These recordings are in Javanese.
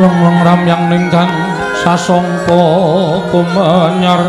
Leng-leng ramyang ningkang sasongko kumanyar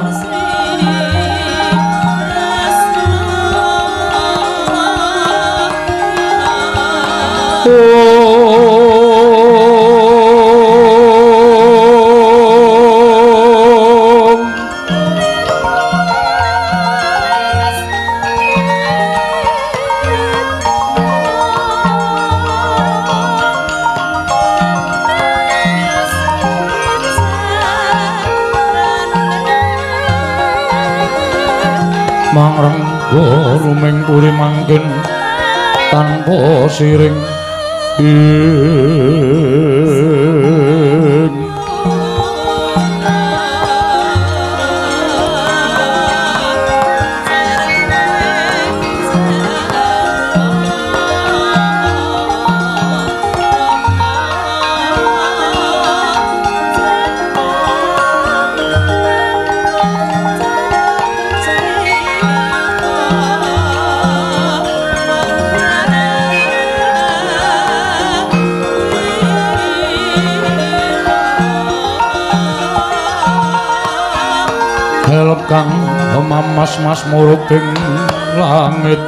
mangrenggo ruming puri mangkin tanpa siring kang mas-mas muruping langit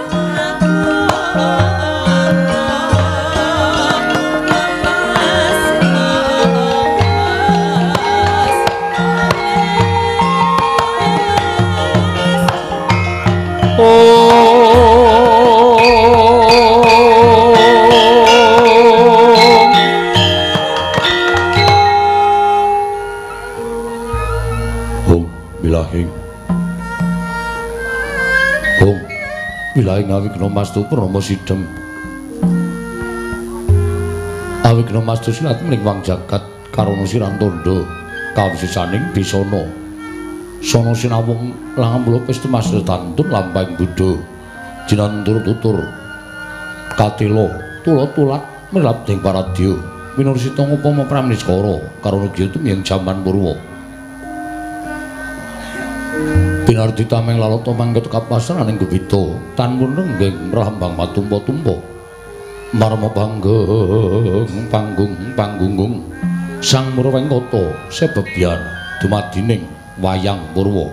Bilaing awikna mastu Purnama Sidhem awikna mastu silat mring wang jagat karana sirantandha kawisesaning bisana sono sinawung langamula pesta masra tantun lampahing Buddha jinantur tutur katila tulat-tulat milap ing paradya minursita ngupama pramniskara karana giya tumiyang jaman purwa Pinardi tameng lalata mangket kapasaran ing gebita tanpa nenggeng rambang matumpa-tumpa marma panggung sang Murawengkata sebebyan dumadining wayang purwa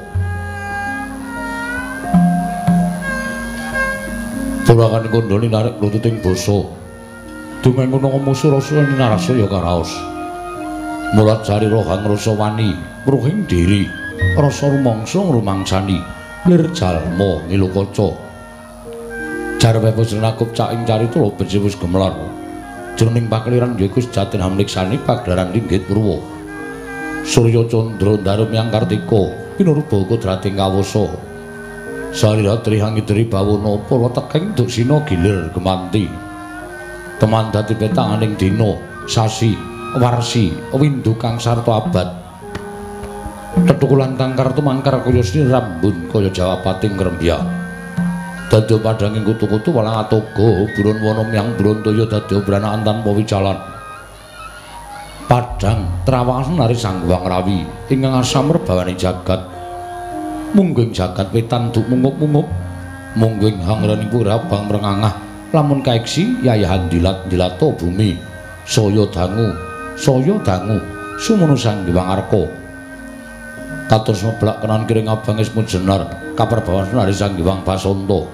Purakan kondhani narik lututing basa dumeng ngono musurasa ninarasaya karaos mulat sari rohang rasa wani ruhing diri rasa rumangsa ngrumangsani lir jalma ngilu kaca jarwe pusrenakup caing carita becik wis gemelar jroning pakliran ya iku sejatin hamliksani paglaran linggit purwa Surya Candra Darumyang Kartika pinurba kodrating kawasa salira trihang idri bawana para teking duksina gilir gemanti teman dadi petanganing dina sasi warsi windu kang sarta abad Tetukulan tangkar tumangkar kaya sini rambun kaya Jawapati ngrembya. Dadya padhanging kutu-kutu walang atoga buron wana miyang Brantaya dadya branakan tanpa wicalan. Padhang trawangan nari Sang Hyang Rawi ingkang asam rebawani jagat. Mungging jagat wetan duk mungup-mungup. Mungging hangraning purabang mrengangah lamun kaeksi yayahan dilat-dilato bumi. Saya dangu sumono Sang Hyang Arka. Kados meblak kenan kiring abang ismu jenar kaperbawan nari Sang Hyang Basanta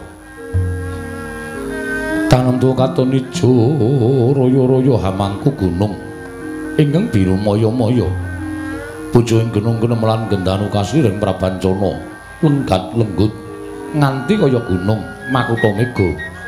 tanem tuwa katon ijo royo-royo hamangku gunung ingkang biru moyo-moyo bojoing gunung kenemelan gendanu kasiring prabancana lenggat lenggut nganti kaya gunung makutha mega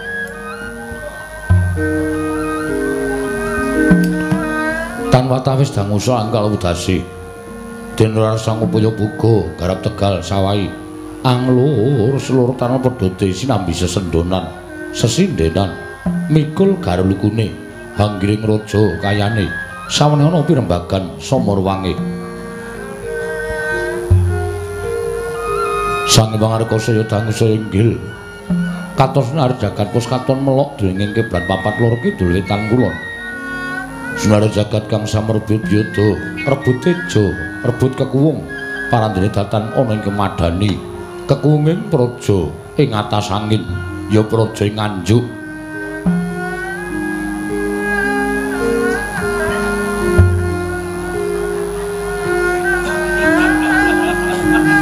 tan watawis dangusa angkal udasi Den Rasa Ngupaya Buga garap Tegal Sawai anglur seluruh tanah pedhote sinambi sesendonan sesindenan mikul garulukune hanggiring raja kayane sawene ana pirembagan Samorwange Sang Hyang Arkasaya dangu inggil katos nari jagat pus katon melok dringing kiblat papat lor kidul wetan kulon Sunara jagat kang samrebut yudha rebut teja rebut kekuwung parandene datan ana ing kemadani kekuwunging praja ing atas angin ya praja ing Nganjuk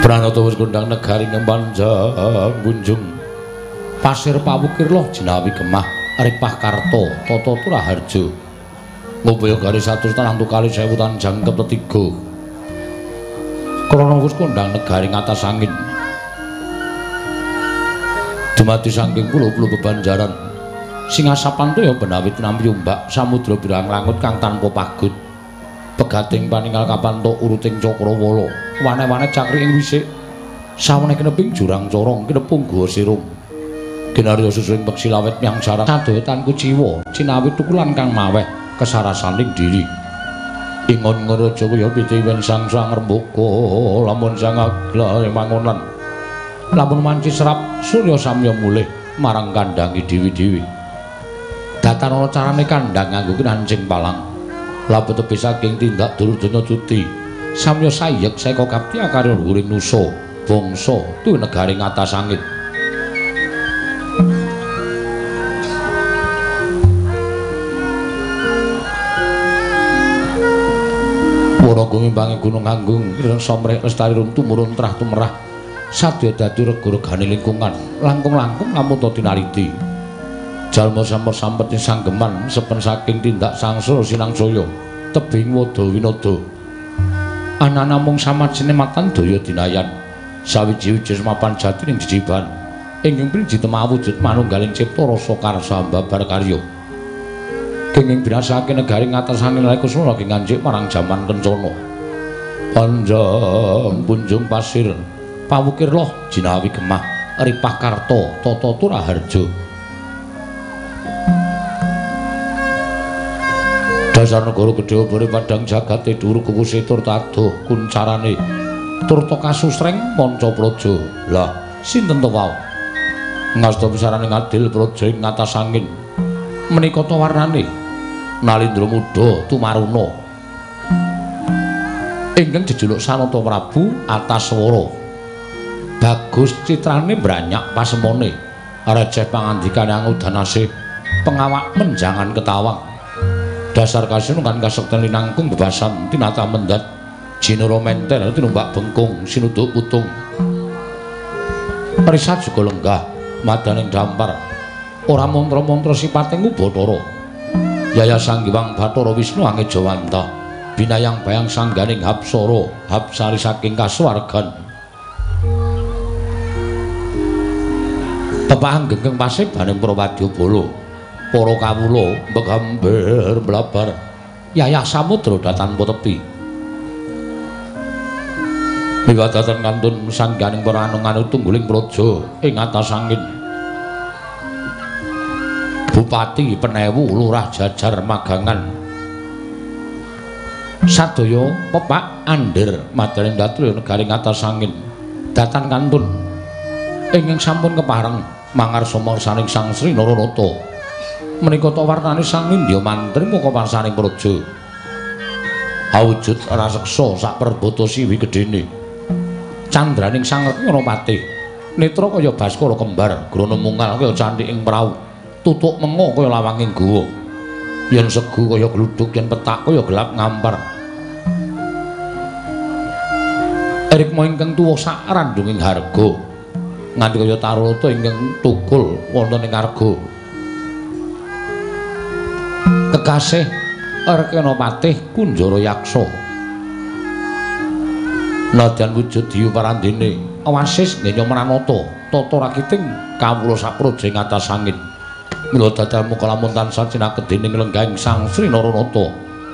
Pranata wis kondhang negari ngempanjang kunjung pasir pawukir loh jinawi kemah ripah karto tata turaharja ngupaya garis 100 tanang kali 1000 tanjang ketiga krana wis kondhang negari ngatas angin dumadi saking pulo-pulo bebanjaran Singasapantaya benawi tinampi ombak samudra birang langut kang tanpa pagut pegating paninggal kapanto uruting cakrawala wane-wane cakri ing wisik sawene keneping jurang corong kinepung guwa sirung kinarya susuing peksi lawet nyang sarang sadaya kuciwa cinawi tukulan kang maweh kesarasaning diri ingon ngaraja kaya pitiwen sang rembaka lamun sang aglahe mangonan lamun manci serap surya samya mulih marang kandhangi dewi-dewi datan ana carane kandhang nganggo kinancing palang labet tepi saking tindak Duryudana Duti samya sayek seka kapti akarya luhuring nusa bangsa tuwi negari ngatas angin wana gumimpangi gunung anggung rengsa mrek lestari rum tumurun trah tumerah sadya dadi rega-regane lingkungan langkung-langkung lamun ta tinaliti jalma sampet ing sanggeman sepen saking tindak sangsara sinang-saya tebing wada winada ana namung samajene matan daya dinayan sawiji-wiji mapan jati ning jejiban ingkang prinji temawujud manunggaling cipta rasa karsa babar karya kenging binasake negari ngatasane Kusuma lagi nganjik marang jaman kencana panjang punjung pasir pawukir loh jinawi kemah ripah karta tata turaharja dasar negara gedhe obore padang jagate dhuwur kuwuse tur tadoh kuncarane turta kasusreng manca praja lah sinten to wau ngasta pisarane ngadil praja ing ngatas angin menika to warnane Nalindra Muda Tumaruna ingkang jejuluk Sanata Prabu Ataswara bagus citrane branyak pasemone receh pangandikane angudanasih pengawak menjangan ketawang dasar kasinungan kasekten linangkung bebasan tinata mendat jinara menter tinumbak bengkung sinuduk putung risat juga lenggah madaning dampar ora mantra-mantra sipating Ubatara Yaya Sanggiwang Bathara Wisnu Angejawanta binayang bayang sangganing Hapsara Hapsari saking kasuwargan tepahan genggeng pasih baning para wadyabala para kawula mbegamber blabar yayah samudra tanpa tepi miwadaten kantun sangganing para anung-anung tungguling praja ing atas angin Bupati Penewu Lurah Jajar Magangan sadaya pepak andir madaning dhatri negari ngatas angin datan kantun ingkang sampun kepareng mangarsa mangsaning Sang Sri Naranata menika ta warnane Sang Nindya Mantri muka parsaning praja awujud raseksa sak perbata siwi gedhene candraning Sang Ratnapati netra kaya baskara kembar grana mungal kaya candhik ing prau tutuk mengo kaya lawanging guwa yen segu kaya gluduk yen petak kaya gelap ngampar rikma ingkang tuwa sak randunging harga nganti kaya tarata ingkang tukul wonten ing arga kekasih Arkenapatih Kunjara Yaksa nadyan wujud diyu parandene awasis ngenya Pranata tata rakiting kawula sapraja ing atas angin mila dadamu kalamun tansah cinaket dening lenggahing Sang Sri Naranata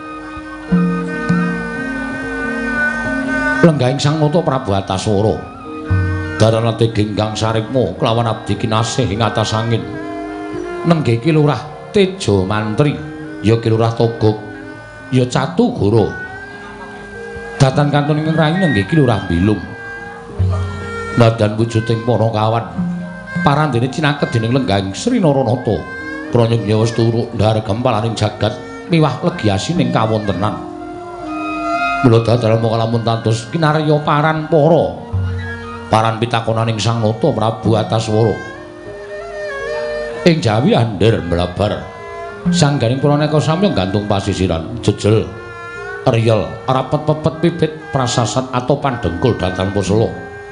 lenggahing Sang Nata Prabu Ataswara daranate genggang saripmu kelawan abdi kinasih ing atas angin nenggih ki Lurah Teja Mantri ya ki Lurah Togog ya Catugara datan kantun ing rayi nenggih ki Lurah Bilung nadan wujuding para kawan parandene cinaket dening lenggahing Sri Naranata pranyugya wis turu ndhar gempalaning jagat miwah legiasining kawontenan mula dadal mung lamun tantos kinarya paran pitakonaning Sang Nata Prabu Ataswara ing jawi andher mlabar sangganing praneka samya gantung pasisiran jejel riyel rapet pepet pipit prasasat atopan dengkul datan pusala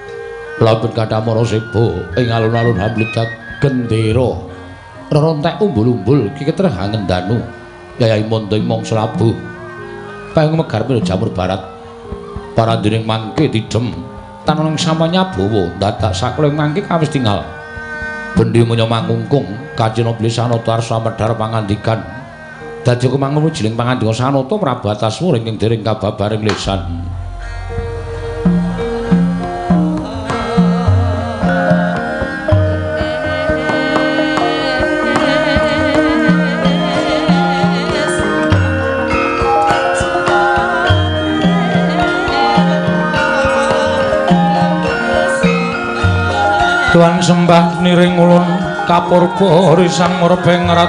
Lampun kathah para seba ing alun-alun Hamledak gendera rerontek umbul-umbul Ki Ketrehangen Danu Yayai Monto ing mangsa labuh payung megar pira jamur barat parandiring mangke didem tananing samanya bawa dadak sakuling mangke kawis tinggal bendi munya mangungkung kacina Blesanata arsa medhar pangandikan dadi kumangun jiling pangandika Sanata Prabu atas muring ing dering kababaring lesan. Tuan sembah niring ulun kapurba risang murebeng rat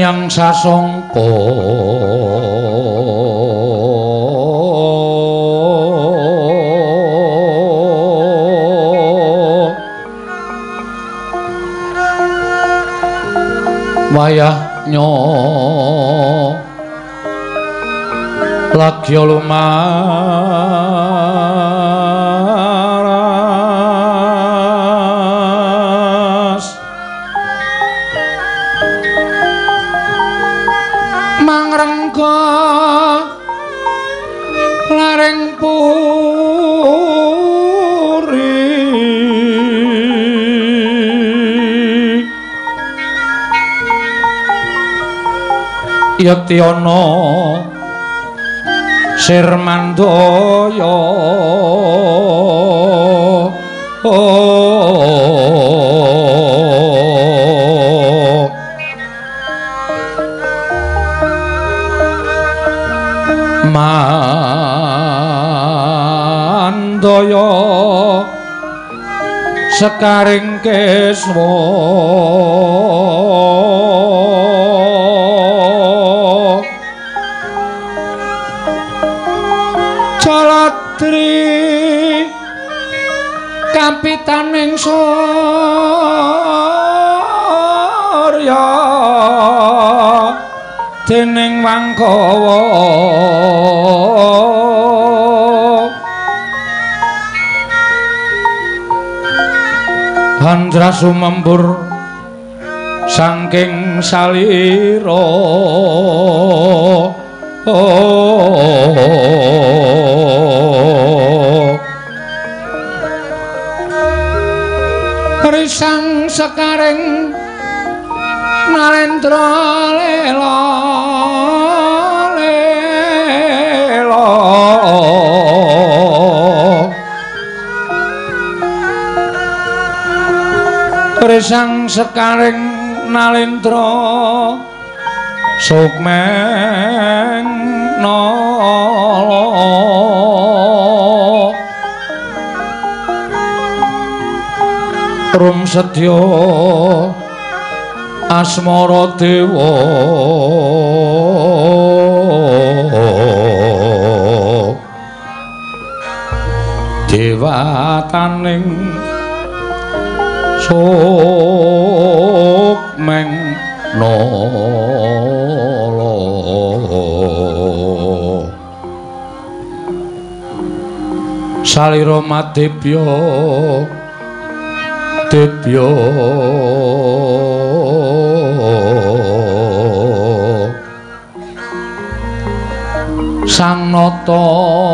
yang sasongko wayahnya lagi lumaras mangrengga lareng puri yakti ana Sirmandaya Mandaya sekaring keswa Jaladri kapitaning Surya dening Wangkawa Handra sumembur saking salira risang sekaring Narendra lela lela risang sekaring Nalendra sukmeng nala rum sedya asmara dewa dewataning sukmeng nala salira madebya debya sang nata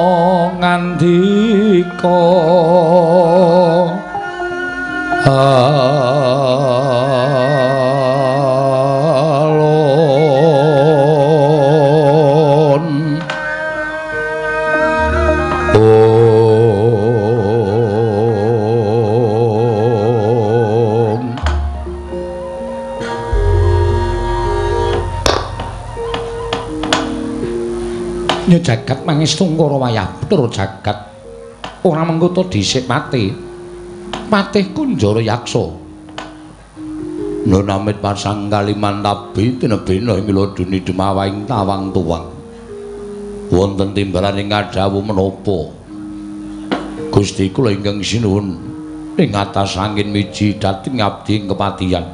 ngandika alon nya jagat mangestu ngara wayah bener jagat ora mengko dhisik mati patih Kunjara Yaksa nunamit pasang kaliman tabi tinebena ing loduni dumawahing tawang tuwang wonten timbalan ing kadhawu menapa Gusti kula ingkang sinuwun ing atas angin miji dhateng ngabdi ing kepatihan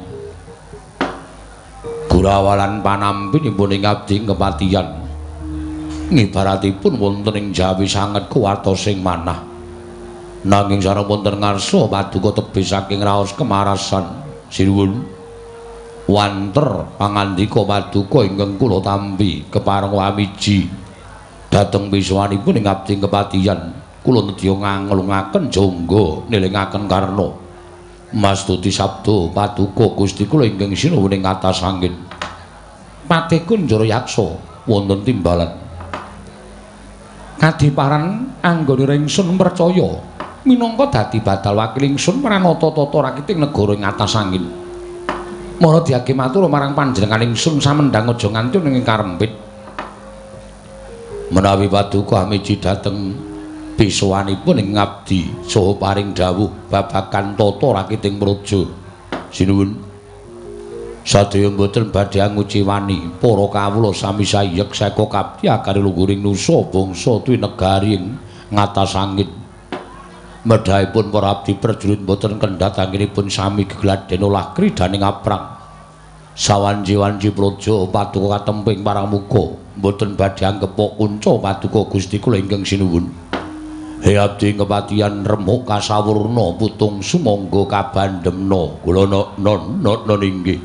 Gurawalan panampinipun ing abdi ing kepatihan ngibaratipun wonten ing Jawi sanget kuwatos sing manah nanging sareng wonten ngarsa paduka tebih saking raos kemarasan sinuwun wanter pangandika paduka ingkang kula tampi kepareng wamiji dhateng wiswanipun ing abdi ing kepatihan kula nedya nganglungaken jangga nelingaken karna mastuti sabda paduka Gusti kula ingkang sinuwun ing atas angin Patih Kunjara Yaksa wonten timbalan kadiparan anggone ringsun percaya minangka dadi badal wakil ingsun pranata tata rakiting negara ing atas angin. Mara diake matur marang panjenengan ingsun samendhang aja nganti ning karempit. Menawi paduka amiji dhateng bisowanipun ing ngabdi saha paring dawuh babagan tata rakiting praja. Sinuwun Sadaya mboten badhe nguci wani para kawula sami sayek saka kabdi akari luhuring nusa bangsa tuwi negari ing ngatas angin. Medhahipun para abdi prajurit mboten kendhat anggenipun sami gegladen olah kridaning aprang. Sawanji-wanji praja paduka katemping paramuka mboten badhe anggep kunca paduka Gusti kula ingkang sinuwun. He abdi kepatihan remuk kasawurna putung sumangga kabandhemna kula non inggih.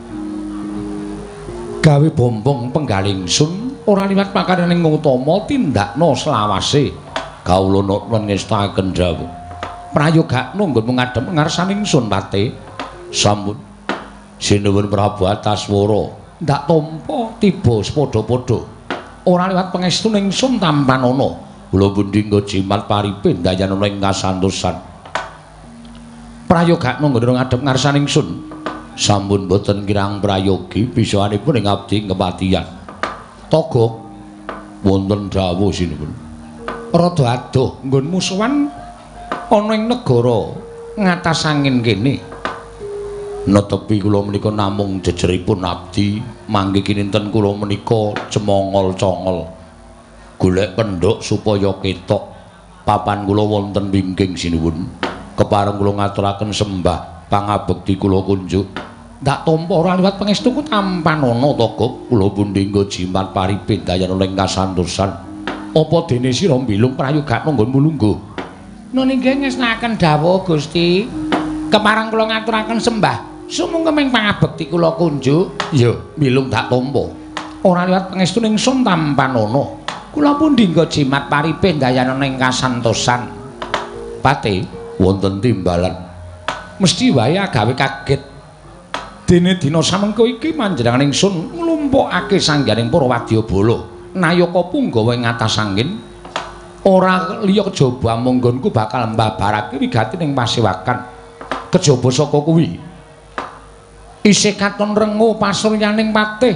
Gawe bombong penggaling sun ora liwat pakarening utama tindakna selawase. Kawula non ngestaken dawuh. Prayogakna nggon ngadhep ngarsaning sun pate. Sampun. Sinuwun Prabu Ataswara ndak tampa tiba sepadha-padha. Ora liwat pangestuning sun tampanana. Kula pundhingga jimat paripin dayanana ing kasantosan. Prayogakna nggon ngadhep ngarsaning sun. Sampun boten kirang prayogi bisaanipun ing abdi kepatihan. Togok wonten dawuh sinuwun. Rada adoh nggon musuhan ana ing negara ngatas angin kene. Netepi kula menika namung jejeripun abdi, mangke kinten kula menika cemongol-congol. Golek pendhok supaya ketok papan kula wonten wingking sinuwun. Kepareng kula ngaturaken sembah pangabekti kula kunjuk. Ndak tampa ora liwat pangestuku tampanana Togok kula pundhingga jimat paripin dayana ing kasantosan. Apa dene sira mbilung prayogakna nggonmu lungguh? Nun inggih ngesnaken dawuh Gusti. Kepareng kula ngaturaken sembah sumangga ing pangabekti kula kunjuk. Ya, mbilung dak tampa. Ora liwat pangestuning sun tampanana. Kula pundhingga jimat paripin dayana ing kasantosan. Pate wonten timbalan. Mesti wae agawe kaget. Dene dina samengko iki panjenengan ingsun nglumpukake sangganing para wadyabala. Nayaka punggawa ing atas angin ora liya kejaba monggonku bakal mbabarake wigatining pasewakan. Kejaba saka kuwi isih katon rengu pasuryaning patih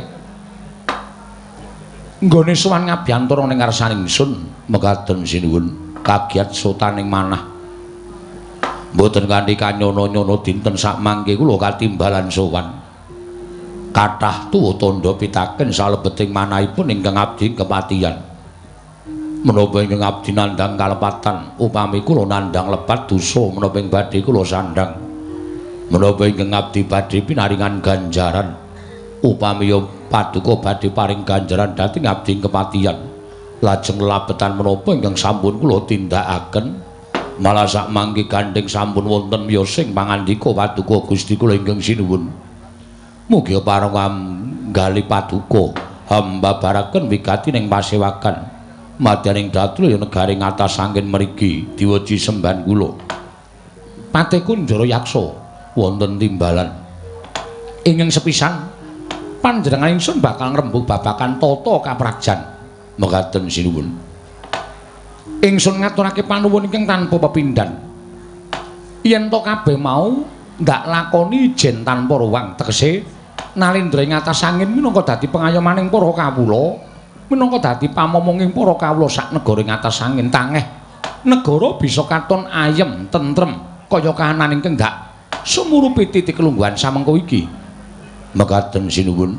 nggone sowan ngabiyantara ning ngarsaning ingsun mekaten sinuwun kagiat sotaning manah mboten kanthi kanyono-nyono dinten sak mangke kula katimbalan sowan. Kathah tuwa tandha pitaken salebeting manahipun ingkang abdi kepatihan. Menapa ingkang abdi nandhang kalepatan upami kula nandhang lepat dosa menapa ing badhe kula sandhang. Menapa ingkang abdi badhe pinaringan ganjaran upami ya paduka badhe paring ganjaran dhateng abdi kepatihan. Lajeng lelabetan menapa ingkang sampun kula tindakaken malah sak mangke gandeng sampun wonten miyosing pangandika paduka Gusti kula ingkang sinuwun. Mugi pareng nggali paduka hamba baraken wigatining pasewakan madyaning dhatru ya negari ngatas angin mriki diweji sembahan kula. Pate Kunjara Yaksa wonten timbalan. Ingkang sepisan panjenengan ingsun bakal ngrembug babagan tata kaprajan. Mekaten sinuwun. Ingsun ngaturake panuwun ingkang tanpa pepindhan. Yen to kabeh mau ndak lakoni ijen tanpa ruwang tegese nalindra ing atas angin minangka dadi pengayomaning para kawula, minangka dadi pamomonging para kawula sak negara ing atas angin tangeh negara bisa katon ayem tentrem kaya kahanan ingkang ndak sumurupi titik kelungguhan samengko iki. Mekaten sinuwun.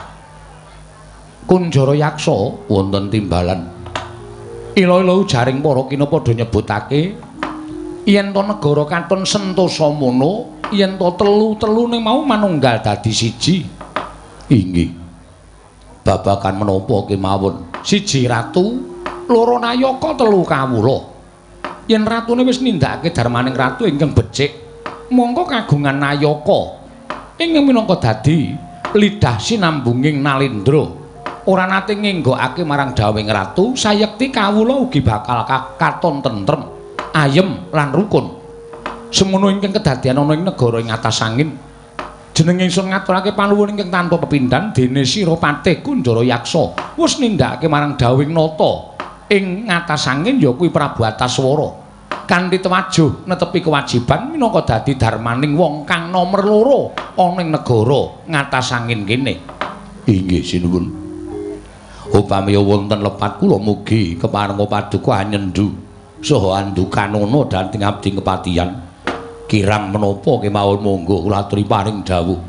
Kunjara Yaksa wonten timbalan. Ila-ila ujaring para kina padha nyebutake yen to negara katon sentosa mono, yen to telu-telune mau manunggal dadi siji. Inggih. Babagan menapa kemawon? Siji ratu, loro nayaka, telu kawula. Yen ratune wis nindakake darmaning ratu ingkang becik, mongko kagungan nayaka ingkang minangka dadi lidah sinambunging nalindra ora nate ngenggokake marang dawing ratu, sayekti kawula ugi bakal katon tentrem, ayem lan rukun. Semono ingkang kedadian ana ing negara ing atas angin. Jeneng ingsun ngaturake panuwun ingkang tanpa pepindhan dene sira Patih Kunjara Yaksa wis nindakake marang dawing nata ing ngatas angin ya kuwi Prabu Ataswara. Kanthi tewajuh netepi kewajiban minangka dadi darmaning wong kang nomer loro ana ing negara ngatas angin kene. Inggih sinuwun. Upami wonten lepat kula mugi keparenga paduka anyendu saha andukanono dhateng abdi kepatihan. Kirang menapa kemawon monggo kula aturi paring dawuh.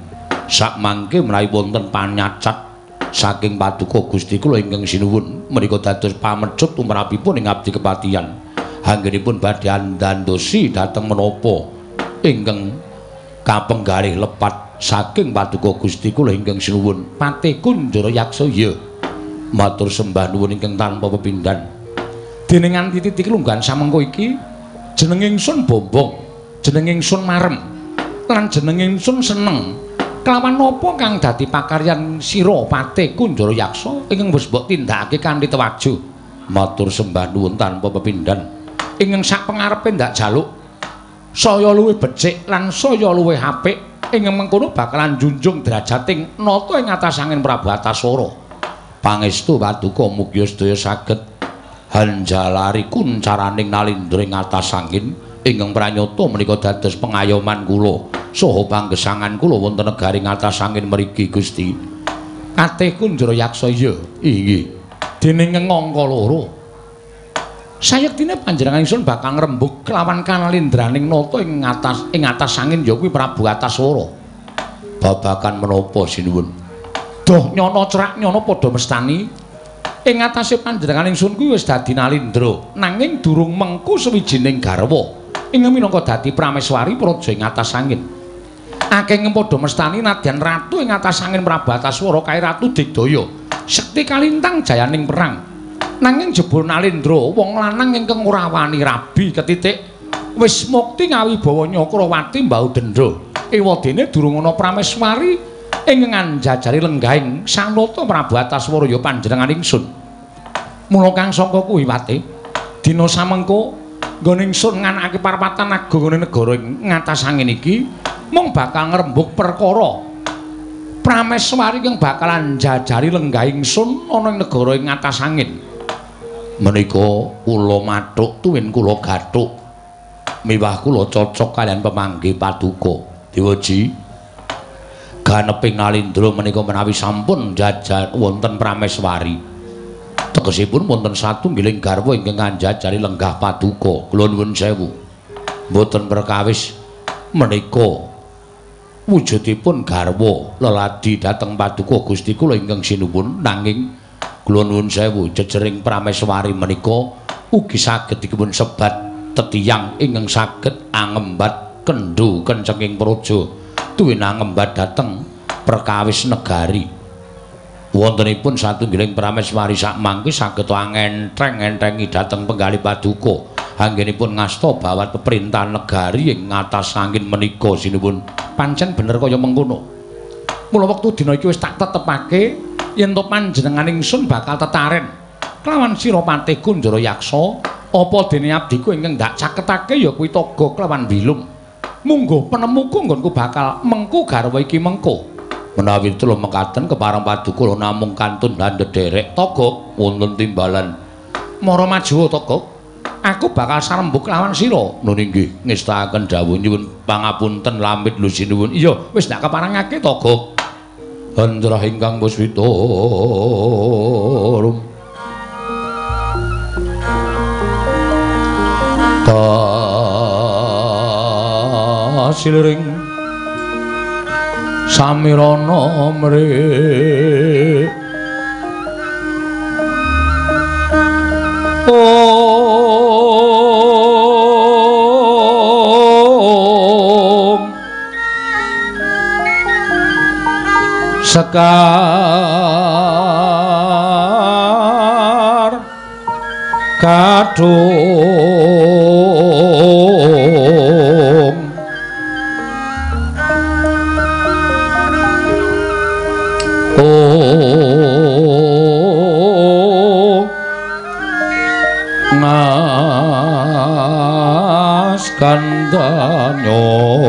sak mangke menawi wonten panyacat saking paduka Gusti kula ingkang sinuwun menika dados pamecut tumrapipun ing abdi kepatihan anggenipun badhe andandosi dhateng menapa ingkang kapenggalih lepat saking paduka Gusti kula ingkang sinuwun Patih Kunjara Yaksa ya matur sembah nuwun ingkang tanpa pepindhan dening nganti titik lunggahan samengko iki jeneng ingsun Bombong jeneng ingsun Marem lan jeneng ingsun seneng kelawan napa kang dadi pakaryan sira Patih Kunjara Yaksa ingkang wis mbok tindakake kanthi tewajuh matur sembah nuwun tanpa pepindhan ingkang sak pangarepe ndak jaluk saya luwih becik lan saya luwih apik ingkang mengkono bakalan junjung derajating nata ing atas angin Prabu Antaswara pangestu paduka mugi sedaya saged hanjalari kuncaraning nalindra ing atas angin ingkang pranyata menika dados pengayoman kula saha panggesangan kula wonten negari ngatas angin mriki Gusti Patih Kunjara Yaksa ya inggih dening ngangka loro sayektine panjenengan ingsun bakal ngrembug kelawan kanalindraning nata ing atas angin ya kuwi Prabu Antaswara babagan menapa sinuwun doh nyono cerak nyono padha mestani ing atase panjenengan ingsun kuwi wis dadi nalindra nanging durung mengku sawijining garwa ing minangka dadi prameswari praja ing atas angin akeh padha mestani nadyan ratu ing atas angin Prabu Antaswara kae Ratu Digdaya sekti kalintang jayaning perang nanging jebul nalindra wong lanang ingkang ora wani rabi ketitik wis mukti ngawibawa Nyakrawati mbau dendra ewadene durung ana prameswari ing nganjajari lenggahing sanata Prabu Antaswara ya panjenengan ingsun mula kang sangka kuwi Patih dina samengko nggone ingsun nganakake parpatan agung ing negara ing ngatas angin iki mung bakal ngrembug perkara prameswari kang bakalan njajari lenggah ingsun ana ing negara ing atas angin menika kula mathuk tuwin kula gathuk miwah kula cocok kalian pemanggih paduka Dewaji ganeping nalindra menika menawi sampun njajal wonten prameswari tegesipun wonten satunggiling garwa ingkang njajari lenggah paduka kula nuwun sewu mboten perkawis menika wujudipun garwa leladi dhateng paduka Gusti kula ingkang sinuwun nanging kula nuwun sewu jejering prameswari menika ugi saged dipun sebat tetiyang ingkang saged angembat kendhu kencenging praja tuwin angembat dhateng perkawis negari wontenipun satunggiling prameswari sak mangke saged angentreng-entrengi dhateng penggalih paduka anggenipun ngasta bawat peperintahan negari ing ngatas angin menika sinuwun pancen bener kaya mengkono mula wektu dina iki wis tak tetepake yen to panjenengan ingsun bakal tetaren kelawan sira Patih Kunjara Yaksa apa dene abdiku ingkang ndak caketake ya kuwi toga kelawan bilung munggo penemuku nggonku bakal mengku garwa iki mengko menawi telu mekaten kepareng paduka kula namung kantun lan ndederek toga wonten timbalan mara maju toga aku bakal sarembuk lawan sira nun inggih ngestakaken dawuh nyuwun pangapunten lamit lho sinuwun iya wis ndak keparengake toga Handrah ingkang puswita kasilring samirana mrih sekar kadung ngas kandhanyo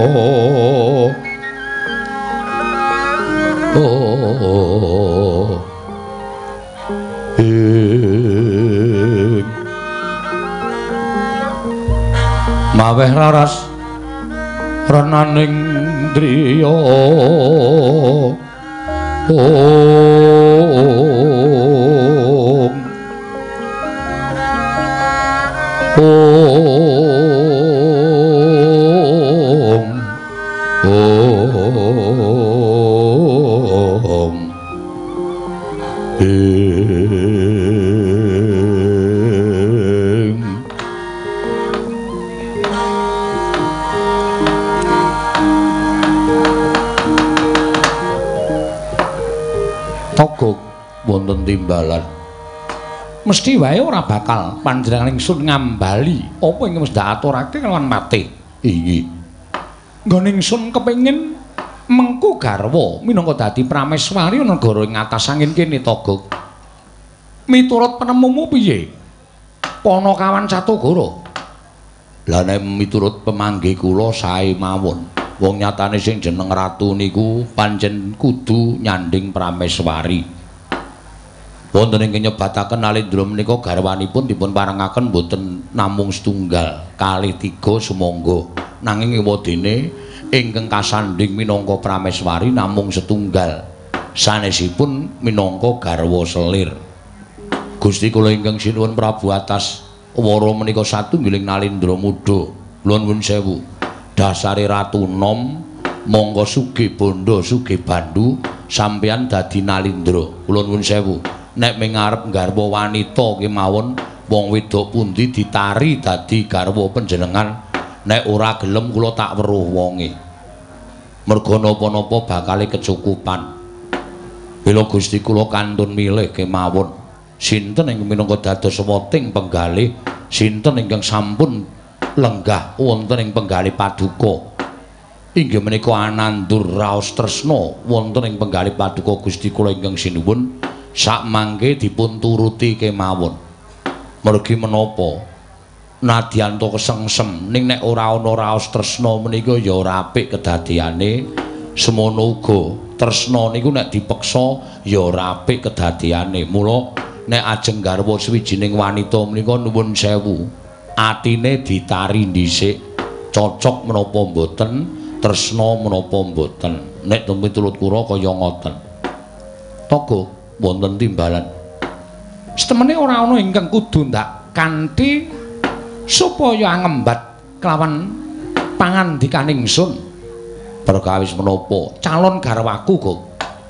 maweh raras renaning driya wonten timbalan. Mesti wae ora bakal panjenengan ingsun ngambali apa ingkang wis aturake kelawan mate. Inggih. Nggon ingsun kepengin mengku garwa minangka dadi prameswari negara ing atas angin kene Togog. Miturut penemumu piye? Panakawan Satugara. Lah nek miturut pemanggih kula sae mawon. Wong nyatane sing jeneng ratu niku pancen kudu nyanding prameswari. Wonten ing nyebataken Nalendra menika garwanipun dipun parengaken boten namung setunggal, kalih tiga sumangga. Nanging ewadene ingkang kasanding minangka prameswari namung setunggal. Sanesipun minangka garwa selir. Gusti kula ingkang sinuwun Prabu Atas wara menika satunggiling Nalendra Muda. Nuwun sewu. Dasare Ratu Nom monggo sugih bondo sugih bandu sampeyan dadi Nalendra. Kula nuwun sewu. Nek mengarep garwa wanita kemawon wong wedok pundi ditari dadi garwa panjenengan. Nek ora gelem kula tak weruh wonge. Merga napa-napa bakale kecukupan. Bila Gusti kula kantun milih kemawon. Sinten ingkang minangka dados weting penggalih, sinten ingkang sampun lenggah wonten ing penggalih paduka. Inggih menika anandur raos tresna wonten ing penggalih paduka Gusti kula ingkang sinuwun sakmangke dipun turuti kemawon. Mergi menapa nadyanto kesengsem ning nek ora ana raos tresna menika ya ora apik kedadeane. Semono uga tresna niku nek dipeksa ya ora apik kedadeane. Mula nek ajeng garwa swijining wanita menika nuwun sewu atine ditari dhisik cocok menapa mboten tresna menapa mboten. Nek miturut kula kaya ngoten. Togog wonten timbalan. Setemene ora ana ingkang kudu ndak kanthi supaya ngembat kelawan pangandikaning ingsun. Perkawis menapa calon garwaku kok.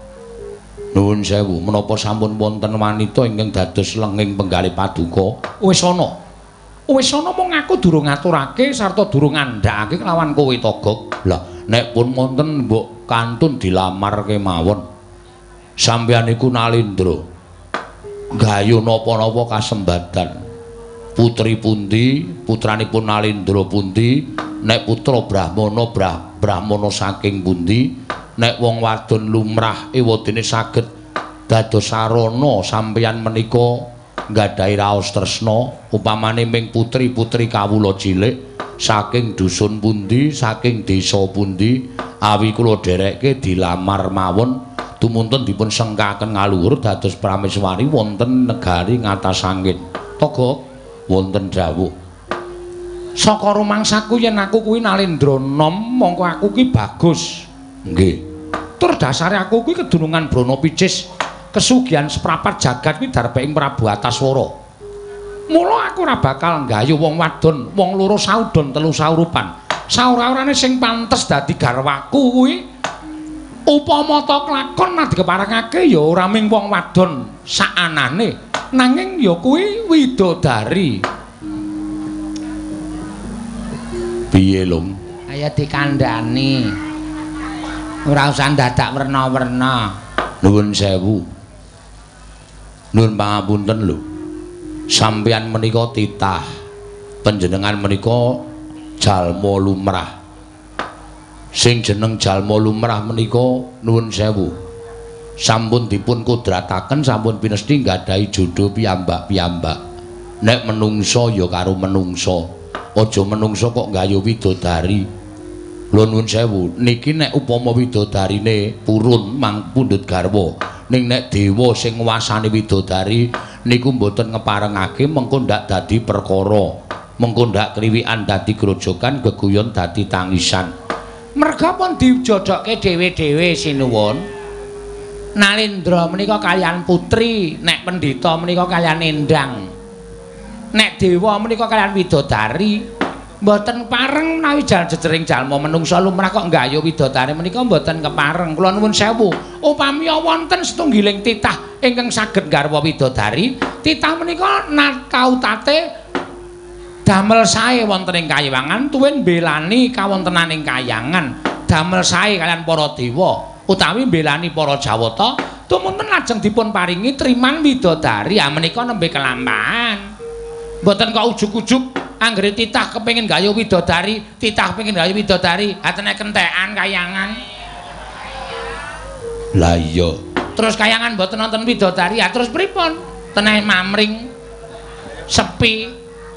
Nuwun sewu, menapa sampun wonten wanita ingkang dados lenging penggalih paduka? Wis ana. Wis ana mung aku durung ngaturake sarta durung ngandhakake kelawan kowe Togog. Lah, nek pun wonten mbok kantun dilamar kemawon. Sampeyan iku Nalendra. Gayu napa-napa kasembadan. Putri pundi, putranipun Nalendra pundi, nek putra Brahmana saking pundi? Nek wong wadon lumrah ewadene saged dados sarana sampeyan menika nggadahi raos tresna upamane ming putri-putri kawula cilik saking dusun pundi saking desa pundi awi kula dherekke dilamar mawon tumuntun dipun sengkaken ngaluhur dados prameswari wonten negari ngatas angin. Togog wonten dawuh saka rumangsaku yen aku kuwi Nalendra Nom mongko aku ki bagus. Nggih. Tur dasare aku kuwi kedunungan Brana Picis, kesugihan seprapat jagat kuwi dareping Prabu Ataswara. Mula aku ora bakal nggayu wong wadon, wong loro saudon telu saurupan. Saora-orane sing pantes dadi garwaku kuwi upama ta kelakon dikeparengake ya ora ming wong wadon saanane, nanging ya kuwi widodari. Piye, Lum? Kaya dikandhani. Ora usah dadak werna-werna. Nuwun sewu. Nuwun pangapunten lho. Sampeyan menika titah. Panjenengan menika jalma lumrah. Sing jeneng jalma lumrah menika nuwun sewu. Sampun dipun kudrataken sampun pinesti nggadahi jodho piyambak-piyambak. Nek menungso ya karo menungso. Aja menungso kok nggayu widodari. Lho nuwun sewu, niki nek upama widodarine purun mang pundhut garwa, ning nek dewa sing nguwasani widodari niku mboten ngeparengake mengko ndak dadi perkara, mengko ndak kriwikan dadi grojogan, geguyon dadi tangisan. Merga pun dijodokke dhewe-dhewe sinuwun. Nalendra menika kaliyan putri, nek pendhita menika kaliyan Endang. Nek dewa menika kaliyan widodari. Mboten pareng menawi jejering jalma menungsa lumrah kok nggayu widodari menika mboten kepareng. Kula nuwun sewu, upami wonten setunggiling titah ingkang saged garwa widodari, titah menika nakautate damel sae wonten ing kayiwangan, tuwin mbelani kawontenaning kayangan, damel sae kaliyan para dewa utawi mbelani para jawata Tumunten lajeng dipun paringi triman widodari menika nembe kelampahan. Mboten kok ujug-ujug anggere titah kepengin gayuh widodari, titah kepengin gayuh widodari, atene kentekan kayangan. Lah iya. Terus kayangan mboten nonton widodari, terus pripun? Teneh mamring sepi.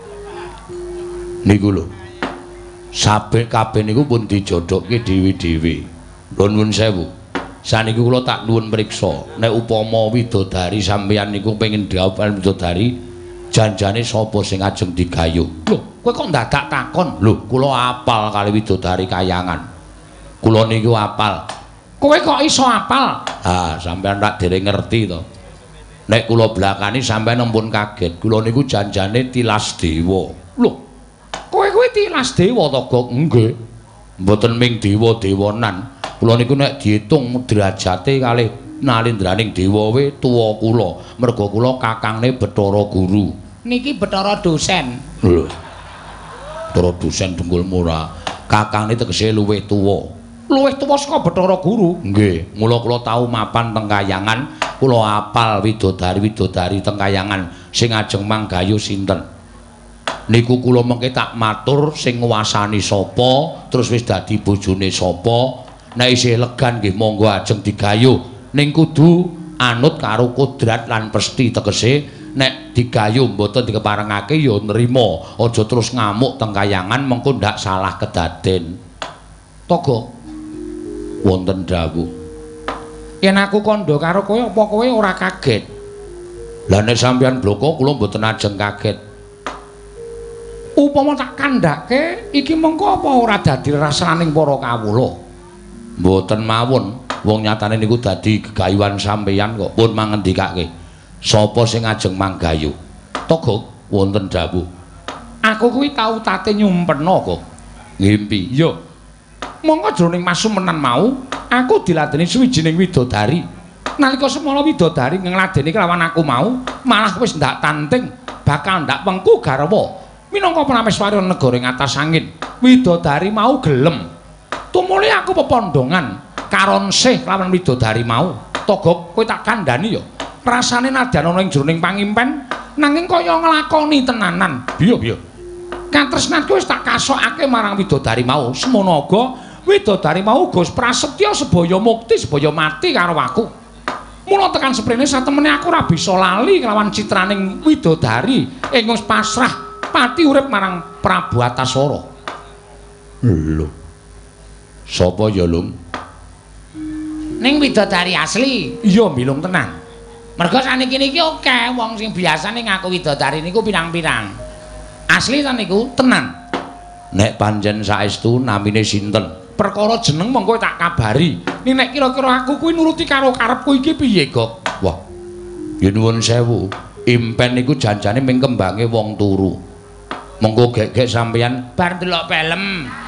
Niku lho. Sabek kabeh niku pun dijodhokke dhewe-dhewe. Nuwun sewu. Saniki kula tak nuwun priksa, nek upama widodari sampeyan niku pengin dawuhan widodari, janjane sapa sing ajeng digayuh? Lho, kowe kok ndadak takon? Lho, kula apal kali widodari kayangan. Kula niku apal. Kowe kok iso apal? Ah, sampeyan tak dereng ngerti to. Nek kula blakani sampeyan ampun kaget. Kula niku janjane tilas dewa. Lho, kowe kuwi tilas dewa to, Gok? Nggih. Mboten ming dewa-dewanan. Kula niku nek diitung derajate kalih nalindraning dewa we tuwa kula. Merga kula kakangne Bathara Guru. Niki Bathara dosen. Lho. Bathara dosen dengkul murah. Kakangne tegese luwih tuwa. Luwih tuwa saka Bathara Guru? Nggih, mula kula tau mapan teng kayangan, kula apal widodari-widodari teng kayangan sing ajeng manggayuh sinten. Niku kula mengke tak matur sing nguwasani sapa, terus wis dadi bojone sapa. Nek isih legan nggih monggo ajeng digayuh. Ning kudu anut karo kodrat lan pesti tegese nek digayuh mboten dikeparengake ya nrimo. Aja terus ngamuk teng kayangan mengko ndak salah kedaden. Togo wonten dawuh. Yen aku kandha karo kowe apa kowe ora kaget? Lah nek sampeyan bloko kula mboten ajeng kaget. Upama tak kandhake iki mengko apa ora dadi rasaning para kawula? Mboten mawon, wong nyatane niku dadi gegayuhan sampeyan kok pun mangendikake. Sapa sing ajeng manggayuh? Togo wonten dawuh. Aku kuwi tau tate nyumpena kok. Ngimpi. Iya. Monggo jroning masumenan mau, aku diladeni suwijining widodari. Nalika semana widodari ngladeni kelawan aku mau, malah wis ndak tanting, bakal ndak wengku garwa. Minangka prameswari negara ing atas angin, widodari mau gelem. Tumuli aku pepondongan karon sih lawan widodari mau. Togo kowe tak kandhani ya. Rasane nadyan ana ing jroning pangimpen nanging kaya nglakoni tenanan. Biya. Katresnanku wis tak kasokake marang widodari mau. Semono uga widodari mau Gus prasetya sebaya mukti sebaya mati karo aku. Mula tekan seprene satemene aku ora bisa lali kelawan citraning widodari ingkang pasrah pati urip marang Prabu Antasara. Lho. Sapa ya, Lung? Ning widodari asli. Iya, milung tenan. Merga saniki niki akeh wong sing biasane ngaku widodari niku pirang-pirang. Asli ta niku tenan. Nek pancen saestu namine sinten? Perkara jeneng mongko tak kabari. Ning nek kira-kira aku kuwi nuruti karo karepku iki piye, Gok? Wah. Ya nuwun sewu. Impen niku janjane ming kembange wong turu. Monggo gek-gek sampeyan bar delok film.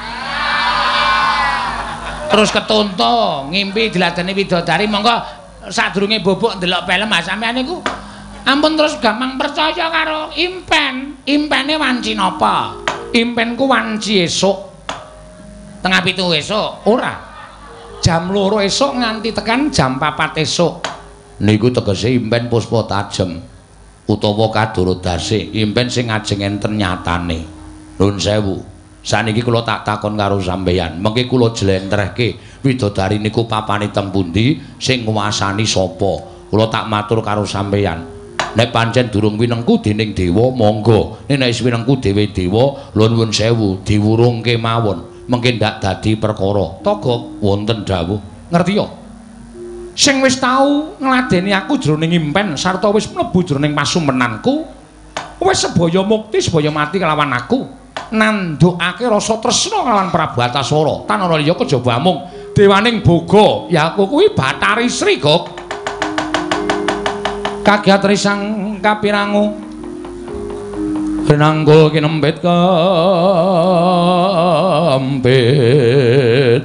Terus ketonto ngimpi diladeni widodari monggo sadurunge bobok ndelok film sampeyan niku ampun terus gampang percaya karo impen. Impene wanci napa? Impenku wanci esuk. Tengah 7 esuk. Ora. Jam 2 esuk nganti tekan jam 4 esuk. Niku tegese impen puspa tajem utawa kadorodase. Impen sing ajeng enten nyatane. Nuwun sewu. Saniki kula tak takon karo sampeyan, mengke kula jlentrehke widodari niku papane teng pundi, sing nguwasani sapa? Kula tak matur karo sampeyan. Nek pancen durung winengku dening dewa, monggo. Nek wis winengku dhewe dewa, lho nuwun sewu, diwurungke mawon. Mengke ndak dadi perkara. Togo wonten dawuh. Ngerti ya? Sing wis tau ngladeni aku jroning impen sarta wis mlebu jroning pasumenanku, wis sebaya mukti, sebaya mati kelawan aku. Nandukake rasa tresna kelawan Prabu Antasara. Tan ora liya kejaba mung dewaning boga, ya aku kuwi Bathari Sri, Gok. Kagiat risang kapirangu renanggul kinembet kembet.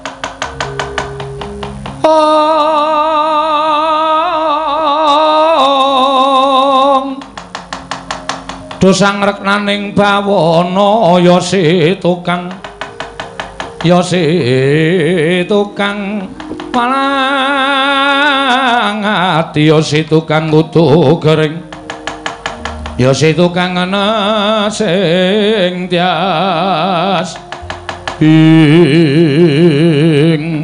Dosang reknaning bawana ya si tukang malah ati ya si tukang kutu kering ya si tukang ana sing tias ing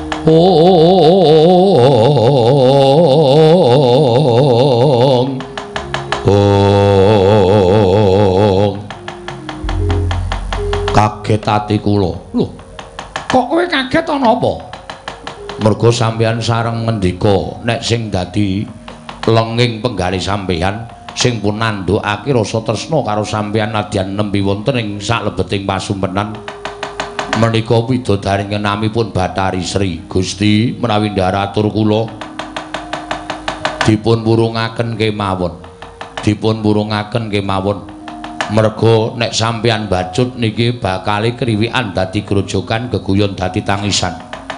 kaget ati kula. Lho, kok kowe kaget ana apa? Mergo sampeyan sareng ngendika nek sing dadi lenging penggalih sampeyan sing pun nandhukake rasa tresna karo sampeyan nadyan nembe wonten ing saklebeting pasumpenan menika widodari ngenamipun Bathari Sri. Gusti menawi ndaratur kula dipun wurungaken kemawon. Dipun wurungaken kemawon. Merga nek sampeyan bacut niki bakale kriwikan dadi grojogan geguyon dadi tangisan.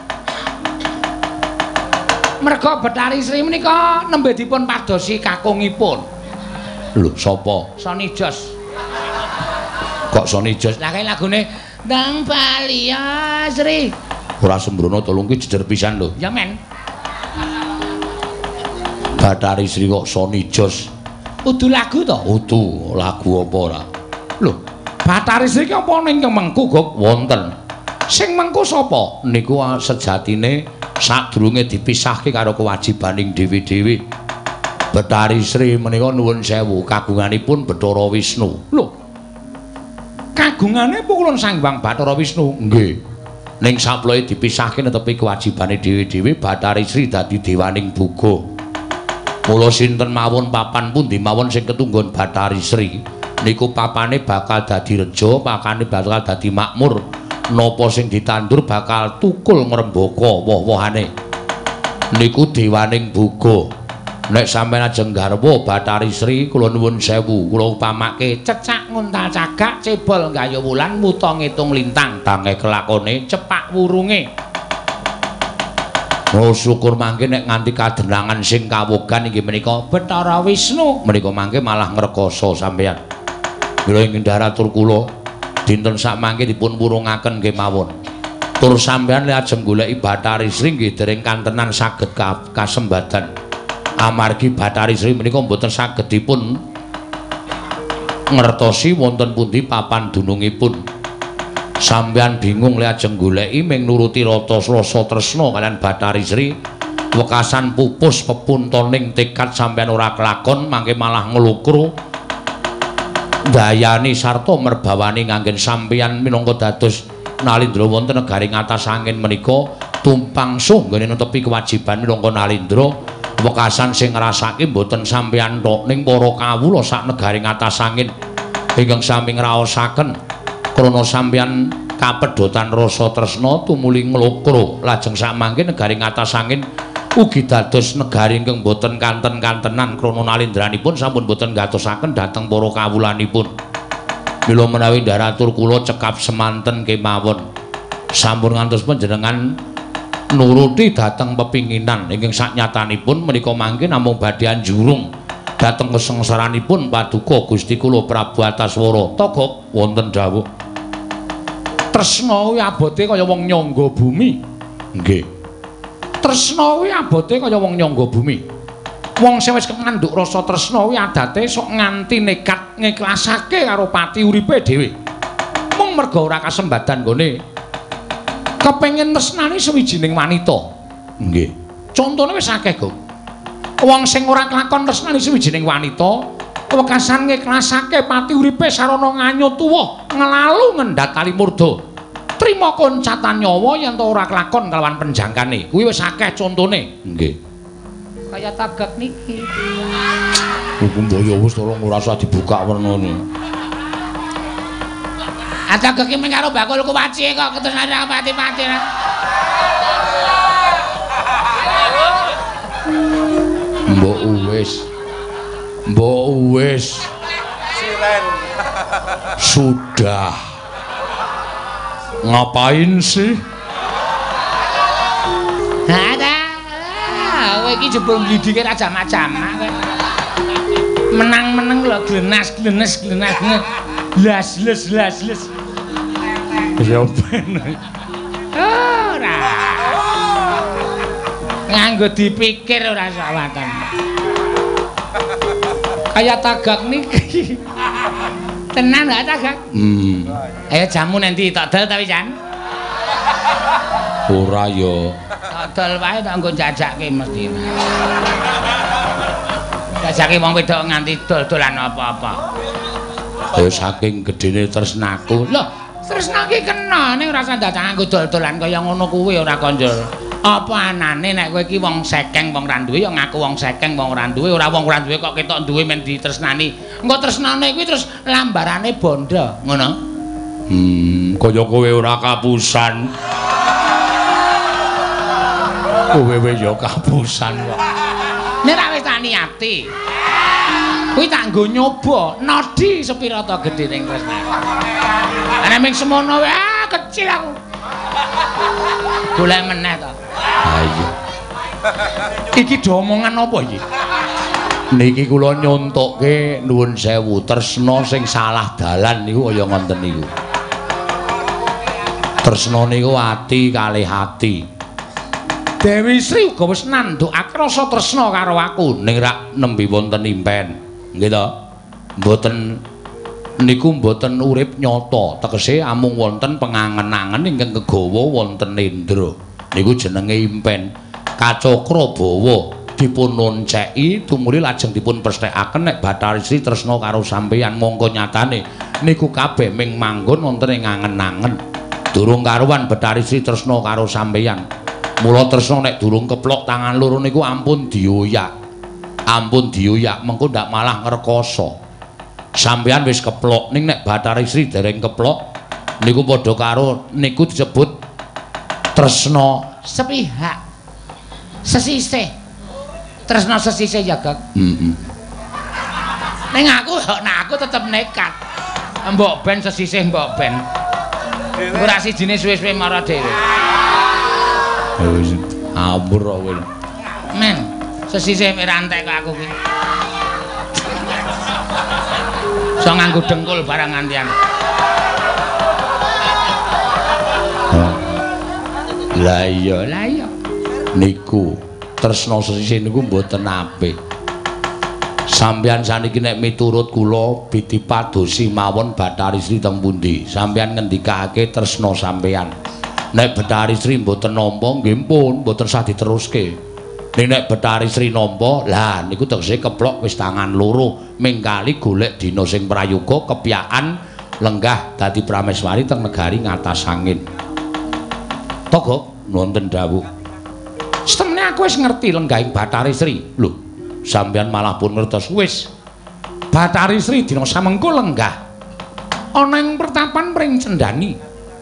Merga Bathari Sri menika nembe dipun padosi kakungipun. Lho, sapa? Sony Jos. Kok Sony Jos? Lah kae lagune Ndang Bali ya Sri. Ora sembrono tolong ki jeder pisan lho. Ya men. Bathari Sri kok Sony Jos. Udu lagu to? Udu, lagu apa ora? Lho, Bathari Sri ki apa ning Mengku kok wonten. Sing Mengku sapa? Niku sejatine sadurunge dipisahke karo kewajibaning dhewe-dhewe. Bathari Sri menika nuwun sewu kagunganipun Bathara Wisnu. Lho. Kagungane pukulun Sang Hyang Bathara Wisnu. Nggih. Ning saploe dipisahke netepi kewajibane dhewe-dhewe Bathari Sri dadi dewaning buga. Mula sinten mawon papan pundi mawon sing ketunggon Bathari Sri niku papane bakal dadi reja, pakane bakal dadi makmur. Napa sing ditandur bakal tukul ngrembaka woh-wohane. Niku dewaning buga. Nek sampeyan ajeng garwa Bathari Sri kula nuwun sewu, kula upamake cecak nguntal cagak, cebol gayuh wulan, muta ngitung lintang, tange kelakone cepak wurunge. Oh syukur mangke nek nganti kadenangan sing kawogan inggih menika Bathara Wisnu, menika mangke malah ngrekoso sampeyan. Mila ing ndaratur kula dinten sak mangke dipun wurungaken nggih mawon. Tur sampeyan lek ajeng goleki Bathari Sri nggih dereng kantenan saged kasembadan. Amargi Bathari Sri menika mboten saged dipun ngertosi wonten pundi papan dunungipun. Sampeyan bingung lek ajeng goleki ming nuruti rasa tresna kaliyan Bathari Sri, wekasan pupus pepuntoning tekad sampeyan ora kelakon mangke malah nglukru dayani sarta merbawani nganggen sampeyan minangka dados Nalindra wonten negaring atas angin menika tumpang suh nggone netepi kewajiban minangka Nalindra. Wekasan sing ngrasake mboten sampeyan tok ning para kawula sak negaring atas angin ingkang sami ngraosaken krana sampeyan kapedotan rasa tresna tumuli nglokro lajeng samangke negaring atas angin ugi dados negari ingkang mboten kanten-kantenan krana nalindranipun sampun mboten gatosaken dhateng para kawulanipun. Mila menawi ndaratur kula cekap semanten kemawon sampun ngantos panjenengan nuruti dhateng pepinginan ingkang saknyatanipun menika mangke namung badhe anjurung dhateng kesengsaranipun paduka Gusti kula Prabu Ataswara. Togok wonten dawuh tresna kuwi abote kaya wong nyangga bumi. Nggih. Tresna kuwi abote kaya wong nyangga bumi. Wong sing wis ngandhuk rasa tresna kuwi adate sok nganti nekat ngiklasake karo pati uripe dhewe. Mung merga ora kasembadan nggone kepengin tresnani sawijining wanita. Nggih. Contone wis akeh, Gong. Wong sing ora kelakon tresnani sawijining wanita, wekasan ngiklasake pati uripe sarana nganyut tuwa, nglalu ngendhat kalimurda. Trima koncatan nyawa yen to ora kelakon kalawan penjangkane. Kuwi wis akeh contone. Nggih. Kaya tagak niki. Hukum boyo wis tolong ora usah dibuka wernane. Ada kaki karo bakul kuwaci kok terus ada pati-pati. Mbok wis. Mbok wis. Siren. Sudah. Ngapain sih? Ada. Kowe iki jebul mlidike ra jamak-jamak kowe. Menang-menang lho glenas-glenes. Las. Ya ben. Ora. Nganggo dipikir ora sawatan. Kaya tagak niki. Tenan gak tagak? Ayo jamu nanti tak dol tapi Jan. Ora ya. Tak dol wae tak nggo jajakke mesti. Jajakke wong wedok nganti dol-dolan apa-apa. Ya saking gedene tresnaku. Lho, tresnake kena ning ora usah dadak nganggo dol-dolan kaya ngono kuwi ora konjol. Apa anane nek kowe iki wong sekeng wong ra duwe ya ngaku wong sekeng wong ora duwe, ora wong ora duwe kok ketok duwe men ditresnani. Engko tresnane kuwi terus lambarane bondo, ngono. Kaya kowe ora kapusan. Kowe ya kapusan kok. Nek ra wis tak niati. Kuwi tak nggo nyoba nodi sepira ta gedhening tresnane. Ana ming semono wae kecil aku. Golek meneh to. Ayo. Iki do omongan apa iki? Niki kula nyontokke nuwun sewu tresna sing salah dalan niku kaya ngoten niku. Tresna niku ati kalih ati. Dewi Sri uga wis nandhukake rasa tresna karo aku ning rak nembe wonten impen. Nggih to? Mboten niku mboten urip nyata, tegese amung wonten pengangen-angen ingkang kegawa wonten nendra. Niku jenenge impen. Kacakra bawa dipun nonceki tumuli lajeng dipun pesthekaken nek Bathari Sri tresna karo sampeyan mongko nyatane niku kabeh ming manggon wonten ing angen-angen. Durung karuan Bathari Sri tresna karo sampeyan. Mula tresna nek durung keplok tangan loro niku ampun dioyak. Ampun dioyak mengko ndak malah ngrekoso. Sampeyan wis keplok ning nek Bathari Sri dereng keplok niku padha karo niku disebut tresna Sepihak. Sesisih. Tresna sesisih ya, Gak. Ning aku tetep nekat. Mbok ben sesisih mbok ben. Ora sijine suwe-suwe mara dhewe. Wis abur kowe. Men, sesisih mek rantek kok aku ki. So nganggo dengkul barang ngantian. Lah iya. Niku tresna sesisih niku mboten apik. Sampeyan saniki nek miturut kula bitipadosi mawon Bathari Sri teng pundi? Sampeyan ngendikake tresna sampeyan. Nek Bathari Sri mboten nampa nggih pun mboten sah diteruske. Ning nek Bathari Sri nampa, lah niku tegese keplok wis tangan loro mingkali golek dina sing prayoga kepyakan lenggah dadi prameswari teng negari ngatas angin. Togok wonten dawuh. Setemene aku wis ngerti lenggahing Bathari Sri. Lho, sampeyan malah pun ngertos wis. Bathari Sri dina samengko lenggah ana ing pertapan pring Cendani.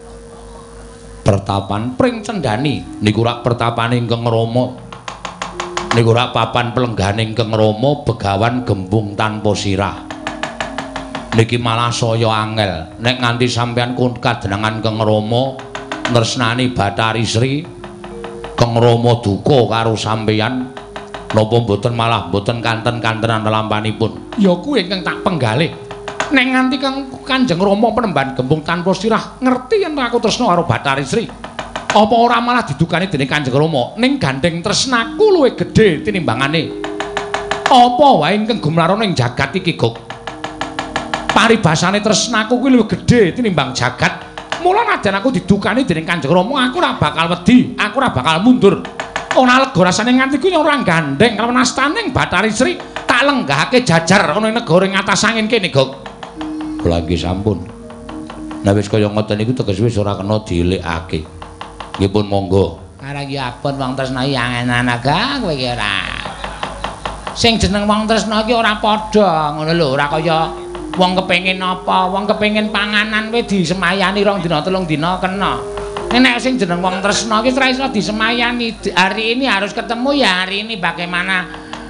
Pertapan pring Cendani niku rak pertapane Ingkang Rama. Niku rak papan pelenggahan Ingkang Rama begawan gembung tanpa sirah. Niki malah saya angel nek nganti sampeyan kadenangan Kang Rama tresnani Bathari Sri Kang Rama duka karo sampeyan napa mboten malah mboten kanten-kantenan lampanipun. Ya kuwi ingkang tak penggalih. Nek nganti Kanjeng Rama penemban gembung tanpa sirah ngerti yen aku tresna karo Bathari Sri. Apa ora malah didukani dening Kanjeng Rama ning gandeng tresnaku luwih gedhe tinimbangane. Apa wae ingkang gumlarana ing jagat iki, Guk. Paribasane tresnaku kuwi luwih gedhe tinimbang jagat. Mula najan aku didukani dening Kanjeng Rama, aku ora bakal wedi, aku ora bakal mundur. Ora lega rasane nganti kuwi ora gandeng karo nastaning Bathari Sri tak lenggahake jajar ana ing negara ing atas angin kene, Guk. Kula nggih sampun. Nah wis kaya ngoten niku teges wis ora kena dilekake. Nggih pun monggo. Karangipun wong tresna iki angen-angen aga kowe iki ora. Sing jeneng wong tresna iki ora padha, ngono lho, ora kaya wong kepengin apa, wong kepengin panganan kowe disemayani 2 dina 3 dina kena. Nek sing jeneng wong tresna iki ora iso disemayani. Hari ini harus ketemu ya hari ini bagaimana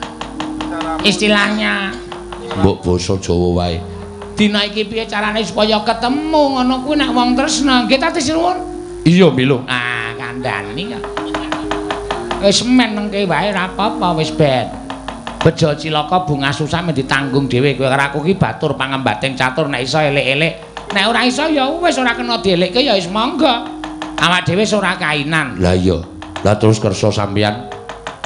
istilahnya. Mbok basa Jawa wae. Dina iki piye carane supaya ketemu ngono kuwi nek wong tresna. Nggih ta Tisnuwun? Iya, Milo. Ah, kandhani kok. Wis men nengke wae ora apa-apa wis ben. Bejo cilaka bunga susah men ditanggung dhewe kowe karo aku ki batur pangembating catur nek iso elek-elek. Nek ora iso ya wis ora kena dielekke ya wis monggo. Awak dhewe ora kainan. Lah iya. Lah terus kersa sampeyan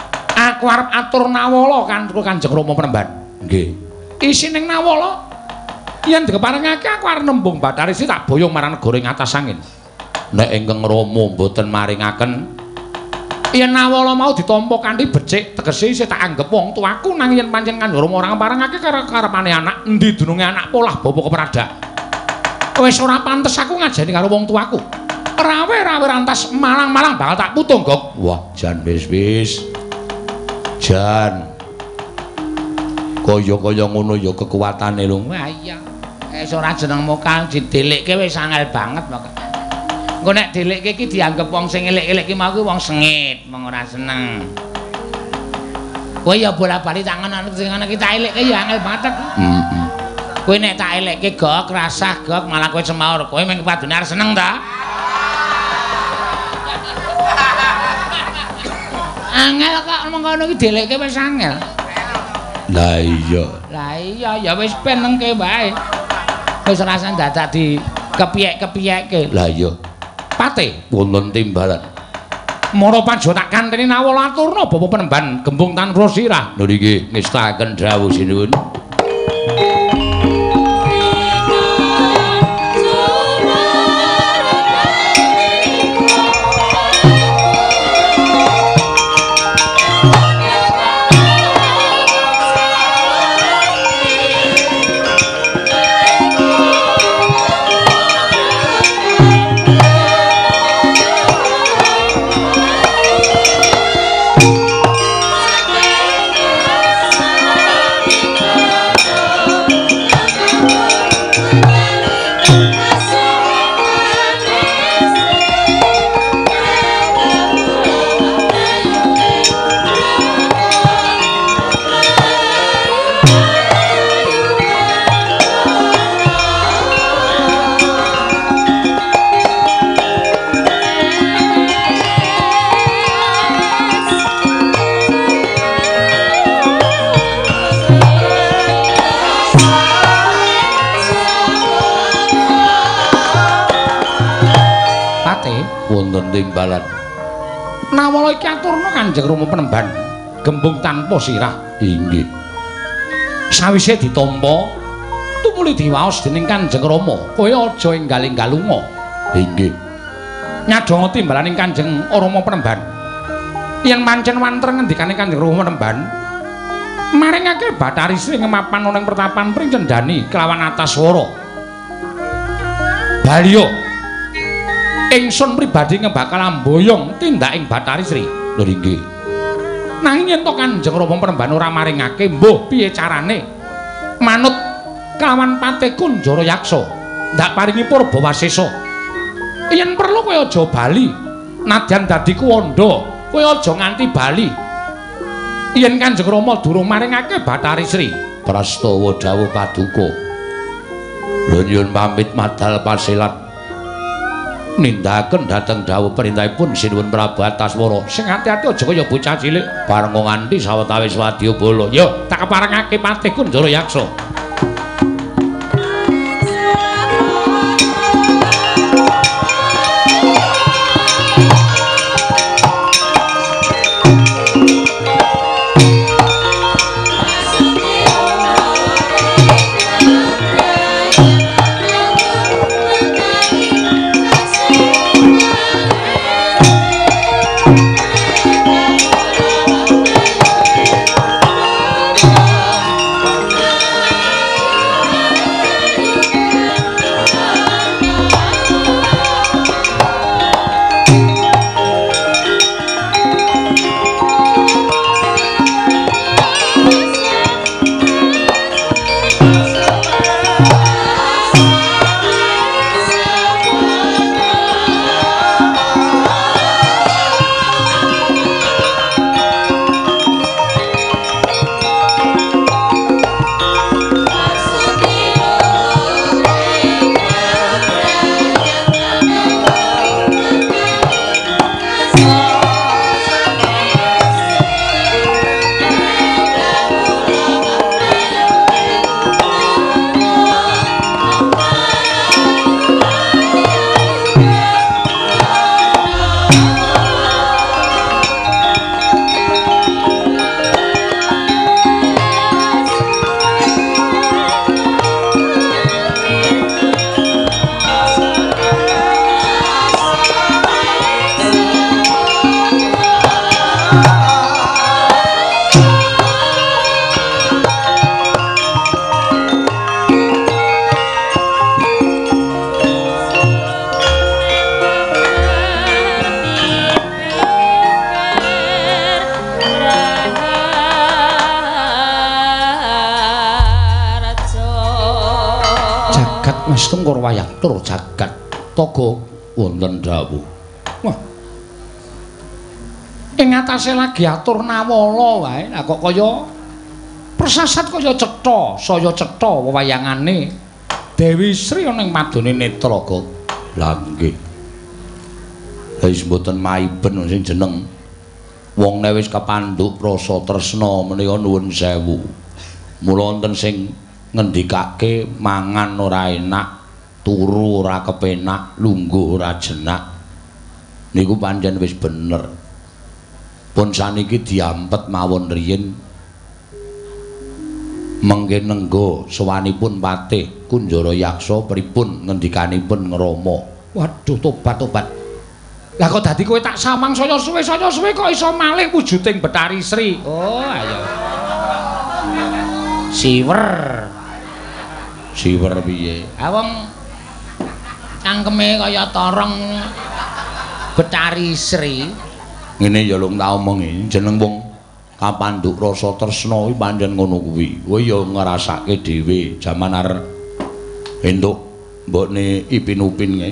Aku arep atur nawala kan Kanjeng Rama Penemban. Nggih. Isining nawala yen dikeparengake aku arep nembung Bathari Sri tak boyong marang negara ing atas angin. Nek ingkang Rama mboten maringaken yen nawala mau ditampa kanthi becik tegese isih tak anggep wong tuaku nanging yen pancen Kanjeng Rama ora ngeparengake karepane anak endi dununge anak polah bapa kepradak. Wis ora pantes aku ngajeni karo wong tuaku. Rawe-rawe rantas malang-malang bakal tak putung, Gok. Wah, jan wis. Jan. Kaya-kaya ngono ya kekuatane lho. Wah iya. Wis ora jeneng mokal didelikke wis angel banget kok. Engko nek delikke iki dianggep wong sing elek-elek ki mau kuwi wong sengit, wong ora seneng. Kowe ya bola-bali tak ngono sing ngono ki tak elekke ya angel banget. Heeh. Kowe nek tak elekke Gok rasah Gok malah kowe semaur. Kowe mung kepadune arep seneng ta? Angel kok mengkono iki delekke wis angel. Lah iya. Lah iya ya wis penengke wae. Wis rasane dadak di kepiyek-kepiyekke. Lah iya. Pate Wonten timbalan. Mara panjo tak kanteni nawala aturna Bapak Penemban Gembung Tanpa Sirah. Lho niki ngestaken dawuh sinuwun. Wonten timbalan. Nawala iki aturna Kanjeng Rama Penemban Gembung Tanpa Sirah. Inggih. Sawise ditampa tumuli diwaos dening Kanjeng Rama, kowe aja enggal-enggal lunga. Inggih. Nyadhanga timbalaning Kanjeng Rama Penemban. Yen pancen wanter ngendikane Kanjeng Rama Penemban, maringake Bathari Sri ngemapan ana ing pertapan Pring Cendani kelawan Ataswara. Baliya ingsun pribadi ngebakal amboyong tindaking Bathari Sri. Lho nggih. Nanging yen to Kanjeng Rama Penemban ora maringake, mbuh piye carane? Manut kelawan Patih Kunjara Yaksa, ndak paringi purba wasesa. Yen perlu kowe aja bali. Nadyan dadi kuwanda, kowe aja nganti bali. Yen Kanjeng Rama durung maringake Bathari Sri, Prastawa dawuh paduka. Lho nyuwun pamit madal pasilat. Nindakaken dhateng dawuh perintahipun Sinuwun Prabu Antaswara. Sing ati-ati aja kaya bocah cilik. Bareng nganti sawetawis wadyabala. Yo, tak keparengake Patih Kunjara Yaksa. Sengkor wayah tur jagat togo wonten dawuh. Wah. Ing atase lagi atur nawala wae. Lah kok kaya persasat kaya cetha, saya cetha wewayangane Dewi Sri ana ing madone netra kok. Lah nggih. Lah wis mboten maiben sing jeneng wong nek wis kapandhuk rasa tresna menika nuwun sewu. Mula wonten sing ngendikake mangan ora enak, turu ora kepenak, lungguh ora jenak. Niku pancen wis bener. Pun saniki diampet mawon riyin mengke nenggo sowanipun patih Kunjara Yaksa pripun ngendikanipun ngrama. Waduh tobat. Lah kok dadi kowe tak samang saya suwe kok iso malih wujuding Betari Sri. Oh, ayo. Siwer piye? Ha wong cangkeme kaya torong Betari Sri. Ngene ya lung tak omongi, jeneng wong kapandhuk rasa tresna kuwi pancen ngono kuwi. Kowe ya ngrasake dhewe jaman arep entuk mbokne Ipin Upin kae.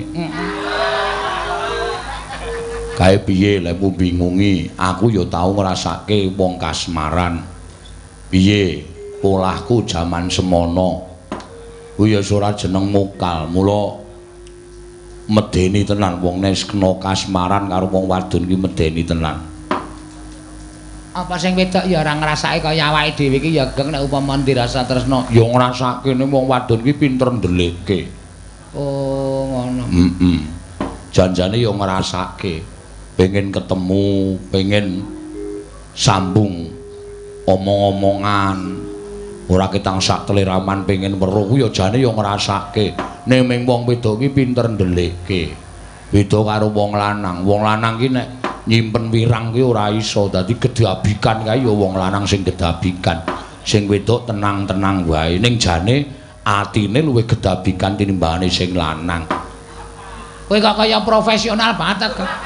Kae piye lek bingungi, aku ya tau ngrasake wong kasmaran. Piye polahku jaman semono. Kuwi ya ora jeneng mokal, mula medeni tenan wong nek kena kasmaran karo wong wadon ki medeni tenan. Apa sing wedok ya ora ngrasake kaya awake dhewe iki ya geng nek upama dirasa tresna. Ya ngrasake nek wong wadon ki pinter ndelikke. Oh, ngono. Janjane ya ngrasake. Pengen ketemu, pengen sambung omong-omongan. Ora ketang sak teliraman pengen weruh ya jane ya ngrasake. Nek mung wong wedok ki pinter ndelikke. Beda karo wong lanang. Wong lanang ki nek nyimpen wirang ki ora iso. Dadi gedabikan kae ya wong lanang sing gedabikan. Sing wedok tenang-tenang wae. Ning jane atine luwih gedabikan tinimbangane sing lanang. Kowe kok kaya profesional banget kok.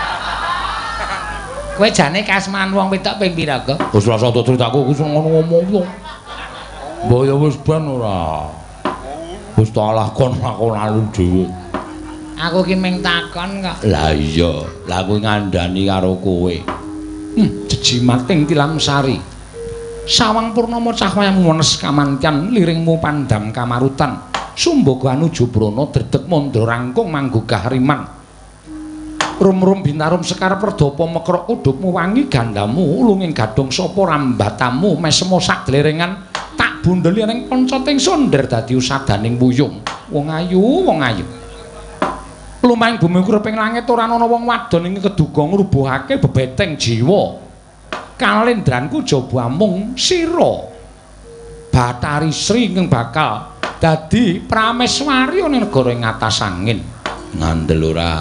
Kowe jane kasmaran wong wedok ping pira kok? Wis rasa critaku wis ngono ngomong yo. Mbok ya wis ben ora. Wis tak lakon lalu dhewe. Aku ki ming takon kok. Lah iya, lah kuwi ngandani karo kowe. Jejimating tilam sari. Sawang purnama cah wayang wenes kamantyan liringmu pandam kamarutan. Sumbaga anuju brana dredeg mandra rangkung manggugah riman. Rum-rum binarum sekar perdapa mekrok udukmu wangi gandamu ulunging gadung sapa rambatamu mesemo sak dlerengan tak bundeli ning pancating sonder dadi usadaning wuyung. Wong ayu. Lumahing bumi kureping langit ora ana wong wadon ing keduga ngrubuhake bebeteng jiwa. Kalendranku jaba mung sira. Batari Sri ingkang bakal dadi prameswari ning negara ing atas angin. Ngandel ora.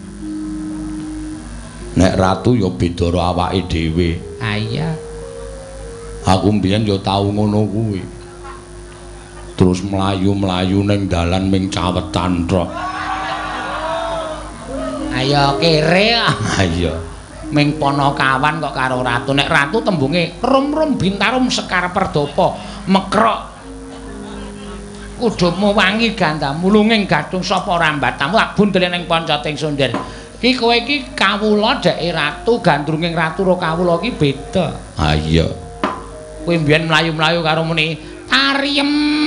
Nek ratu ya beda karo awake dhewe. Ha iya. Aku mbiyen ya tau ngono kuwi. Terus mlayu-mlayu ning dalan ming cawetan tok. Ayo kere. Ayo. Ming Panakawan kok karo ratu. Nek ratu tembunge rum-rum bintarum sekar perdapa mekrok udupmu wangi gandamu lunging gadung sapa rambatamu tak bundel ning pancating sonder. Ki kowe iki kawula deke ratu gandrunging ratu ro kawula ki beda. Ha iya. Kowe mbiyen mlayu-mlayu karo muni tariem.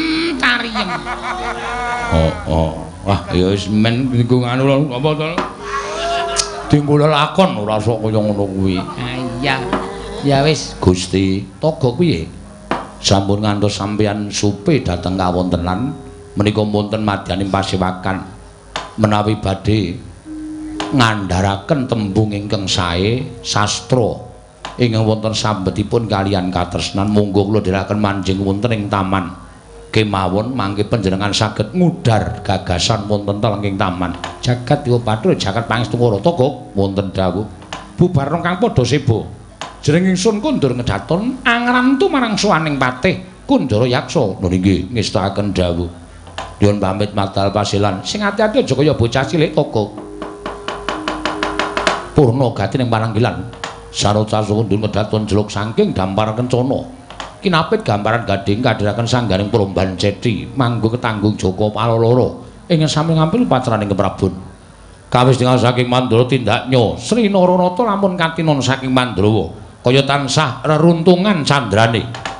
Oh. Wah, ya wis men niku anu apa to? Dinggo lakon ora sok kaya ngono kuwi. Ha iya. Ya wis, Gusti. Toga piye? Sampun ngantos sampeyan supe dhateng kawontenan menika wonten madyaning pasewakan menawi badhe ngandharaken tembung ingkang sae sastra ingkang wonten sambetipun kalian katresnan monggo kula dherekaken manjing wonten ing taman kemawon mangke panjenengan saged ngudar gagasan wonten telenging taman jagat dewa bathara jagat pangestu Rata wonten dawuh bubar kang padha sebo jeneng ingsun kundur ngedaton angrantu marang suwaning patih Kunjara Yaksa lho nggih ngestakaken dawuh nyuwun pamit matal pasilan sing ati-ati aja kaya bocah cilik toko Purna gati ning pananggilan sarota kundur ngedaton jeluk saking dampar kencana kinapit gambaran gading kadhiraken sanggaring Promban Cethi manggo ketanggung Joko Paloloro ingin sami ngampil patraning keprabon. Kawis dengan saking Mandura tindak nyo Sri Naranata lamun katinon saking Mandrawa kaya tansah reruntungan candrane.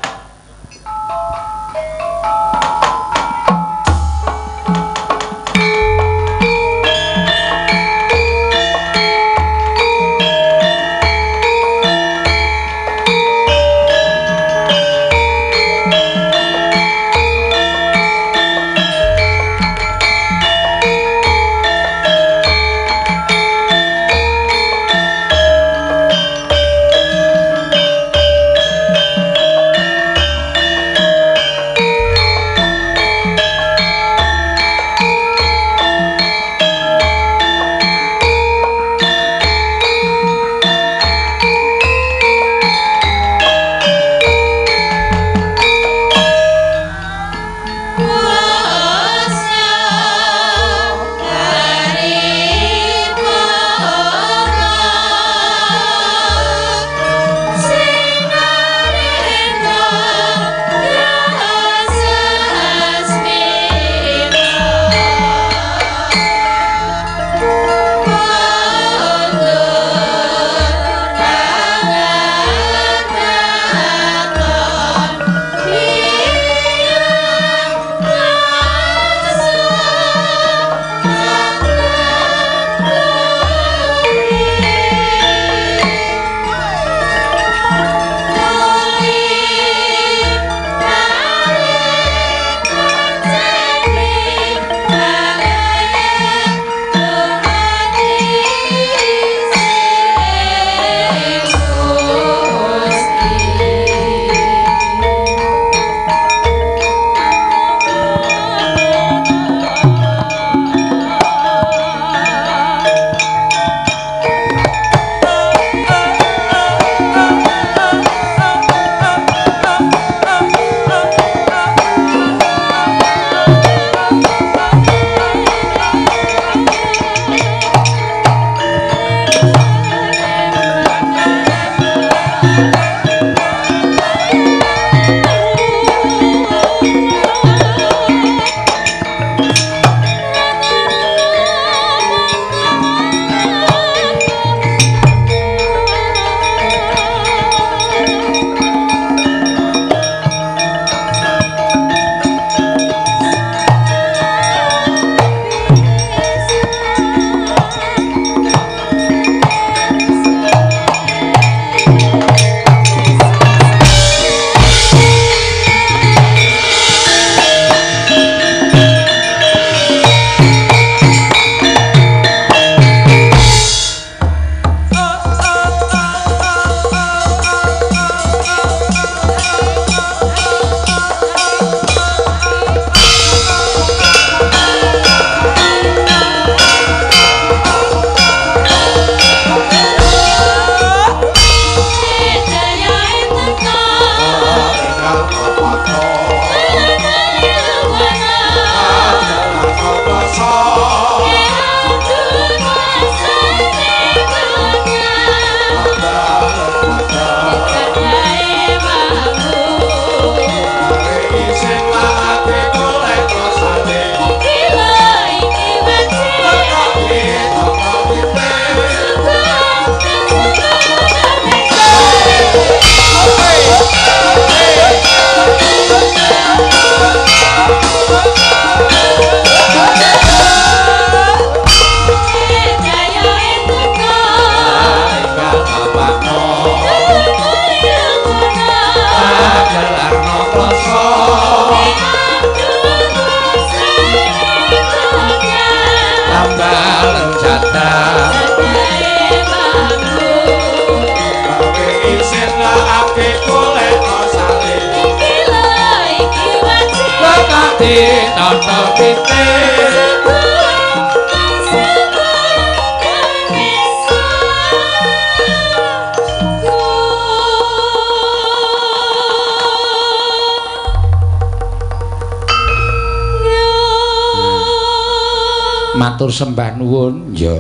Matur sembah nuwun. Ya.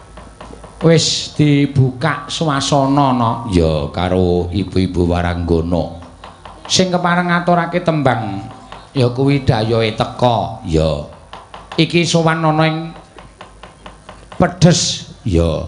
Wis dibuka swasana no ya karo ibu-ibu Waranggana. Sing kepareng ngaturake tembang ya kuwi dayohe teka ya. iki sowan ana ing Pedhes ya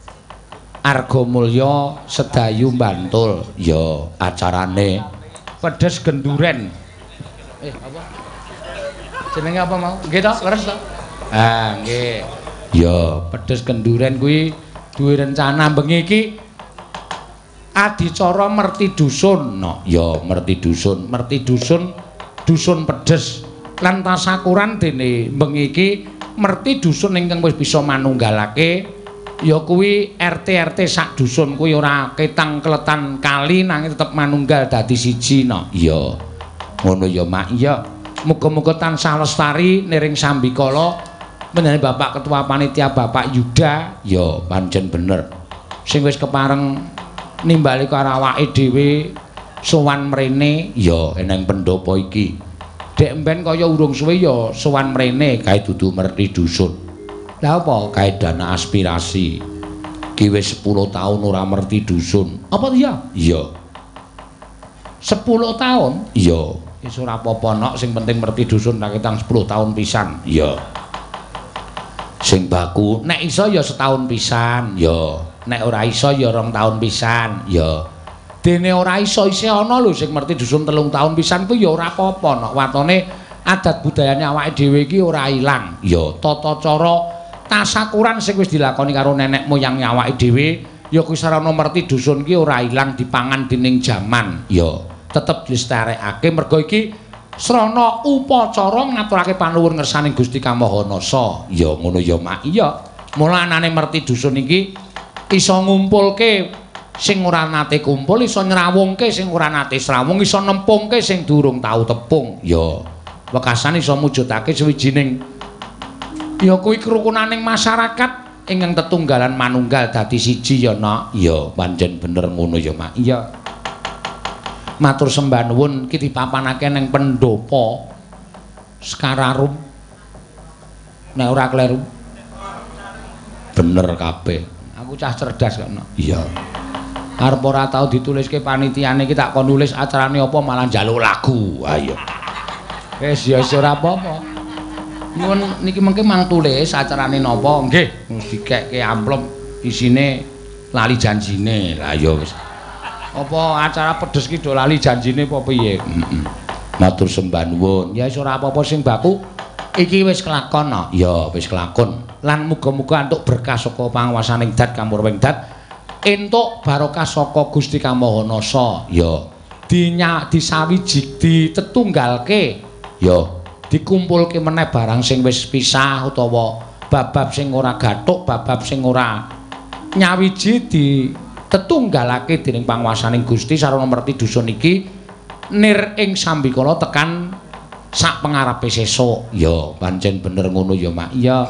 Argamulya Sedayu Bantul ya acarane Pedhes Genduren apa jenenge apa mau nggih to leres to nggih ya Pedhes Genduren kuwi duwe rencana bengi iki adicara merti dusun no ya merti dusun dusun Pedhes lan tasakuran dene bengi iki merti dusun ingkang wis bisa manunggalake ya kuwi RT sak dusun kuwi ora ketang kletan kali nanging tetep manunggal dadi siji no iya ngono ya mak iya muga-muga tansah lestari niring sambikala menjane Bapak Ketua Panitia Bapak Yuda ya pancen bener sing wis kepareng nimbali karo awake dhewe sowan mrene ya eneng pendopo iki dek mben kaya urung suwe ya sowan mrene kae dudu merti dusun. Lah apa kae dana aspirasi. Ki wis 10 taun ora merti dusun. Apa iya? Iya. 10 taun? Iya. Wis ora apa-apa nok sing penting merti dusun tak ketang 10 taun pisan. Iya. Sing baku nek iso ya setahun pisan. Ya. Nek ora iso ya 2 taun pisan. Ya. Dene ora iso isih ana lho sing merti dusun 3 taun pisan ku ya ora apa-apa nok watone adat budayane awake dhewe iki ora ilang ya tata cara tasakuran sing wis dilakoni karo nenek moyang awake dhewe ya kuwi sarana merti dusun iki ora ilang dipangan dening jaman ya tetep dilestarekake mergo iki srana upacara ngaturake panuwun ngersaning Gusti Kamahanasa ya ngono ya mak iya mulanane merti dusun iki iso ngumpulke sing ora nate kumpul iso nyrawungke sing ora nate srawung iso nempungke sing durung tau tepung ya wekasan iso mujudake sawijining ya kuwi kerukunaning masyarakat ingkang tetunggalan manunggal dadi siji ya nak ya pancen bener ngono ya mak iya matur sembah nuwun iki dipapanake ning pendopo Sekararum nek ora kleru bener kabeh aku cah cerdas kok nak iya arep ora tau dituliske panitiane iki tak kon nulis acarane apa malah njaluk lagu. Ayo. Wis ya ora apa-apa. Nyuwun niki mengke mang tulis acarane napa? Nggih, dikekke amplop isine lali janjine. Lah ya wis. Apa acara Pedhes ki do lali janjine apa piye? Matur sembah nuwun. Ya wis ora apa-apa sing baku. Iki wis kelakon no? Ya wis kelakon. Lan muga-muga entuk berkah saka panguwasaning Dat Kamurweng Dat. Entuk barokah saka Gusti Kamahanasa ya disawiji ditetunggalke ya dikumpulke meneh barang sing wis pisah utawa bab-bab sing ora gathuk bab-bab sing ora nyawiji ditetunggalake dening panguwasaning Gusti sarana merti dusun iki nir ing sambikala tekan sak pengarepe sesuk ya pancen bener ngono ya mak iya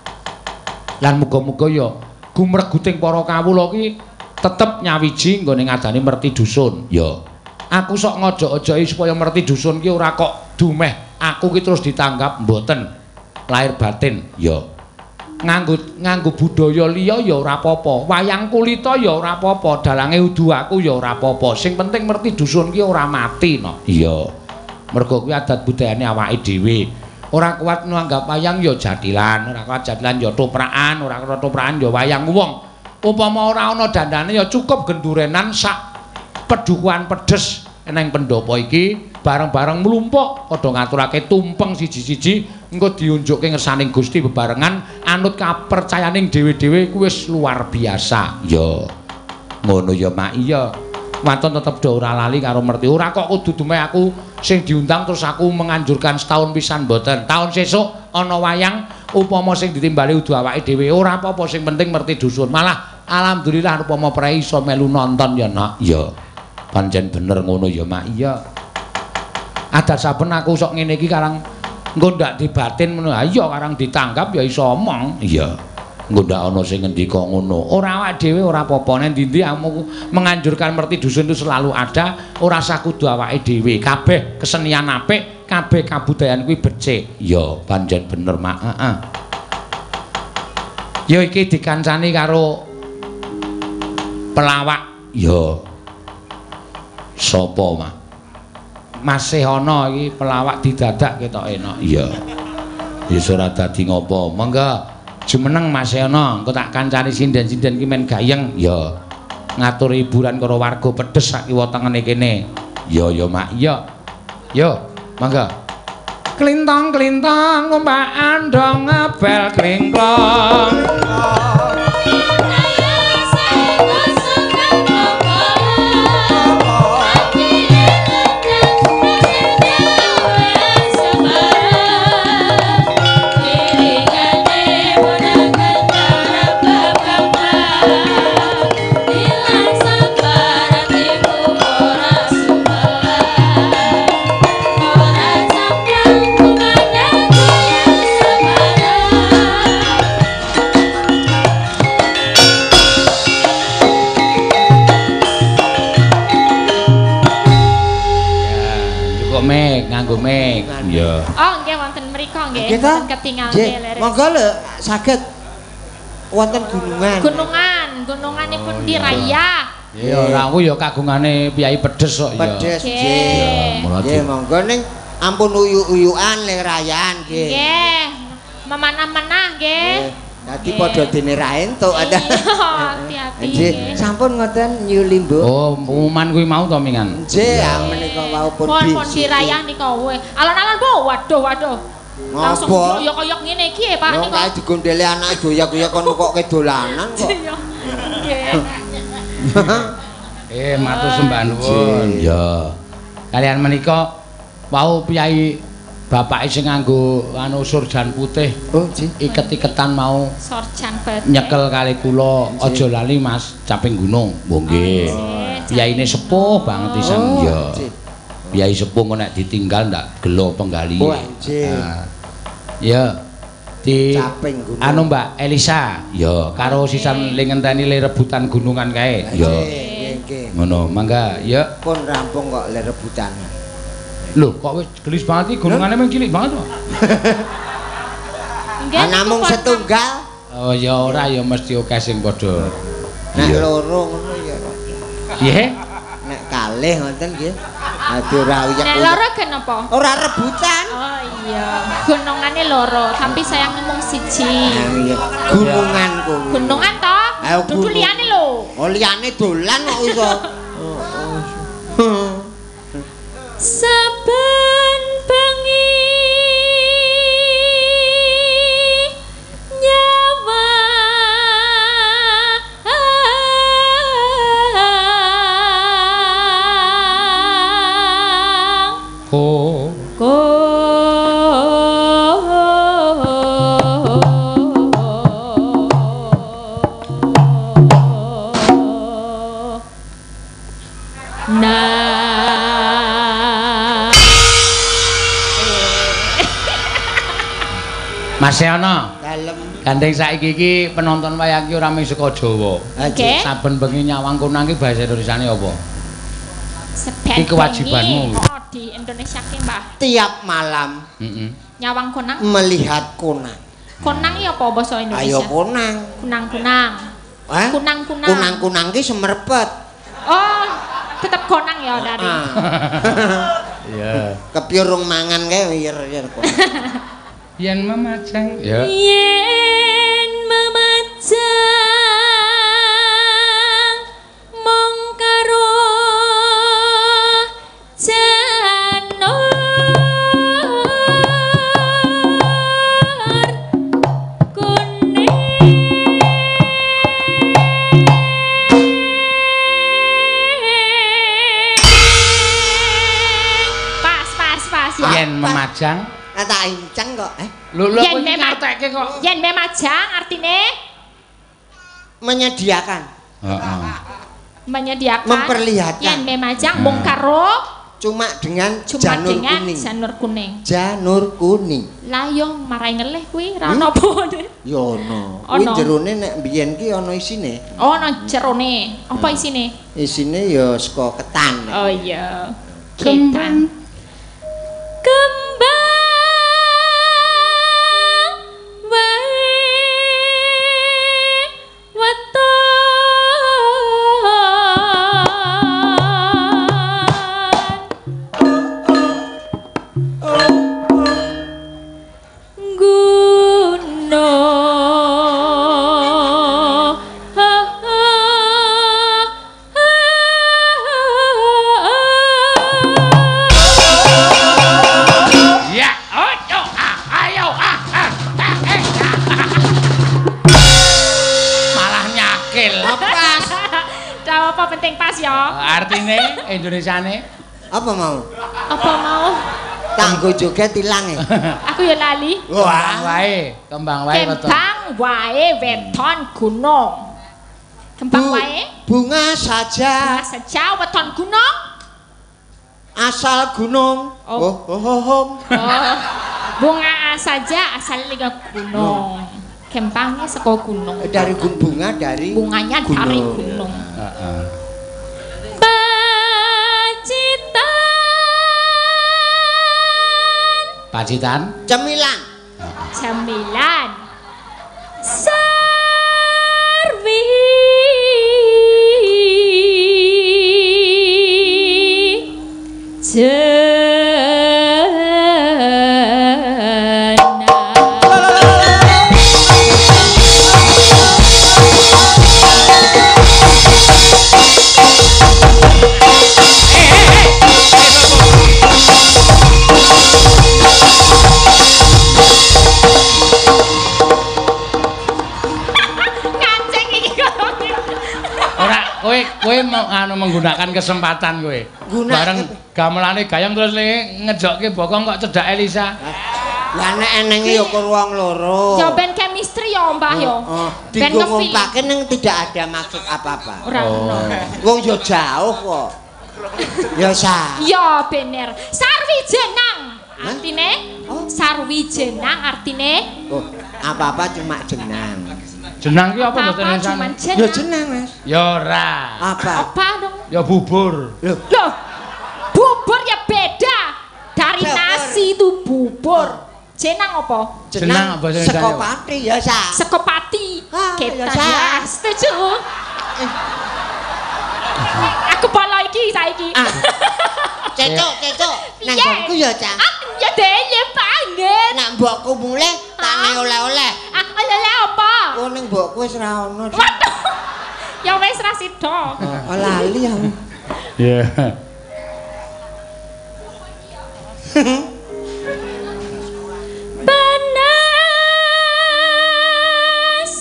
lan muga-muga ya gumreguting para kawula ki tetep nyawiji nggone ngadani merti dusun. Ya. Aku sok ngojok-ojoki supaya merti dusun ki ora kok dumeh. Aku ki terus ditanggap mboten. Lahir batin. Ya. Nganggo budaya liya ya ora apa-apa. Wayang kulita ya ora apa-apa. Dalange udu aku ya ora apa-apa. Sing penting merti dusun ki ora mati no. Iya. Mergo kuwi adat budayane awake dhewe. Ora kuat nanggap wayang ya jadilan, ora kuat jadilan ya toprakan, ora kuat toprakan ya wayang wong. Upama ora ana dandane ya cukup gendurenan sak pedukuhan Pedhes nang pendopo iki bareng-bareng mlumpuk padha ngaturake tumpeng siji-siji engko diunjukke ngersaning Gusti bebarengan anut kapercayaning dhewe-dhewe kuwi wis luar biasa. Ya. Ngono ya mak iya. Waton tetep do ora lali karo merti. Ora kok kudu dumeh aku sing diundang terus aku menganjurkan setahun pisan mboten. Tahun sesuk ana wayang upama sing ditimbali udu awake dhewe ora apa-apa sing penting merti dusun. Malah alhamdulillah upama prei iso melu nonton ya nak. Iya. Pancen bener ngono ya mak. Iya. Adat saben aku sok ngene iki karang engko ndak dibatin ngono. Ha iya karang ditanggap ya iso omong. Iya. Engko ndak ana sing ngendika ngono. Ora awake dhewe ora apa-apa nek ndi-ndi menganjurkan merti dusun itu selalu ada, ora usah kudu awake dhewe. Kabeh kesenian apik, kabeh kabudayan kuwi becik. Ya, pancen bener, Mak. Heeh. Ya iki dikancani karo pelawak. Ya. Sapa, Mak? Masih ana iki pelawak didadak ketok enak. Iya. Ya ora dadi ngopo. Monggo jumeneng Mas Yana, engko tak kancani sinden-sinden ki men gayeng ya. Ngatur hiburan karo warga pedes sak kiwa tengene kene. Ya ya Mak, ya. Yo, monggo. Klintong-klintong ombak andong ngabel klingklong. Nganggo mic. Iya. Oh, nggih wonten mriku nggih. Wonten ketingal leres. Monggo lho saged wonten gunungan. Gununganipun di Raya. Iya, ora aku ya kagungane Piyai Pedes kok ya. Pedes nggih. Nggih, monggo ning ampun uyuk-uyukan le rayan nggih. Nggih. Memanah-manah nggih. Dadi padha dene ra entuk ada. Hati-hati nggih. Sampun ngoten nyuli mbok. Oh, pengumuman kuwi mau to mingan. Nggih, menika wau pun pun dirayah nika kowe. Alon-alon Bu, waduh. Langsung doyok-doyok ngene iki Pak nika. Yo kae digondhele anake doyak-doyak kon koke dolanan kok. Nggih. Matur sembah nuwun. Ya. Kalian menika wau Piyai bapake sing nganggo anu surjan putih. Oh, nggih. Iket-iketan mau surjan putih. Nyekel kali kula aja lali Mas caping gunung. Mbok nggih. Piyaine sepuh banget pisan ya. Piyai sepuh nek ditinggal ndak gelo penggali. Oh, nggih. Ya. Di caping gunung. Anu Mbak Elisa, ya karo sisan ling ngenteni le rebutan gunungan kae. Ya. Nggih. Ngono, mangga ya. Pun rampung kok le rebutan. Lho, kok wis gelis banget iki gunungane mung cilik banget kok. Nggih. Namung setunggal. Oh ya ora ya mesti akeh sing padha. Nek loro ngono ya. Nggih. Nek kalih ngoten nggih. Dadi ora uyek. Nek loro kenapa? Ora rebutan. Oh iya, gunungane loro, tapi sayang mung siji. Iya. Gunungan kuwi. Gunungan to? Dudu liyane lho. Oh liyane dolan kok iso. Saben bengi nyawa Mas Yana. Dalem. Gandeng saiki iki penonton wayang iki ora mung saka Jawa. Nggih. Saben bengi nyawang kunang iki bahasa Indonesiane apa? Iki kewajibanmu. Oh, di Indonesia ki, Mbah. Tiap malam. Nyawang kunang. Melihat kunang. Kunang iki apa basa Indonesia? Ayo kunang. Kunang-kunang. Kunang-kunang. Kunang-kunang ki semerpet. Oh, tetep konang ya dari. Iya. Kepiurung mangan kae yer-yer kunang. Yen memajang ya. Yen memajang mong karo janur kuning. Pas ya. Yen memajang Tak inceng kok. Lho kok ngartekke kok. Yen memajang artine menyediakan. Heeh. Menyediakan. Memperlihatkan. Yen memajang mung karo cuma dengan janur kuning. Janur kuning. Janur kuning. Lah yo marai ngelih kuwi ra ono apa. Yo ono. Kuwi jerone nek mbiyen ki ono isine. Oh, ono jerone. Apa isine? Isine ya saka ketan. Oh iya. Ketan. Kembang weton penting pas ya. Artine Indonesiane Apa mau? Apa mau? Kanggo joget ilang e. Aku ya lali. Kembang wae weton. Kembang wae weton gunung. Kembang wae Bunga saja weton gunung. asal gunung. Oh. Bunga saja asal liga gunung. Kembangnya saka gunung. Dari bunga dari bunganya gunung. dari gunung. Heeh. Pacitan. Cemilan. Sarwi Kowe menggunakan kesempatan kowe. Bareng gamelane gayang terus ngejokke bokong kok cedak Elisa. Lah nek enenge ya kur wong loro. Ya ben chemistry ya Mbah ya. Ben ngompake ning tidak ada maksud apa-apa. Ora ono. Wong yo jauh kok. Ya sa. Ya bener. Sarwijenang. Artine? Sarwijenang artine? Oh, apa-apa cuma jenang. Jenang ki apa mboten Indonesia? Ya jenang, Mas. Ya ora. Apa dong? Ya bubur. Loh, bubur ya beda. Dari nasi itu bubur. Jenang apa? Jenang bahasa Indonesia. Sekopati ya, Sa. Sekopati. Ya, ya, setuju. Aku pala iki saiki. Cecuk. Nang nggonku ya, Cak. Ya dene banget. Nek mbokku mulih tak oleh-oleh. Aku oleh apa? Oh ning mbokku wis ra ono. Waduh. Ya wis ra sida. Lali aku. Ya. Panas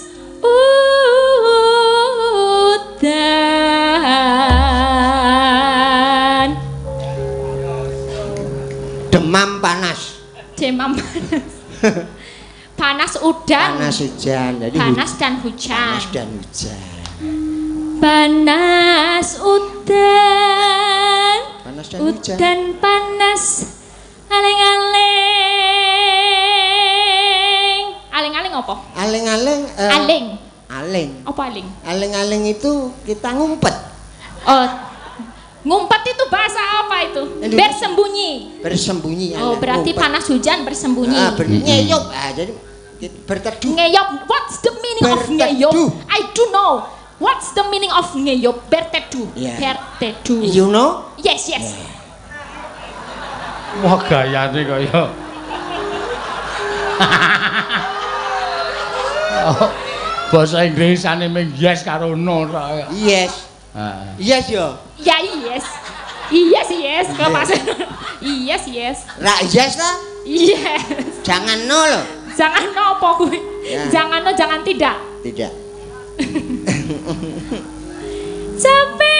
udan. Demam panas. Panas udan. Panas hujan. Jadi Panas dan hujan. Panas dan hujan. Panas udan. Panas dan hujan. Udan panas. Aling-aling. Aling-aling apa? Aling-aling. Aling. Aling. Apa aling? Aling-aling itu kita ngumpet. Oh, ngumpet itu bahasa apa itu? Bersembunyi. Bersembunyi. Oh, berarti ngumpet. panas hujan bersembunyi. Ngeyop. Jadi berteduh. Ngeyop. What's the meaning of ngeyop? I do know. What's the meaning of ngeyop? Berteduh. Yeah. Berteduh. You know? Yes. Wah gayane kaya. Oh, bahasa Inggrisane mung yes karo no tok. Yes. Yes yo. Ya yes. Yes. Kok maksud? Yes. Ra yes ta? Yes. Jangan no loh. Jangan no apa kuwi? Ya. Jangan no, jangan tidak. Tidak. Capek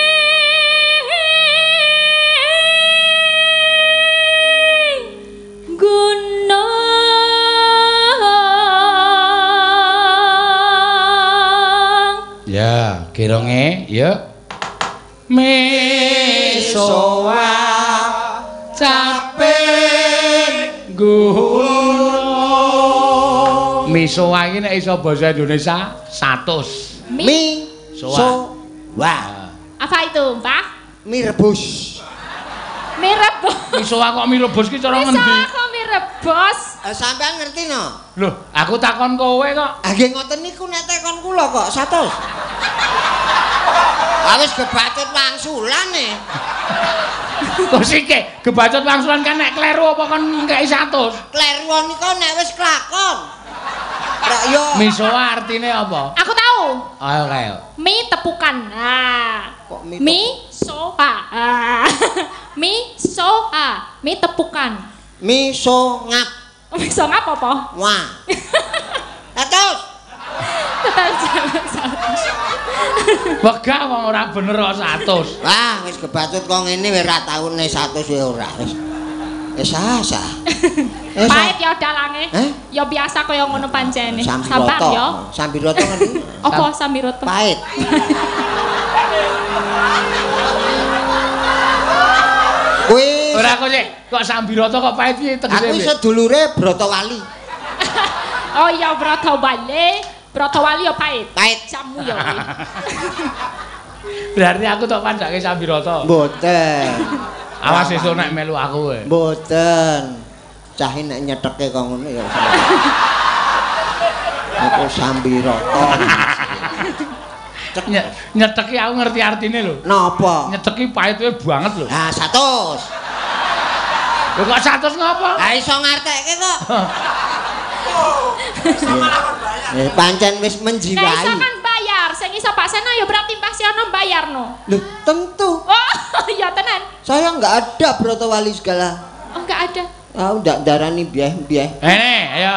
gunung. Ya, kironge, yuk. Mesowa capek gunung. Misowa iki nek iso basa Indonesia 100. Wah. Apa itu, Mbah? Mie rebus. Mie rebus. Misowa kok mie rebus ki cara ngendi? Misowa kok mie rebus? Sampean ngerti no? Loh, aku takon kowe kok. Nggih ngoten niku nek tekon kula kok 100. Wis kebacut wangsulan e. Kok sike gebacot wangsulan kan nek kleru apa kon ngekeki 100? Kleruan niku nek wis kelakon. Ra yo. Misowa artine apa? Aku tahu. Ayo kae. Mie tepukan. Nah. Kok Mie soa. Mie soa. Mie tepukan. Mie so ngap. Mie so ngap apa? Wah. Terus. Wegah wong ora bener kok 100. Wah, wis kebacut kok ngene wis ra taune 100 wis ora. Wis sah. Pahit ya dalange. Ya biasa kaya ngono pancene. Sabar ya. Sambiroto ngerti? Apa sambiroto? Pahit. Kuwi ora kok sik, kok sambiroto kok pahit piye tegese? Aku iso dulure Brotowali. Oh iya Brotowali. Brotowali ya pahit. Pahit. Jamu ya. Berarti aku tok pancake sambiroto. Mboten. Awas esuk nek melu aku kowe. Mboten. Cahe nek nyetheke kok ngono ya. Aku sambiroto. Nyetheki aku ngerti artine lho. Napa? Nyetheki pahit banget lho. Ah 100. Lho kok 100 ngopo? Ha iso ngartekke kok. Pancen wis menjiwai. Nek iso kan bayar, sing iso Pak Sena ya berarti Mbah Siono bayarno. Loh, tentu. Oh, iya tenan. Saya enggak ada Brotowali segala. Oh, enggak ada. Ah, ndak darani bieh-bieh. Ayo.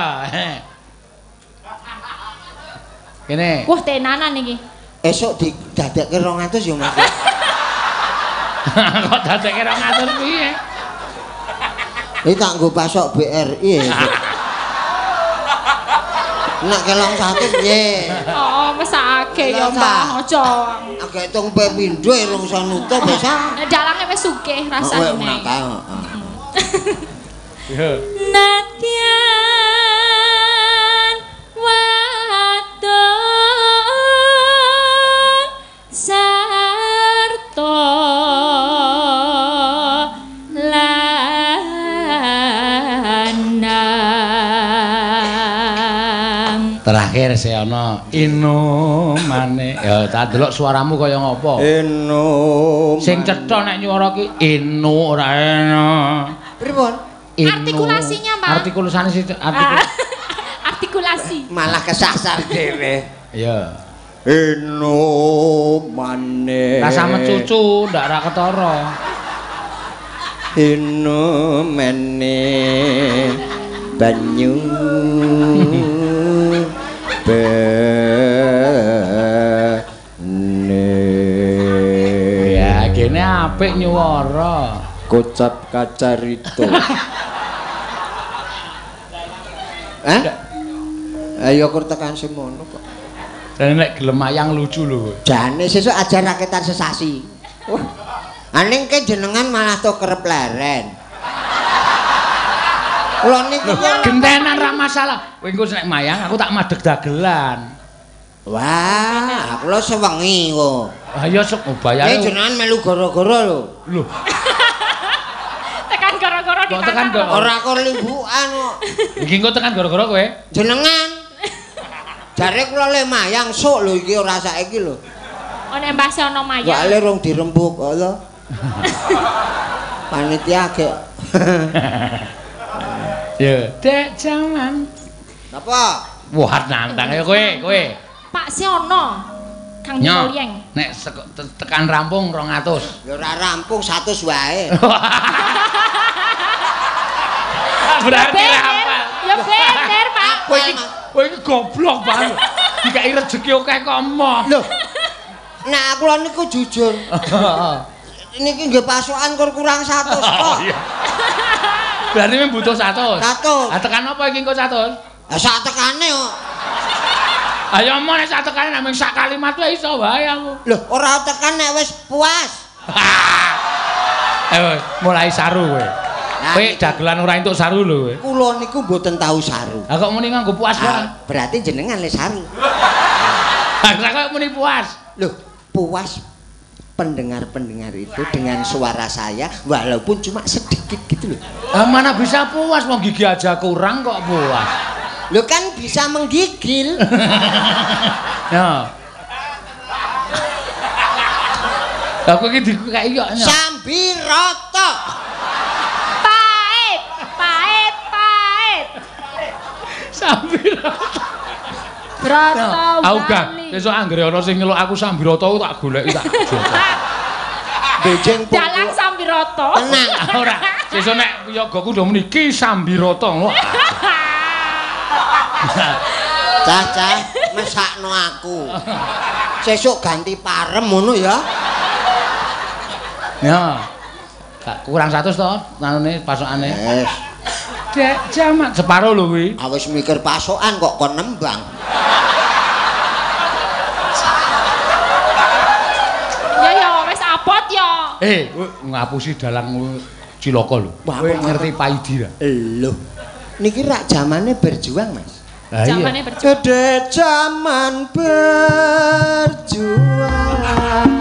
Kene. Wah, tenanan iki. Esuk didadekke 200 ya, Mas. Kok dadekke 200 piye? Iki tak nggo pasok BRI. Nek kelong 100 piye? Oh, mesake ya, Mbah. Aja. Agek tung pepindho rong iso nutup bisa. Dalange wis sugih rasane. Nadyan wadon sarta lanang. Terakhir Seana Inumane. Ya tak delok suaramu kaya ngopo? Inum. Sing cetha nek nyuara ki inu ora enak. Pripun? Artikulasinya, Mbak. Artikulasi Artikulasi. Malah kesasar dhewe. Ya. Inumane. Rasa mecucu ndak ra ketara. Inumane banyu Ya, kene apik nyuwara. Kocap kacarito. Ayo kur tekan semono kok. Dan nek gelem ayang lucu lho. Jane sesuk ajar raketan sesasi. Wah. Aning ke jenengan malah to kerep leren. Kula niku gentenan ra masalah. Kowe engko nek mayang aku tak madeg dagelan. Wah, kula sewengi kok. Ah ya sok bayare. Nek jenengan melu gara-gara lho. Lho. Tekan gara-gara di tekan ora kok limbukan kok. Iki engko tekan gara-gara kowe. Jenengan. Jare kula le mayang sok lho iki ora saiki lho. Oh nek Mbah Siono mayang. Wale rong dirembuk Allah. Panitia agek. Ya, dek jaman. Napa? Wah, nantang ya kowe. Pak Siono. Kang Nyolyeng. Nek tekan rampung 200. Ya ora rampung 100 wae. Berarti hafal. Ya bener, Pak. Kowe iki goblok banget. Dikai rezeki akeh kok emoh. Lho. Nek kula niku jujur. Niki nggih pasokan kurang 100 kok. Berarti men butuh 100. 100. Ah tekan apa iki engko 100? Lah sak tekane kok. Ayo omong nek sak tekane namung sak kalimat wae iso wae aku. Lho, ora tekan nek wis puas. Ayo mulai saru kowe. Kowe dagelan ora entuk saru lho kowe. Kula niku mboten tahu saru. Lah kok muni nganggo puas wae. Berarti jenengan le saru. Lah kok muni puas. Loh, puas pendengar-pendengar itu dengan suara saya walaupun cuma sedikit gitu loh. Ah mana bisa puas mau gigi aja kurang kok puas. Loh kan bisa menggigil. Ya. Aku iki dikeki kok. Sambiroto. Pahit. Sambiroto. Brotowali. Aku gak, besok anggere ana sing nyeluk aku Sambiroto tak goleki tak joto. Bejeng Dalang Sambiroto. Tenang. Ora, besok nek yogaku udah meniki Sambiroto. Cah. mesakno aku. Sesuk ganti parem ngono ya. Ya. Gak kurang 100 to nanune pasokane. Wes. Dek jamak separo lho kuwi. Awis mikir pasokan kok kon nembang. Ya wis abot ya. Ngapusi dalang cilaka lho. Wah, Kowe apa- ngerti paidi ra? Lho. Niki rak zamane berjuang, Mas. Lah iya. Jamane berjuang. Gede zaman berjuang.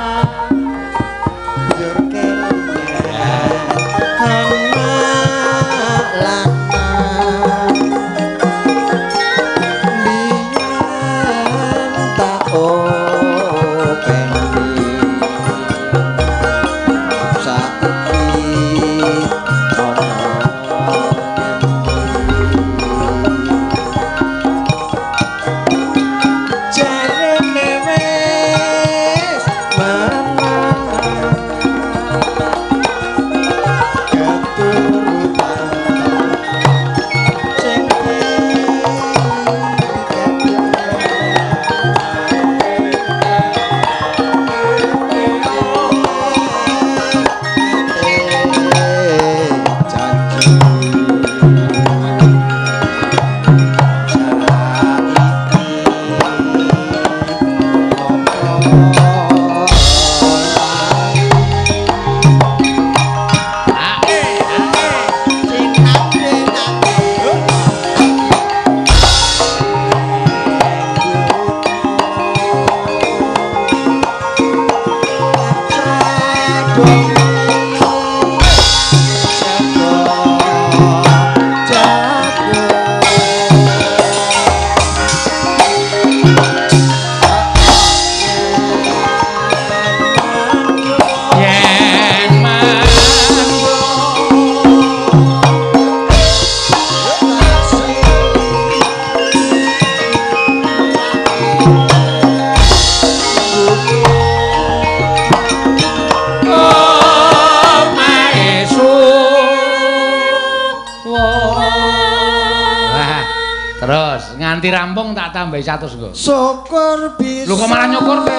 Nganti rampung tak tambahi 100 nggo. Syukur bisa. Lho kok malah nyukur kowe?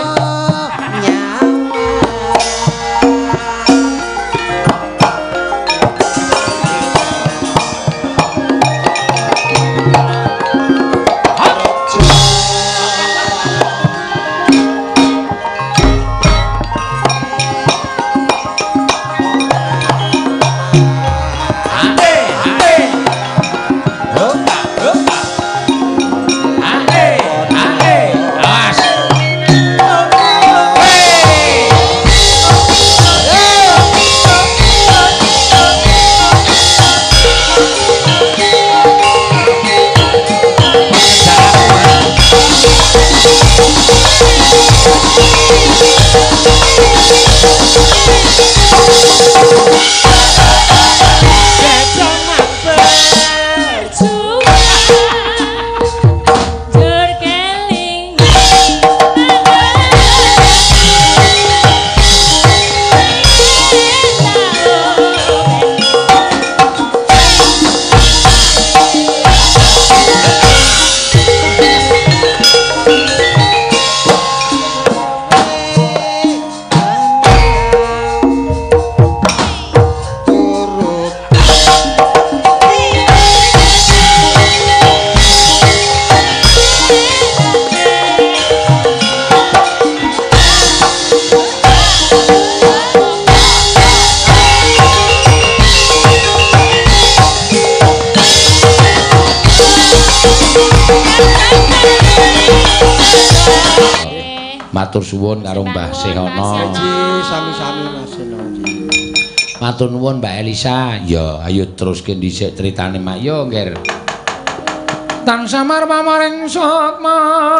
Matur suwun karo Mbah Sehono. Sami-sami Mas Senoji. Matur nuwun Mbak Elisa. Ya, ayo teruske dhisik critane Mak. Yo, Ngger. Tansah marmaring sukma.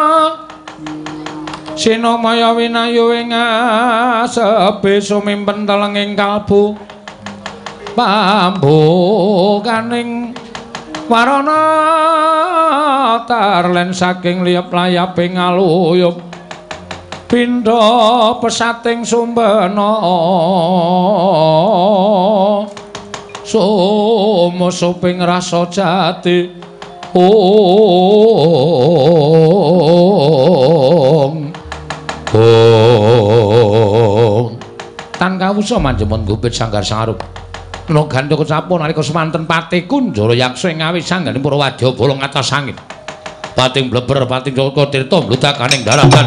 Sinamaya winayu ing asepe sumimpen telenging kalbu. Pambukaning warana tarlen saking liyep layaping aluyup. Pindha pesating sumbana sumusuping rasa jati Tan kawusa manjemun gupit sanggar sangarup. No gandha kecapo nalika semanten Patih Kunjara Yaksa ing ngawi sanggane para wadyabala ngatas sangit. Pating bleber pating Joko Tirta mbludakaning dalagan.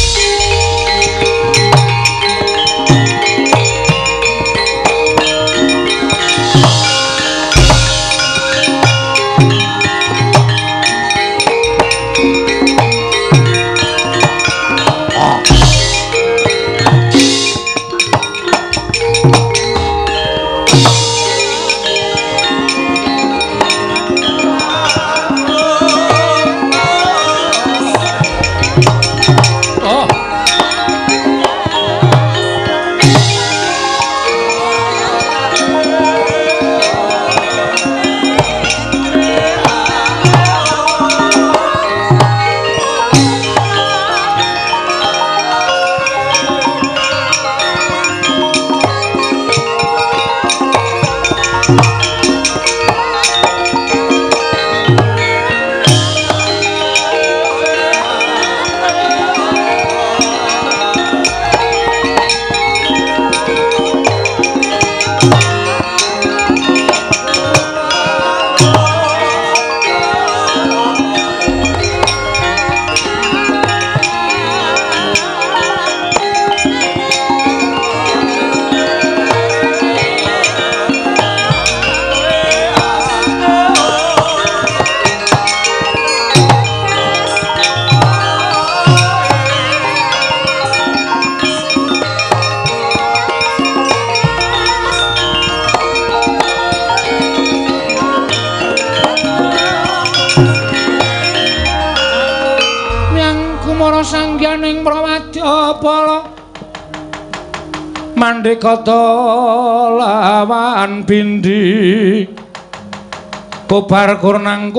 Mandekata lawan bindi kobar kurnangku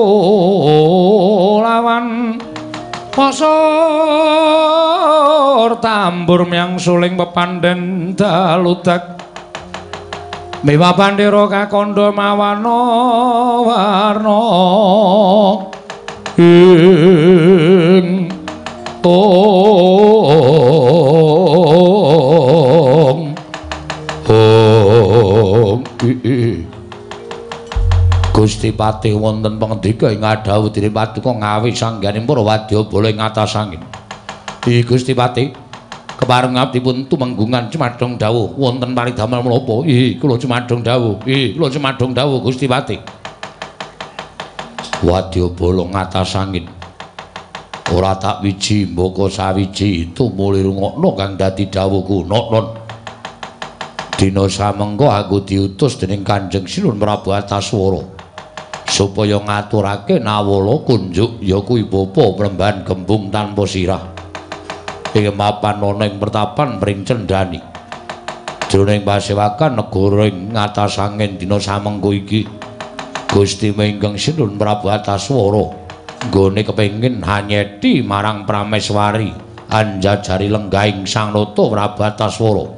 lawan pasor tambur miang suling pepanden daludak mewa bandera kakandha mawana warna ing Gusti Patih wonten pangandika ing adhawuh dening Paduka ngawi sangganing para wadyabala ing atas angin. Gusti Patih kepareng abdipun tumenggungan cumadhong dawuh wonten paridamel menapa? Kula cumadhong dawuh. Kula cumadhong dawuh Gusti Patih. Wadyabala ngatas angin. Ora tak wiji mbaka sawiji tumuli rungokno kang dadi dawuhku non. Dina samengko aku diutus dening Kanjeng Sinun Prabu Antaswara supaya ngaturake nawala kunjuk ya kuwi bapa Plemban Gembung tanpa sirah ing mapan ana ing pertapan Pring Cendani jroning pasewakan negara ing ngatas angin dina samengko iki Gusti Menggeng Sinun Prabu Antaswara nggone kepengin hanyeti marang Prameswari anjajari lenggahing Sang Nata Prabu Antaswara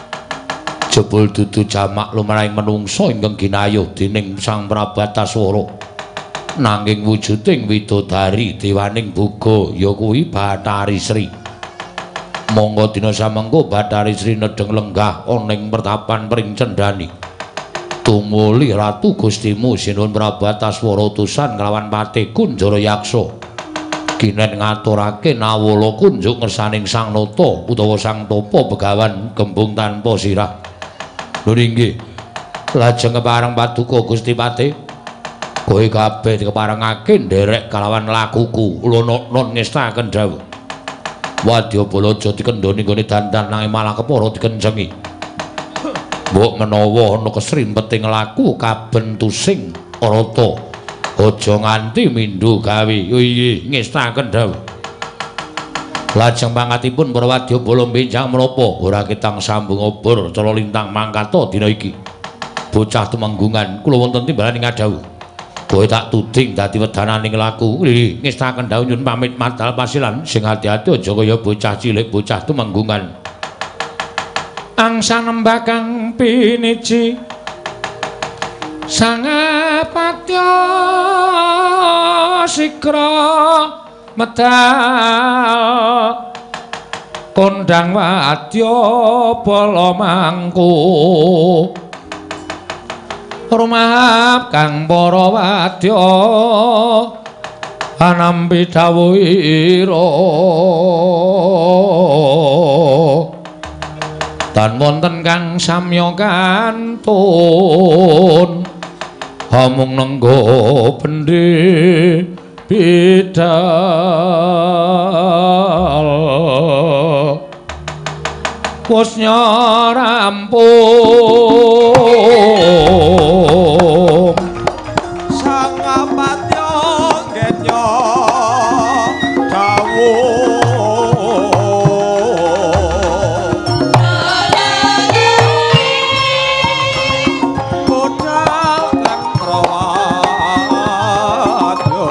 jebul dudu jamak lumrahing menungsa ingkang ginayuh dening Sang Prabu Antaswara nanging wujuding widodari dewaning boga ya kuwi Bathari Sri monggo dina samengko Bathari Sri nedheng lenggah ana ing pertapan Pring Cendani tumuli Ratu Gustimu Sinun Prabu Antaswara utusan kelawan Patih Kunjara Yaksa kinen ngaturake nawala kunjuk ngersaning Sang Nata utawa Sang Tapa Begawan Gembung tanpa sirah. Lho nggih. Lajeng kepareng Paduka Gusti Patih. Kowe kabeh dikeparengake nderek kalawan lakuku. Kula non ngestaken dawuh. Wadyabala aja dikendhoni nggone dandan nanging malah kepara dikencengi. Mbok menawa ana kesrimpeting laku kabentusing rata. Aja nganti mindhu gawe. Nggih, ngestaken dawuh. Lajeng pangkatipun para wadyabala benjang menapa ora ketang sambung obor cara lintang mangkata dina iki. Bocah tumenggungan kula wonten timbalan ing adhawuh. Kowe tak tuding dadi wedananing laku. Nggih, ngestaken dawuh nyuwun pamit madal pasilan sing ati-ati aja kaya bocah cilik bocah tumenggungan. Angsa nembah kang piniji Sangapatya sikra medal kondang wadya bala mangku rumahap kang para wadya anampi dawuhira tan wonten kang samya kantun amung nenggo bendhe bidal wis rampung sang apatya genya dawuh bodhal lan rawadya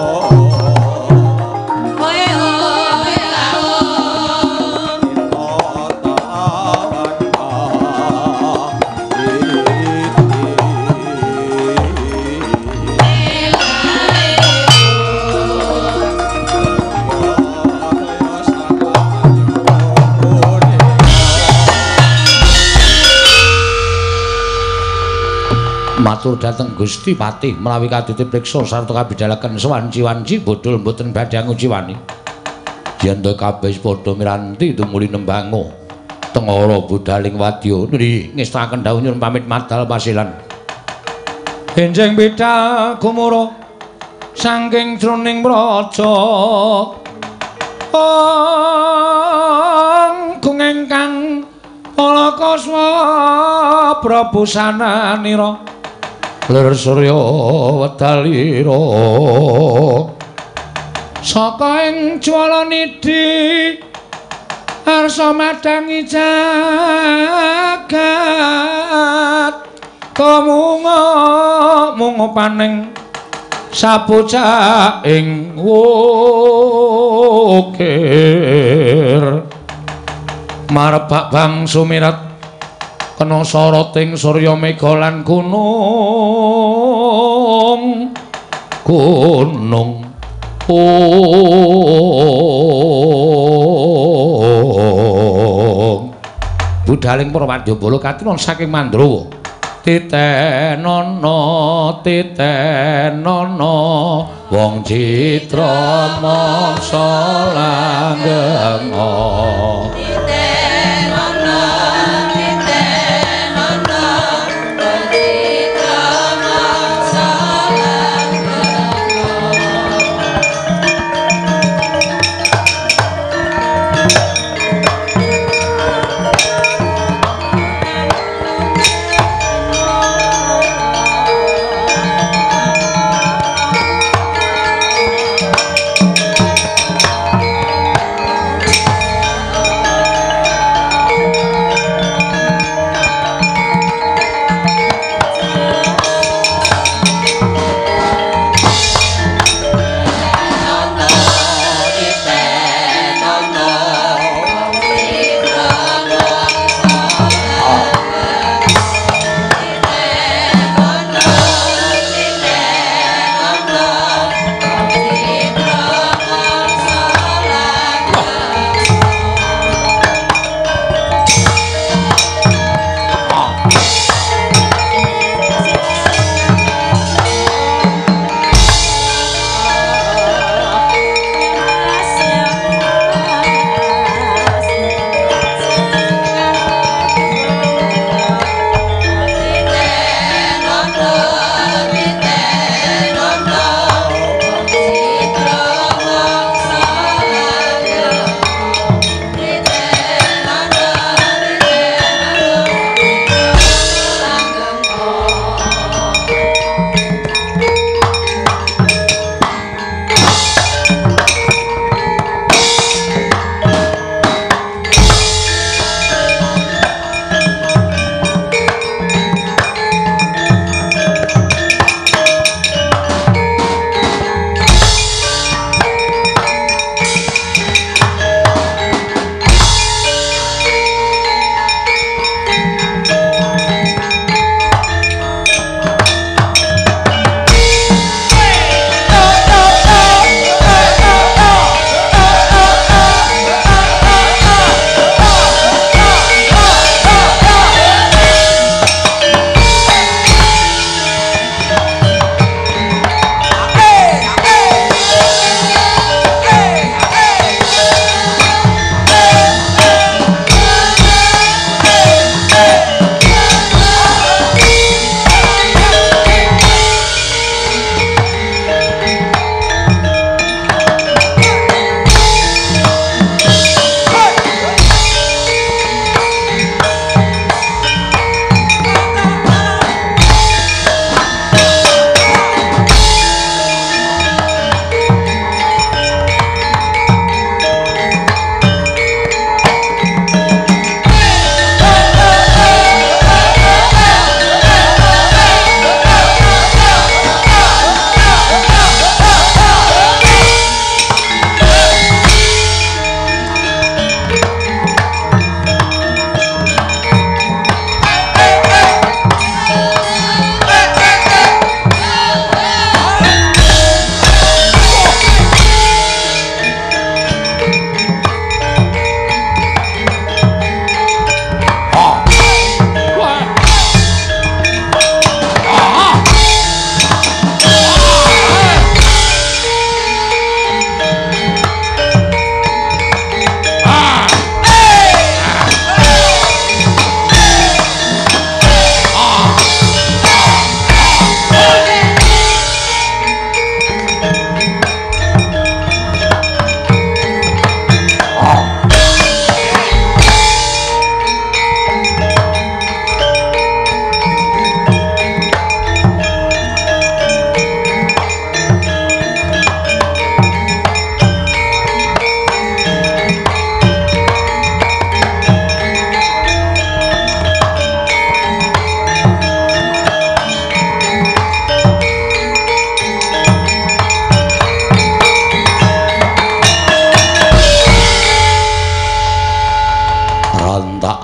matur dhateng Gusti Patih menawi kadite priksa sarta kabidalaken sawanci-wanci bodhol mboten badhe ngujiwani yen to kabeh padha miranti tumuli nembango tengara budhaling wadya nggih ngestaken dawuh nyuwun pamit madal pasilan enjing bidal gumura saking jroning praja gung ingkang palakaswa Prabu Sananira lir surya wedalira saka ing jwala nidhi arsa madangi jagat kamunga paning sabocah ing wukir marebak bang sumirat kena soroting surya mega lan gunung budhaling para wadyabala katinon saking Mandrawa titenono wong citra mangsa langgenga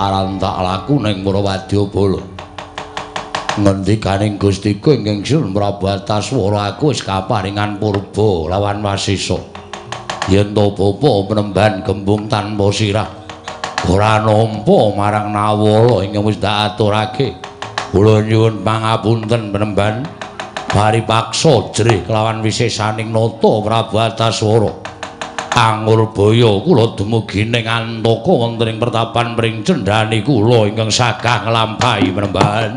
arantak laku ning para wadyabala. Ngendikaning Gustiku ingkang Sun Prabu Antaswara aku wis kaparingan purba lawan Wasisa. Yen to bapa penemban gembung tanpa sirah ora nampa marang Nawala ingkang wis dak aturake. Kula nyuwun pangapunten penemban paripaksa jerih kelawan wisesaning nata Prabu Antaswara. Angurbaya kula dumugi ning Antaka wonten ing pertapan mring cendhane kula ingkang sagah nglampahi penemban.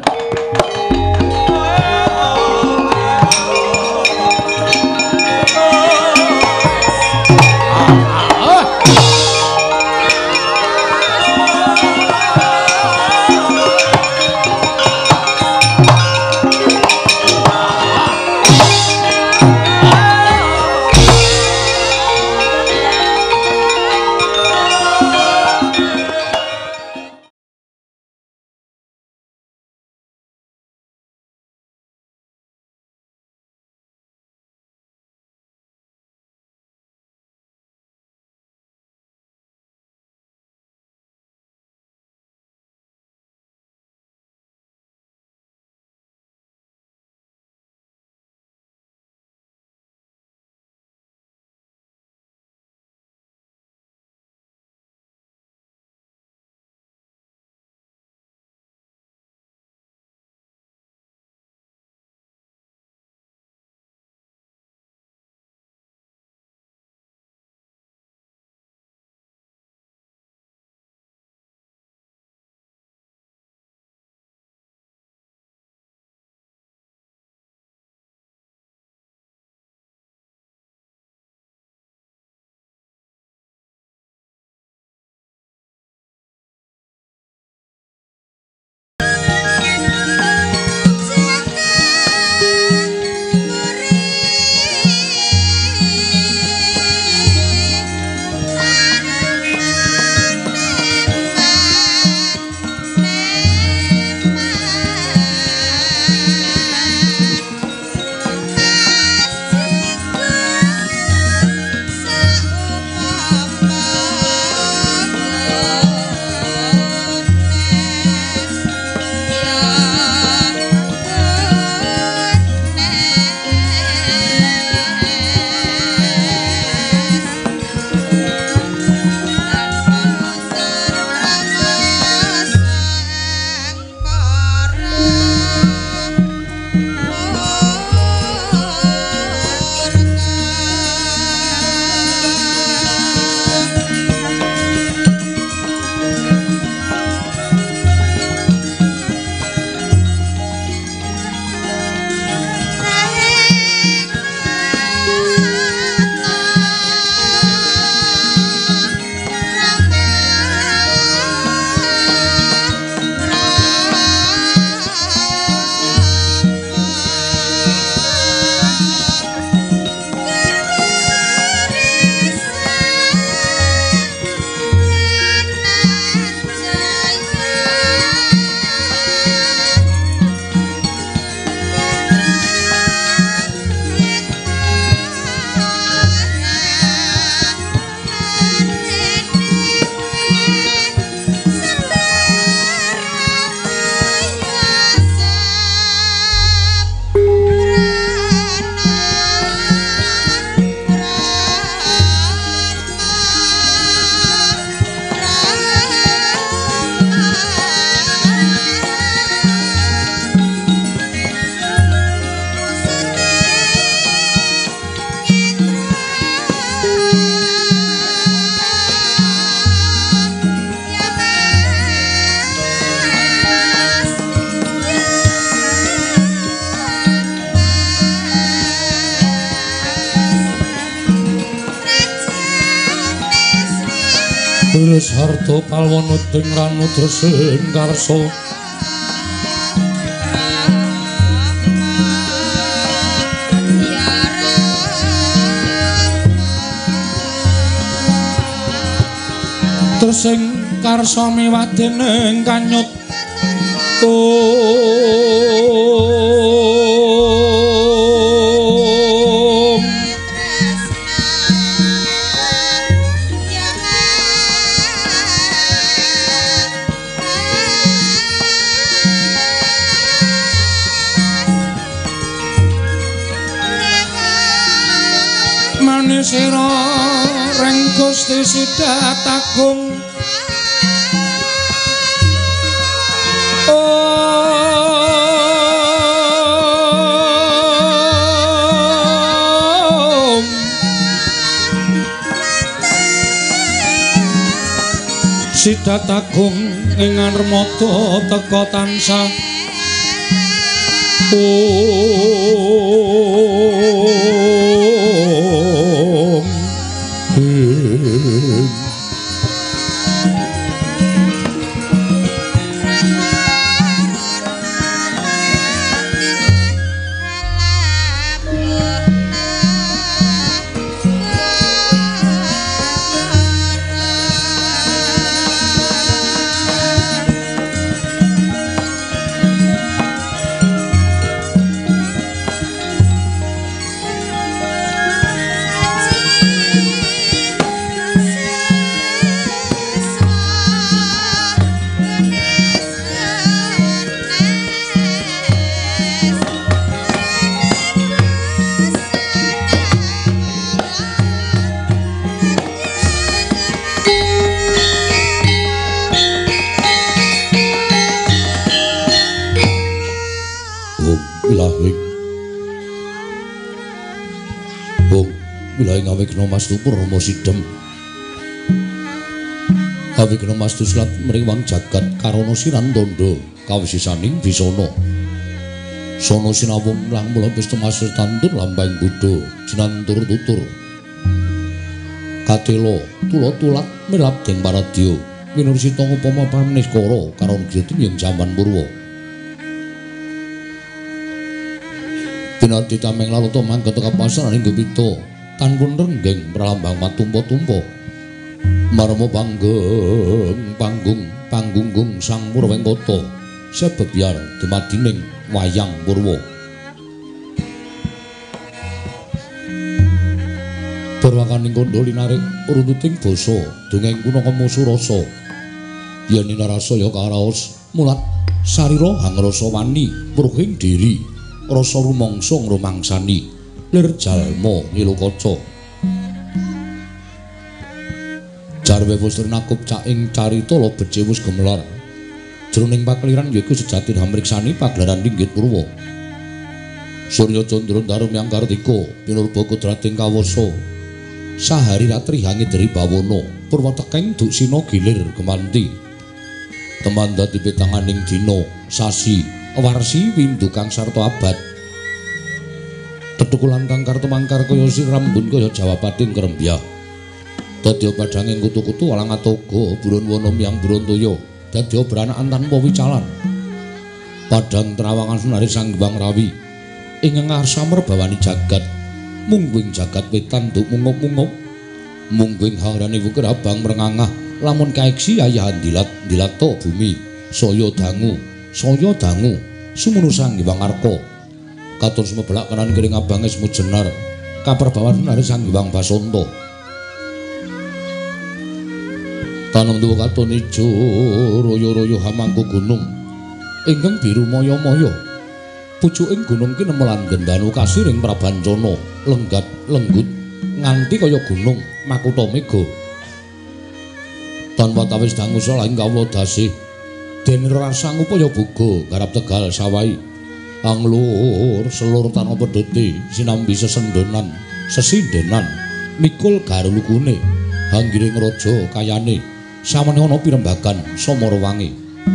Tulis harta palwana ting ranu tresing karsa tresing karsa miwadening kanyut sira reng Gusti Sidatagong Sidatagong ing armata teka tansah Awikna Mastu Purma Sidhem Awikna Mastu Slat mriwang jagat karana sirandanda kawisisaning bisana sono sinawung lang mula pesta masih tantur lambang Buddha jinantur tutur katelo tulat melap deng paradya winursita upama pamneskara karon gedhe ing jaman purwa pinanti tameng lalata mangkat ka pasaraning Gupita tanpun renggeng pralambang matumpa-tumpa marma panggung sang Purwengkata sebebyar dumadining wayang Purwa Durwakaning kandha linarik runtuting basa dongeng kuna kamusurasa yen narasaya karaos mulat sarira hangrasa wani pruhing diri rasa rumangsa ngrumangsani lir jalma ngilu kaca jarwe wus nakup caing carita la becik wis gemelar jroning pakliran yaiku sejati hamriksani pagelaran linggit Purwa Surya Candra Darum yang Kartika pinurba kudrating kawasa sahari ratri hangit dari bawana Purwa tekeng duk sina gilir gemanti teman dadi petanganing dina sasi warsi windu kang sarta abad tetukulan kang kartu mangkar kaya sirambun kaya jawapating kerembyah dadya padhanging kutu-kutu alang atoga buron wana miyang Burontaya dadya branakan tanpa wicalan padhang trawangan sunari Sang Hyang Rawi ingkang ngarsa merbawani jagat mungguing jagat wetan nduk mungup-mungup mungguing hangrane wukir abang mrengangah lamun kaeksi ayahan dilato bumi saya dangu sumunu Sang Hyang Arka katur semebelak kanan kering abange semut jenar kaperbawan nari Sang Hyang Basanta tanam tuwa katon ijo royo-royo hamangku gunung ingkang biru moyo-moyo pucuking gunung ki nemelan gendanu kasiring prabancana lenggat lenggut nganti kaya gunung Makutha Mega tanpa tawis dangu salahing kawula dasih den rasa ngupaya buga garap tegal sawai anglur selur tanah pedhete sinambi sesendonan sesindenan mikul garulukune hanggiring raja kayane samene ana pirembagan samara wangi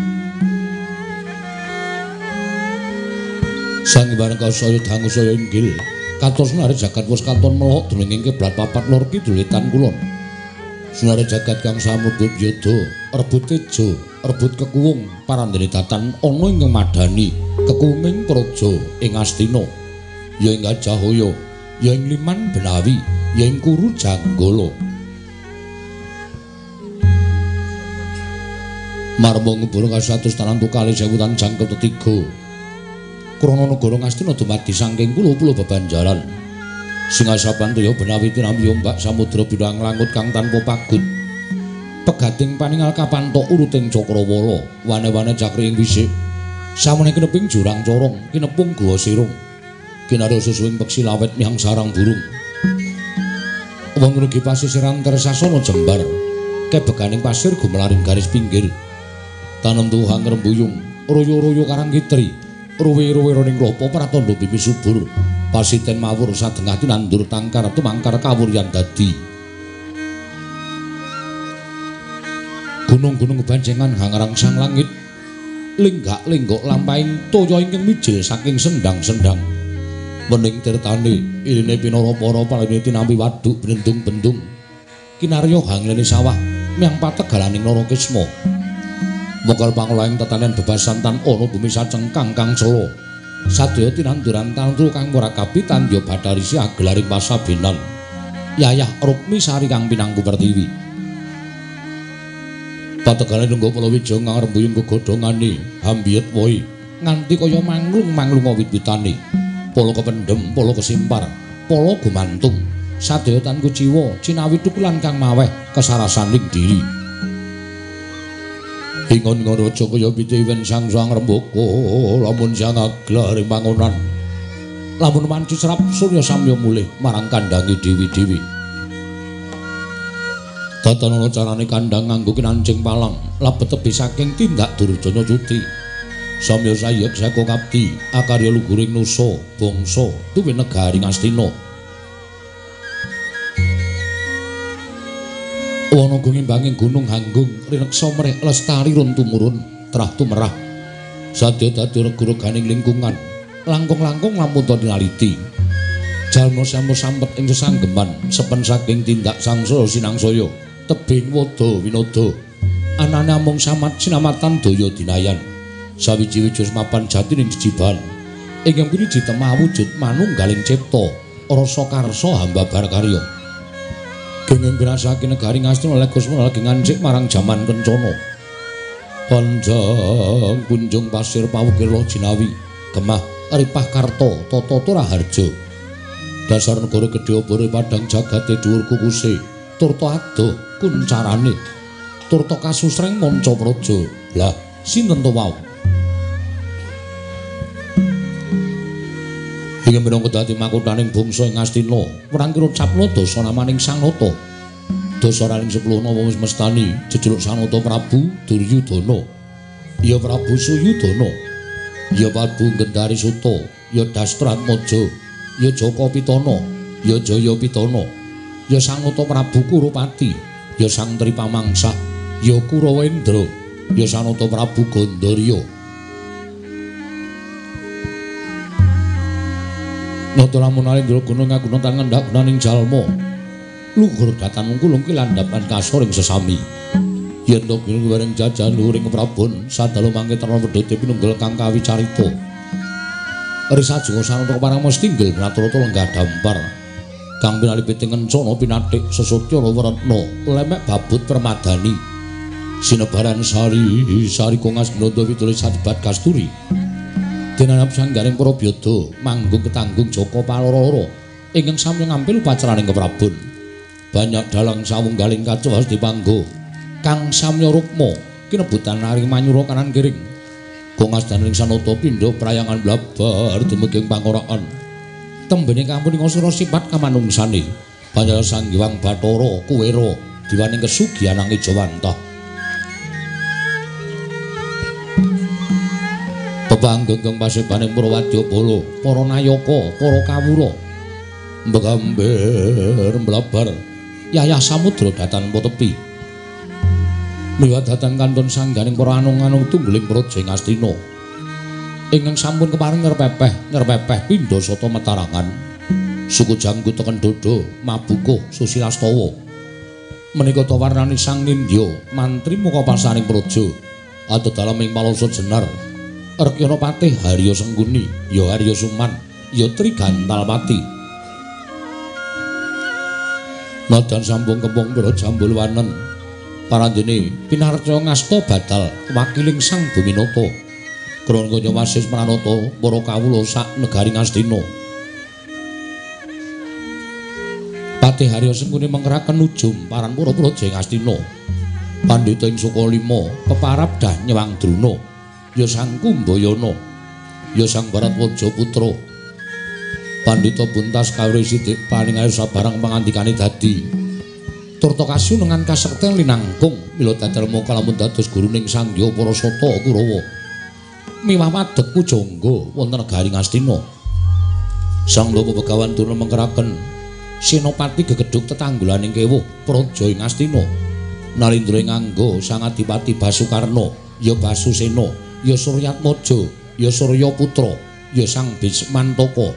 Sang Hyang Kasaya dangu saya inggil katos sunare jagat wis katon melok dening kiblat papat lor kidul wetan kulon sunare jagat kang samudut yudha rebut tejo rebut kekuwung parandene datan ana ing madani kekuwunging praja ing Astina ya ing Gajahaya ya ing Liman Benawi ya ing Kuru Janggala marma ngubur kasatus tanan tukali sewutan jangkep tetiga krana negara Astina dumadi saking pulo-pulo bebanjaran Singasabantaya Benawi tinamya mbak samudra bidang langut kang tanpa pagut pegating paningal kapantok uruting Cakrawala wane-wane cakri ing wisik samene kineping jurang corong kinepung guwa sirung kinarya susuwing peksi lawet mihang sarang burung Wonten ugi pasisiran Tresasana jembar, kebeganing pasir gumelaring garis pinggir. Tanem tuhang rembuyung, royo-royo karang kitri, ruwe-ruwe roning klopo pratandha bumi subur. Pasiten mawur sadengah tinandur tangkar tumangkar kawuryan dadi. Gunung-gunung banjengan hangarang sang langit. Linggak-linggok lampahing toya ingkang mijil saking sendang-sendang. Mening tirtane iline pinara para palene tinampi waduk bendung-bendung. Kinarya hanglene sawah miang pategalaning Narakisma. Mongkal pangolahing tetanen bebasan tan ana bumi sacengkang kang cela. Sadaya tinanduran tantu kang ora kapitan ya Batarisi agelaring pasabenan. Yayah Rukmi Sari kang pinangku pertiwi. Pategale nunggu Palawija ngarembuyung gegodhongane hambiyet woi nganti kaya manglung-manglung wit-witane. Pala kependhem, pala kesimpar, pala gumantung. Sadaya tan kuciwa cinawi tukulan kang maweh kesarasaning diri. Ingon ngaraja kaya pitiwen sang rembaka lamun sang aglaring pangonan. Lamun manci serap surya samya mulih marang kandhange dewi-dewi. Tatanan carane kandhang nganggo kinancing palang labet tebih saking tindak Durjana Cuti. Samya sayek saka kapti akarya luguring nusa bangsa tuwin negari Ngastina. Wana gunging gunung hanggung rineksa mrih lestari run tumurun trah tumerah. Sadya dadi rega-reganing lingkungan langkung-langkung lampun to dinaliti. Jalma sampun sampet ing sesanggeman sepen saking tindak sangsaya sinangsaya tebing wada winada. Anane amung samat sinamatan daya dinayan. Sawiji-wiji mapan jati ning jijiban. Ingkang piniji temah wujud manunggaling cipta rasa karsa hamba barkarya. Kenging ngrasake negari Ngastina Legaswana lagi ngancik marang jaman kencana. Panjang kunjung pasir pawukir Jinawi, Gemah Ripah Karta, Tata Raharja. Dasar negara gedhe obore padang jagate dhuwur kukuse, turta adoh kuncarane. Turta kasusreng manca praja. Lah, sinten to wau? Ingkang minangka dadi makuthaning bangsa ing Ngastina, wrangkira capna dasa namaning Sang Nata. Dasaraning 10 nama wis mestani jejuluk Sanata Prabu Duryudana. Ya Prabu Suyudana. Ya Prabu Gendari Suta, ya Dastratmaja, ya Jaka Pitana, ya Jaya Pitana, ya Sanata Prabu Kurupati, ya Sang Tripamangsah, ya Kurawendra, ya Sanata Prabu Gandarya. Nata lamun alendra gunung ngaguna tan ngendhak gunaning jalma. Luhur datan mungkulung ki landhapan kasoring sesami. Yen to gunung bareng jajan luhuring Prabon sadalu mangke terna wedhete pinunggal kang kawicarita. Risajeng sanata keparang mestinggil naturata lenggah dampar. Kang pinalipiting encana pinathik sesotya Rawaratna lemek babut permadani. Sinebaran sari kongas nanda witulis sajebat kasturi. Dinanap sanggaring para byada manggung ketanggung Jaka Paloro ingkang sami ngampil upacaraning keprabon. Banyak dalang sawunggaling kacawas dipanggo kang samya rukma kinebutan naring manyura kanan kiring. Kongas daning sanata pindha prayangan blabar dumeging pangoraan. Tembene kampun ngasura sifat kamanungsane. Panjala Sang Hyang Bathara Kuwera diwaning kesugihan Ijawantah. Panggenggeng pasebaning para wadyabala, para nayaka, para kawura. Mbegamber mblabar yayah samudra datan tepi. Miwah datan kantun sangganing para anung-anung tungguling praja Ngastina. Ingkang sampun keparing ngerpepeh pindha sata matarangan. Suku janggut teken dodo, mabukuh Susilastawa. Menika ta warnani Sang Nindya, mantri muka pasaring praja. Adalaming palasa jenar. Rekyana Patih Harya Sengguni, ya Harya Suman, ya Trigantalpati. Nadan sambung kempung pira Jambulwanen. Paranjene pinarcaya ngasta batal wakiling Sang Buminata. Krana kaya wasis pranata para kawula sak negari Ngastina. Patih Harya Sengguni mengkeraken ujum paran para praja Ngastina. Pandhita ing Sukalima peparab dah nyewang Druna. Ya Sang Kumbayana, ya Sang Baratwaja putra. Pandhita buntas kawruh sithik paning ayo sabarang pangandikane dadi turta kasunungan kasekten linangkung mila dadelmu kalamun dados guruning Sandya Parasata Kurawa miwah madeg pujangga wonten negari Ngastina. Sang Napa Begawan durna mengkeraken senopati gegedhuk tetanggulaning kewuh praja ing Ngastina. Narendra nganggo Sang Adipati Basukarna, ya Basusena, ya Suryatmaja, ya Suryaputra, ya Sang Bismantaka.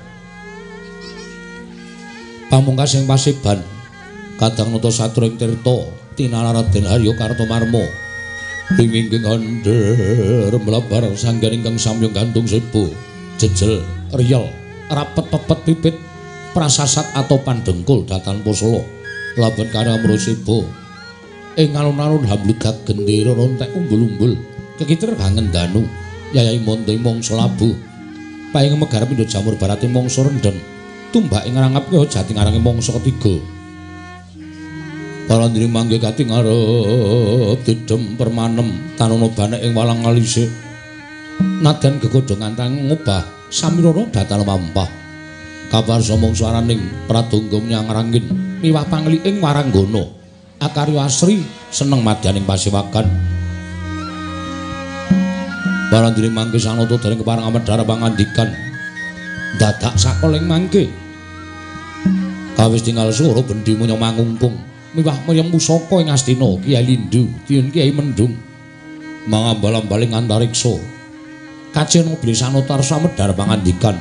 Pamungkas ing Paseban kadang nata satring tirta tinala Raden Harya Kartomarma ingkang andher mlabar sanggan ingkang samya gantung sebo jejel riyel rapet pepet pipit prasasat atau pandengkul datan posala laban karya mrosebo ing alun-alun hambludak gendera rontek umbul-umbul kekiter kangen danu yayai monte mangsa labu paing megar pindha jamur barate mangsa rendeng tumbak ing ngrangap kaya jati ngarange mangsa ketiga. Palandri mangke kating arep didem permanem tanana banek ing walang alise. Nadan gegodhongan tang ngobah samirana datal mampah. Kabar somong swaraning pradonga nyangranggin miwah pangliing waranggana. Akarya asri seneng madyaning pasewakan. Palandri mangke sanata dereng kepareng amedhar pangandikan. Dadak sakoling mangke kawis tinggal swara bendi munya mangungkung miwah mayem pusaka ing Astina Kyai Lindu Tiyun Kyai Mendung mangambal-ambaling antariksa kajena Blisanotarsa medhar pangandikan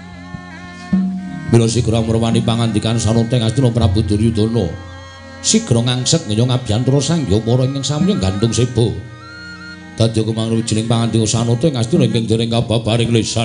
mila sigra mrewani pangandikan sanata ing Astina Prabu Duryudana sigra ngangsek ngenya ngabiyantara Sangya Para ingkang samya gantung sebo dadi kumang wijining pangandika sanata ing Astina ingkang dereng kababaring lisan.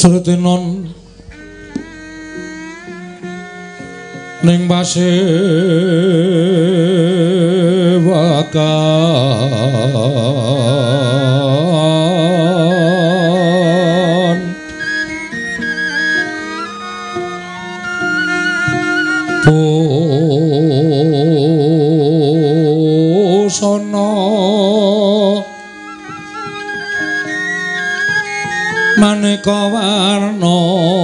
Sretinon ning pasewakan busana maneka warna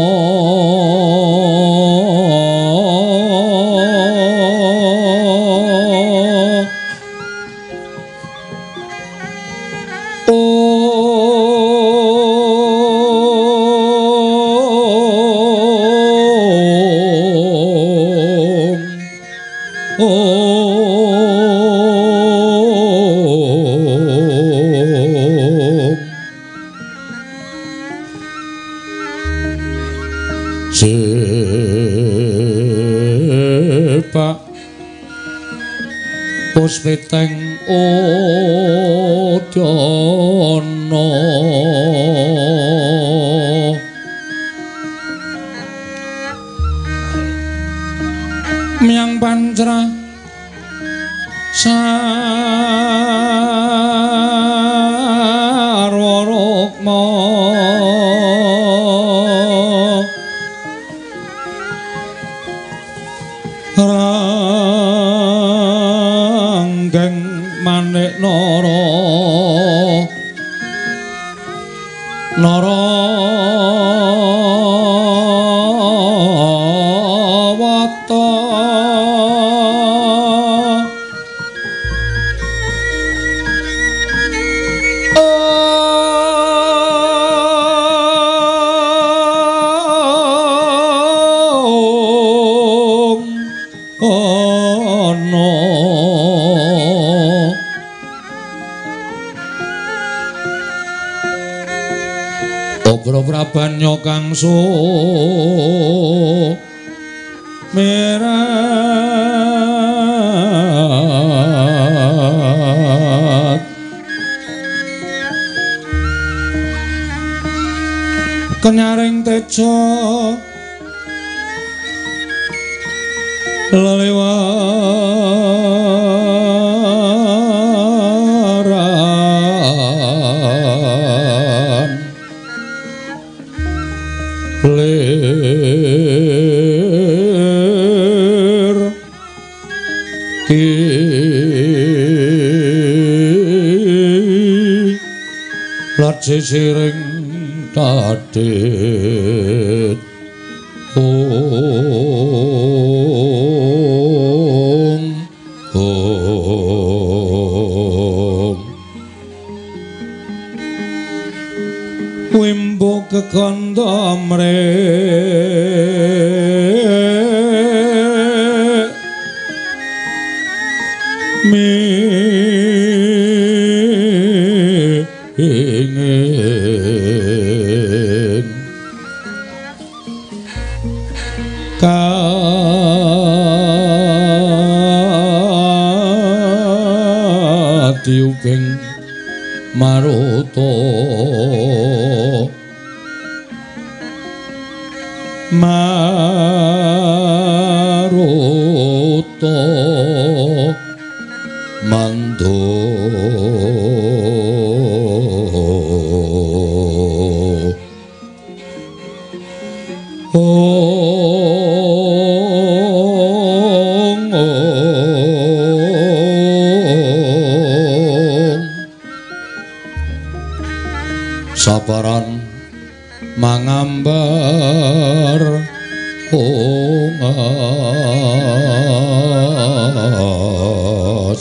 Sepak puspeteng udana miang pancra sarwarokma ranggeng manik nara narawata Prabanyo kang sumerat kenyaring tejo lelewaran lir ki lat sisiring tadit wimbo kekanda mrek ingin katiuping maruta maruta mando sabaran mangambar ongas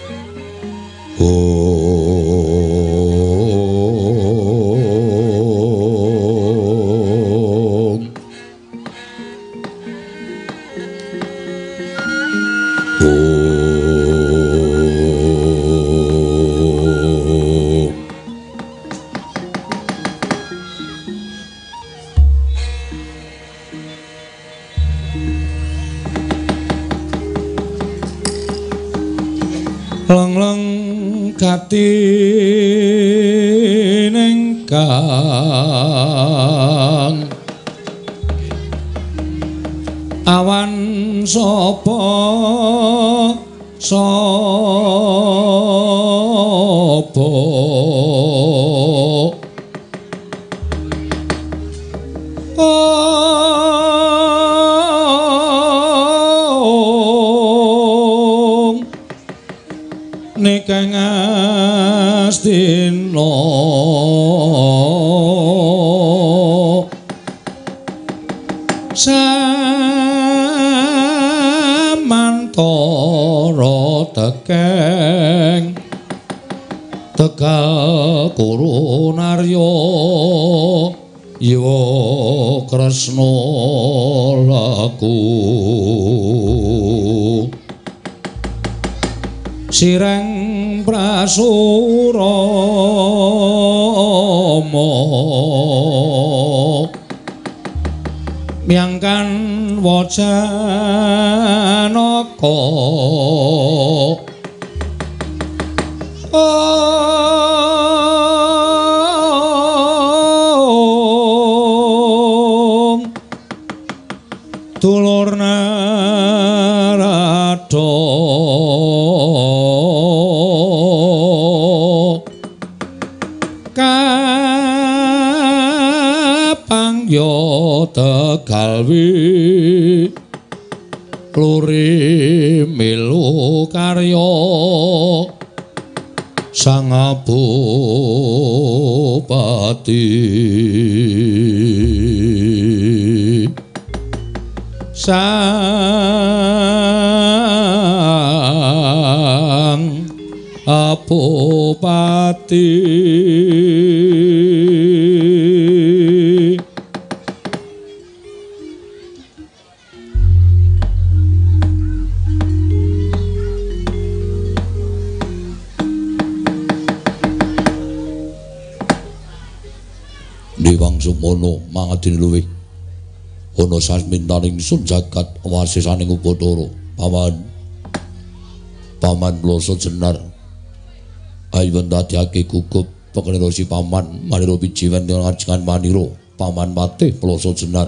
leng-leng katining kang awan sapa nekang astina samantara tekeng tegal kurunarya Yawa Kresna laku sireng prasurama miangkan wajanaka dulur Narada kapangya tegalwi luri milu karya sang bupati sang bupati Dewang Sumono mangadini luwih ana sasmintaning sun jagat wasisaning Upadara paman Plasa Jenar ayo ndadekake gugup pekenira si paman manira pijiwen ngajengan manira paman Patih Plasa Jenar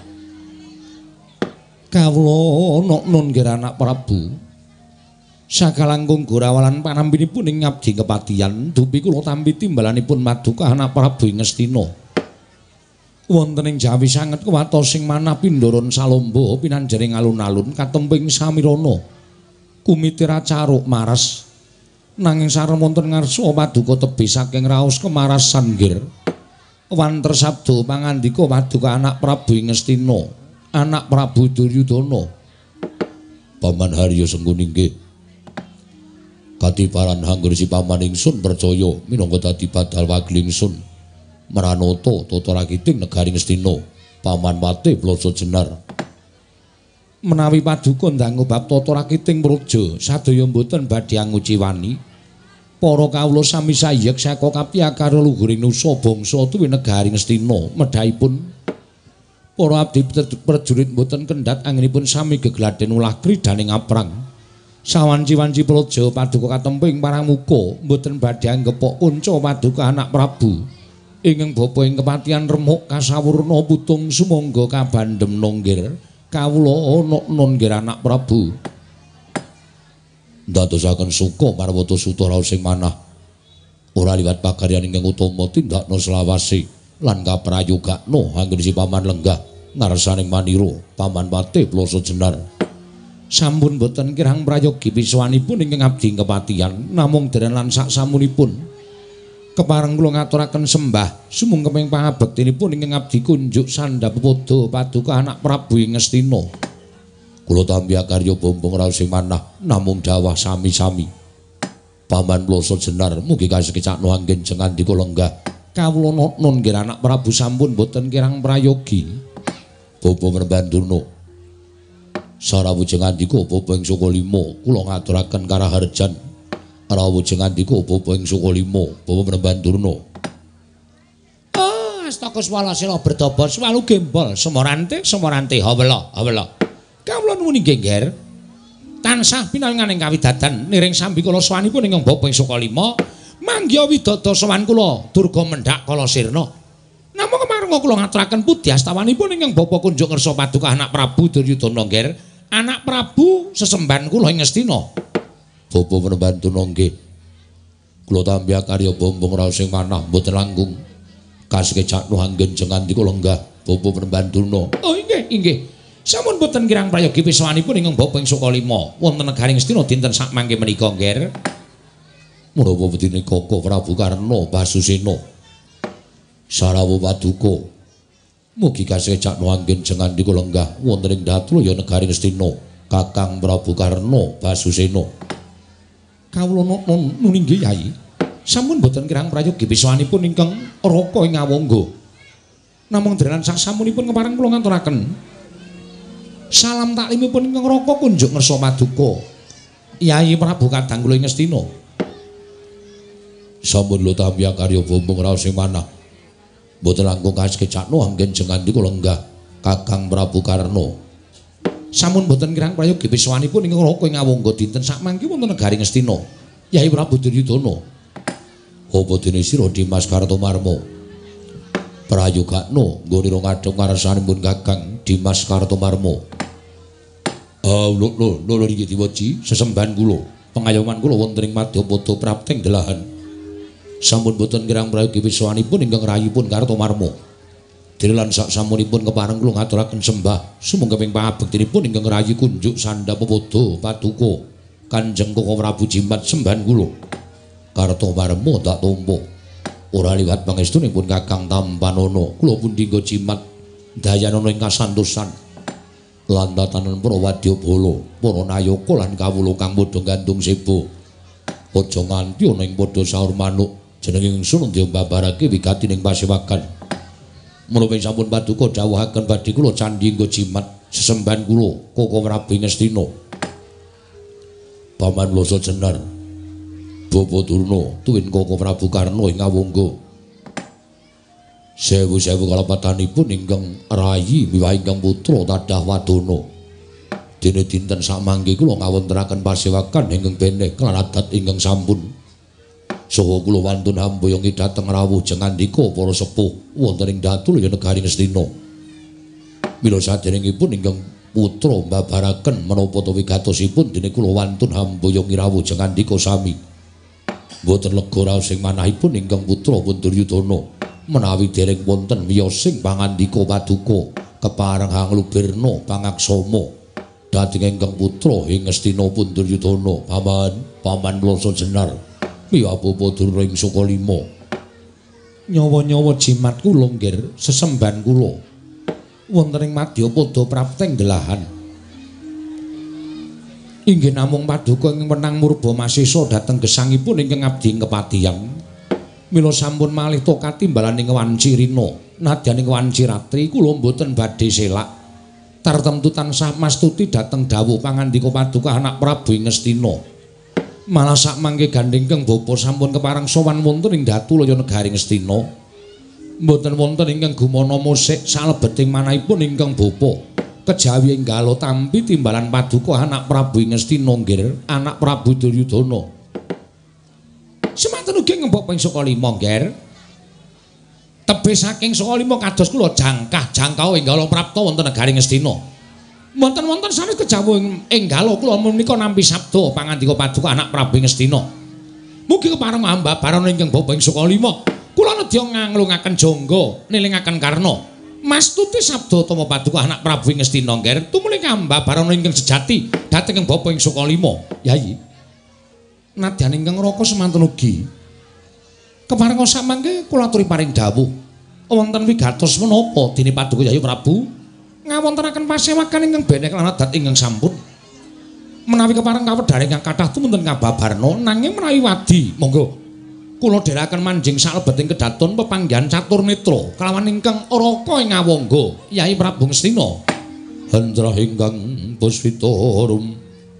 kawula nun nggih anak Prabu sakalangkung gorawalan panampinipun ing ngabdi kepatihan dupi kula tampi timbalanipun Maduka anak Prabu ing Ngastina wonten ing Jawi sanget kewatos sing manah Pindaran Salomba pinanjering alun-alun katemping samirana kumitira caruk maras nanging sareng wonten ngarsa Paduka tebih saking raos kemaras sanggir wanter sabda pangandika Paduka anak Prabu ing Ngastina anak Prabu Duryudana Paman Harya Sengkuni nggih katiparan hangger si paman ingsun percaya minangka dadi badal wakil ingsun Maranata tata rakiting negari Ngastina paman Patih Plasa Jenar menawi Paduka ndangu bab tata rakiting praja sadaya mboten badhe anguciwani para kawula sami sayek saka kapiyakara luhuring nusa bangsa tuwi negari Ngastina medhaipun para abdi prajurit mboten kendhat anggenipun sami gegladen ulah kridaning aprang sawanci-wanci praja Paduka katemping paramuka mboten badhe anggepok kunca Paduka anak Prabu ingkang bapa ing kepatihan remuk kasawurna putung sumangga kabandhem nonggir kawula ana nun nggih anak Prabu ndadosaken suka marwata suta raos sing manah ora liwat pakaryan ingkang utama tindakna selawase lan kaprayogakna anggen si paman lenggah ngarsaning manira paman Patih Plasa Jenar sampun boten kirang prayogi piswanipun ingkang abdi kepatihan namung dereng lan sak samunipun kepareng kula ngaturaken sembah sumung keping pangabektinipun ingkang abdi kunjuk sandhapada Paduka anak Prabu ing Ngastina kula tampi karya bombong raos sing manah namung dawah sami-sami paman Plasa Jenar mugi kasekicakno anggen jengandika lenggah kawula nun nggih anak Prabu sampun boten kirang prayogi Bapa Mrembandurna sarawujeng andika Bapa ing Sukalima kula ngaturaken karaharjan rawujeng andika Bapa ing Sukalima Bapa Mrembandurna astaka swala sira berdaba swalu gembol semorante hawela kawula nuwun nggih tansah pinanganing kawidadan niring sambi kula sawanipun ing Bapa ing Sukalima manggya widodha sowan kula durga mendhak kala sirna Namung kemareng kula ngaturaken pudi astawanipun ingkang Bapa kunjuk ngersa paduka anak Prabu Duryudana nggih. Anak Prabu sesemban kula ing Ngastina. Bapa Pranabantuna nggih. Kula tampi karya bombong raos sing manah mboten langkung. Kasekecak nuhanggen jengandi kula lenggah Bapa Pranabantuna. Oh inggih, inggih. Sampun boten kirang prayogi piswanipun ingkang Bapa ing Sukalima wonten negaring Ngastina dinten sak mangke menika nggih. Menapa wedine Koko Prabu Karna Basusena Sarawa Paduka mugi kasekecak nuhanggen jengandi kula lenggah wonten ing Datulaya negaring Ngastina Kakang Prabu Karna Basusena. Kawula nuning nggih Yai. Sampun boten kirang prayogi piswanipun ingkang Raka ing Awangga. Namung derenan sasamunipun kepareng kula ngaturaken salam taklimipun ingkang Raka kunjuk ngersa paduka Yai Prabu kadang kula ing Ngastina. Sampun lho tampi karya bombong raos sing manah. Mboten langkung kasekecakno anggen jengandi kula lenggah Kakang Prabu Karna. Sampun boten kirang prayogi piswanipun ingkang Raka ing Awangga dinten sakmangke wonten negaring Ngastina. Yai Prabu Duryudana. Apa dene sira Dimas Kartomarma? Prayogakno nggone ro ngadhep ngarsanipun Kakang Dimas Kartomarma. Lho iki diwaji sesembahan kula. Pengayoman kula wonten ing Madyapada Prapteng Delahan. Sampun boten kirang prayogi piswanipun ingkang rayipun Kartomarma. Direlan sak samunipun kepareng kula ngaturaken sembah sumangga ping pangabektinipun ingkang rayi kunjuk Sandhapapada Paduka Kanjeng Koko Prabu Jimat sembahan kula. Kartomarma tak tampa. Ora liwat pangestunipun Kakang Tampanana kula pun dinggo Jimat dayanana ing kasantosan. Lantatanen para wadyabala, para nayaka lan kawula kang padha gandung seba. Aja nganti ana ing padha saur manuk jeneng ingsun diombabarake wigatining pasewakan. Menapa sampun paduka dawuhaken badhe kula candhi nggo Jimat sesembahan kula Koko Prabu Ngastina. Paman Loso Jenar Bapa Durna tuwin Koko Prabu Karna ing Awangga. Sewu-sewu kalepatanipun ingkang rayi miwah ingkang putra tadah wadana. Dene dinten samangke kula ngawontenaken pasewakan ingkang beneh lan adat ingkang sampun. Saha kula wantun hambayongi dhateng rawuh jengandika para sepuh wonten ing Datulaya negaring Ngastina. Mila saderengipun ingkang putra mbabaraken menapa to wigatosipun dene kula wantun hambayongi rawuh jengandika sami. Mboten lega raos sing manahipun ingkang putra pun Duryudana menawi dereng wonten wiyosing pangandika paduka kepareng hanglubirna pangaksama dhateng ingkang putra ing Ngastina pun Duryudana. Paman Loso Jenar miwah Bapa Durna ing Sukalima. Nyawa-nyawa jimat kula nggih sesembahan kula wonten ing Madyapada Prapteng Delahan. Inggih namung paduka ing menang murba masisa dhateng gesangipun ingkang abdi kepatihan. Mila sampun malih tokat timbalaning wanci rina nadyaning wanci ratri kula mboten badhe selak. Tartemtu tansah mastuti dhateng dawuh pangandika paduka anak Prabu ing Ngastina. Malah sakmangke gandhengkeng bapa sampun kepareng sowan wonten ing Datulaya negaring Ngastina. Mboten wonten ingkang gumana musik salebeting manahipun ingkang bapa. Kejawi enggalo tampi timbalan paduka anak Prabu ing Ngastina nggih anak Prabu Duryudana. Semanten ugi ngembok ping Sukalima nggih. Tebih saking Sukalima kados kula jangkah-jangkau enggalo prapta wonten negaring Ngastina. Wonten-wonten sanes kejawi enggalo kula menika nampi sabda pangandika paduka anak Prabu ing Ngastina. Mugi kepareng ambabaran ingkang bapa ing Sukalima. Kula nedya nganglungaken jangga nelingaken karna mastuti sabda tama paduka anak Prabu ing Ngastina nggih tumuli ambabaran ingkang sejati dhateng bapa ing Sukalima. Yai nadyan ingkang Raka semanten ugi kepareng samangke kula aturi paring dawuh wonten wigatos menapa dene paduka Yayi Prabu ngawontenaken pasewakan ingkang beneh lan adat ingkang sampun menawi kepareng kawedhare ingkang kathah tumunten kababarna nanging menawi wadi monggo kula dherekaken manjing salebeting kedaton pepanggihan catur netra kalawan ingkang Raka ing Awangga Yayi Prabu Ngastina. Handrah ingkang Puspitarum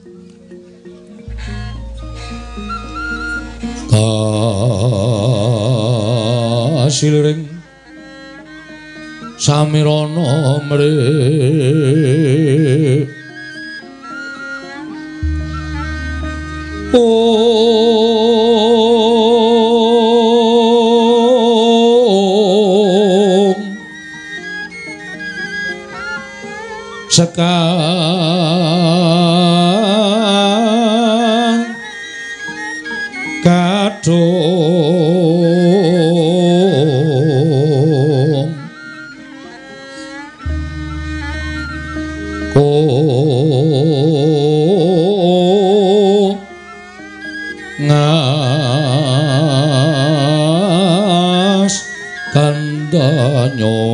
kasilring samirana mrih sekang kadung ngas kandanyo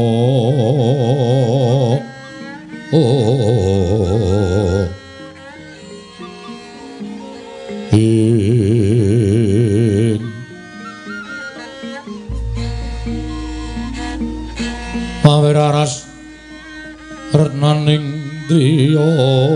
paweraras renaning driya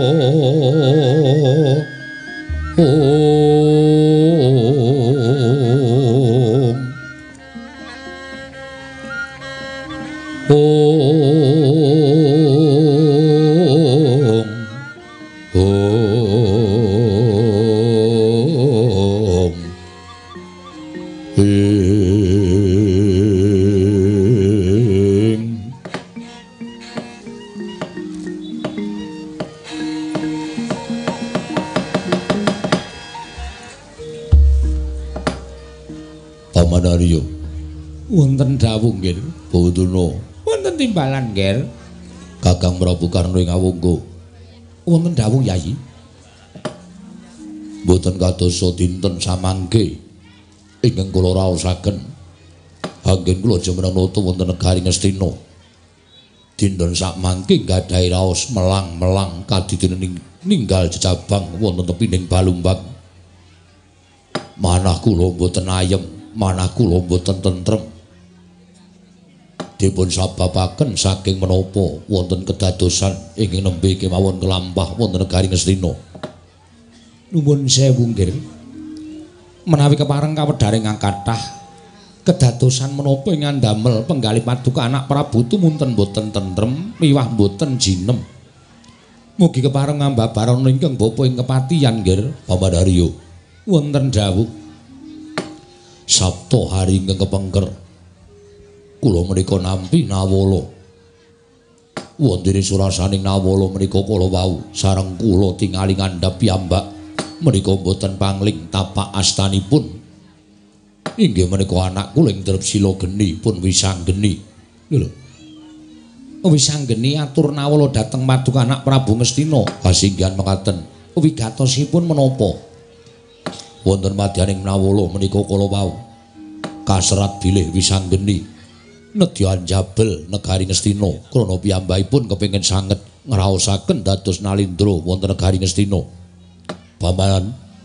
Pamanarya wonten dawuh nggih Bawana wonten timbalan nggih Kakang Prabu Karna ing Awangga wonten dawuh Yayi mboten kadosa dinten samangke ingkang kula raosaken anggen kula jemeneng nata wonten negari Ngastina dinten samangke gadhahi raos melang-melang kadidene ninggal jejabang wonten tepining Balumbang manah kula mboten ayem manah kula mboten tentrem dipun sababaken saking menapa wonten kedadosan ingkang nembe kemawon kelampah wonten negari Ngastina. Nuwun sewu nggih. Menawi kepareng kawedharing kathah kedadosan menapa ingkang damel penggalih paduka anak Prabu tumunten boten tentrem miwah boten jinem. Mugi kepareng ngambabaran ingkang bapa ing kepatihan nggih Pamanarya. Wonten dawuh Sabtu hari ingkang kepengker kula menika nampi Nawala wonten ing surasaning Nawala menika kala wau sareng kula tingali ngandhap piyambak menika boten pangling tapak astanipun inggih menika anak kula ing Drepsila geni pun wisanggeni lho wisanggeni atur Nawala dhateng paduka anak Prabu Ngastina kasinggihan mekaten wigatosipun menapa wonten madyaning Nawala menika kala wau kaserat bilih wisanggeni nedya njabel negari Ngastina krana piyambakipun kepengin sanget ngraosaken dados nalindra wonten negari Ngastina. Paman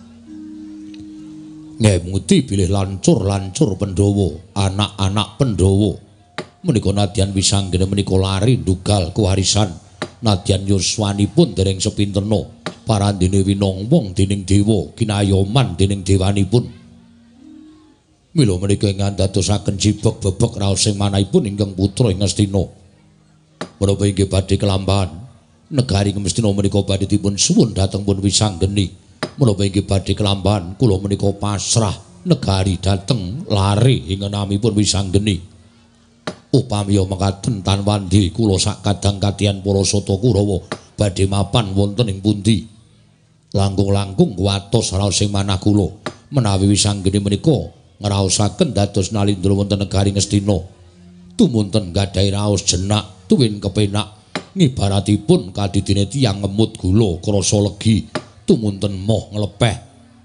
ngemuti bilih lancur-lancur Pandhawa anak-anak Pandhawa menika nadyan wisanggeni menika lari ndugal kewarisan nadyan yuswanipun dereng sepintena parandene winongwong dening dewa kinayoman dening dewanipun mila menika ingkang dadosaken jibeg-bebeg raos sing manahipun ingkang putra ing Ngastina menapa inggih badhe kelampahan negari Ngastina menika badhe dipun suwun dhateng pun wisanggeni menapa inggih badhe kelampahan kula menika pasrah negari dhateng lare ing namipun wisanggeni upami mekaten tanwandi kula sak kadang katihan para sata Kurawa badhe mapan wonten ing pundi langkung-langkung kuwatos raos sing manah kula menawi wisanggeni menika ngraosaken dados nalindra wonten negari Ngastina tumunten gadhahi raos jenak tuwin kepenak ngibaratipun kadidene tiyang ngemut gula krasa legi tumunten moh nglepeh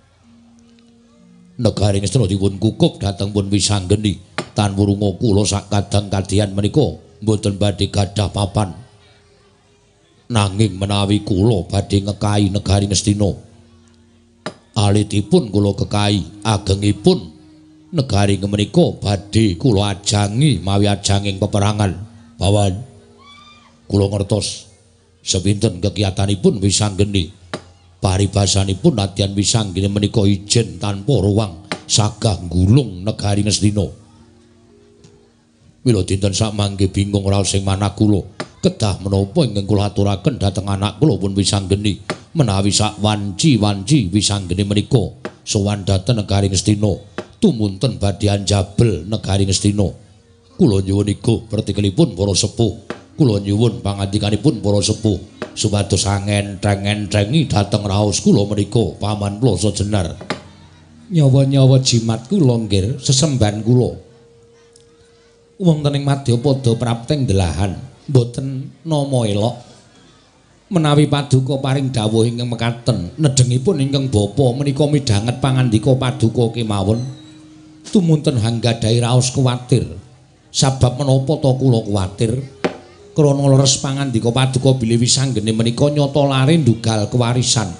negari Ngastina dipun kukup dhateng pun wisanggeni tan wurunga kula sak kadang kadihan menika mboten badhe gadah papan nanging menawi kula badhe ngekahi negari Ngastina alitipun kula kekahi agengipun negari menika badhe kula ajangi mawi ajanging peperangan bawan kula ngertos sepinten kegiatanipun wisanggeni paribasanipun nadyan wisanggeni menika ijen tanpa ruang sagah gulung negari Ngastina mila dinten sakmangke bingung raos sing manah kula kedah menapa ingkang kula aturaken dhateng anak kula pun wisanggeni menawi sak wanci-wanci wisanggeni menika sowan dhateng negari Ngastina tumunten badhe anjabel negari Ngastina kula nyuwun iku pertikelipun para sepuh kula nyuwun pangandikanipun para sepuh supados angen-entrengi dhateng raos kula menika paman Plasa Jenar. Nyawa-nyawa jimat kula nggih sesemban kula. Wonten ing Madyapada prapteng delahan boten nama elok. Menawi paduka paring dawuh ingkang mekaten nedhengipun ingkang bapa menika midhanget pangandika paduka kemawon tumunten hanggadhahi raos kuwatir. Sabab menapa ta kula kuwatir? Krana leres pangandika paduka bilih wisanggene menika nyata lare ndugal kewarisan.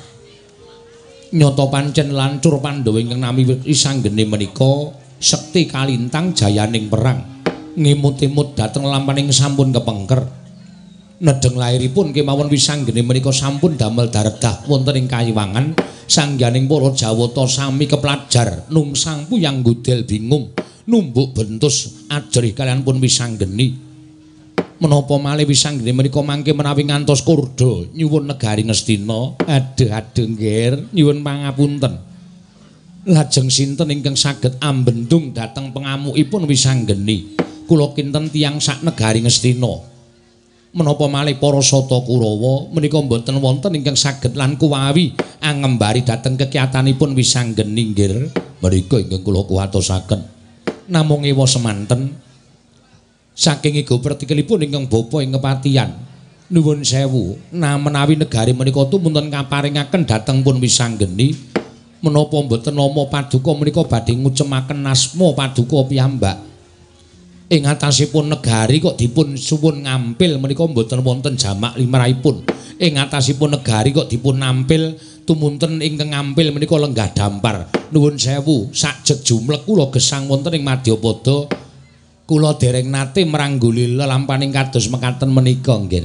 Nyata pancen lancur Pandhawa ingkang nami wisanggene menika sekti kalintang jayaning perang. Ngimut-imut dhateng lampaning sampun kepengker. Nedheng lairipun kemawon wisanggene menika sampun damel daredah wonten ing Kayiwangan. Sangganing para Jawata sami keplajar nungsang puyang gudel bingung. Numbuk bentus ajrih kalian pun wisanggeni. Menapa malih wisanggeni menika mangke menawi ngantos kurda nyuwun negari Ngastina. Aduh nggih, nyuwun pangapunten. Lajeng sinten ingkang saged ambendung dhateng pengamukipun wisanggeni? Kula kinten tiyang sak negari Ngastina. Menapa malih para Sata Kurawa menika boten wonten ingkang saged lan kuwawi angembari dhateng kekiyatanipun wisanggeni nggih. Menika ingkang kula kuwatosaken. Namung ewa semanten saking ego pertikelipun ingkang bapa ing kepatihan nuwun sewu menawi negari menika tumunten kaparingaken dhateng pun wisanggeni menapa mboten nama paduka menika badhe ngucemaken asma paduka piyambak ing atasipun negari kok dipun suwun ngampil menika mboten wonten jamak limrahipun ing atasipun negari kok dipun nampil tumunten ingkang ngampil menika lenggah dampar. Nuwun sewu, sajeg jumlek kula gesang wonten ing Madyapada. Kula dereng nate mrangguli lelampaning kados mekaten menika nggih.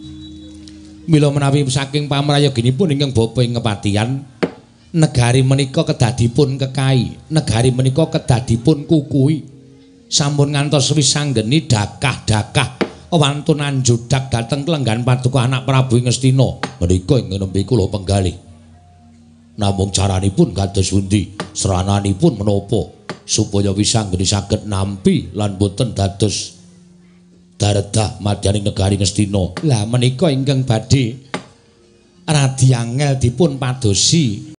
Mila menawi saking pamrayoginipun ingkang bapa ing kepatihan, negari menika kedadipun kekai, negari menika kedadipun kukui. Sampun ngantos wisanggeni dakah-dakah wantunan judak dhateng kelenggan paduka anak Prabu Ngastina. Menika ingkang nembe kula penggalih. Namung caranipun kados pundi? Serananipun menapa supaya wisanggeni saged nampi lan boten dados daredah madyaning negari Ngastina. Lah menika ingkang badhe radi angel dipun padosi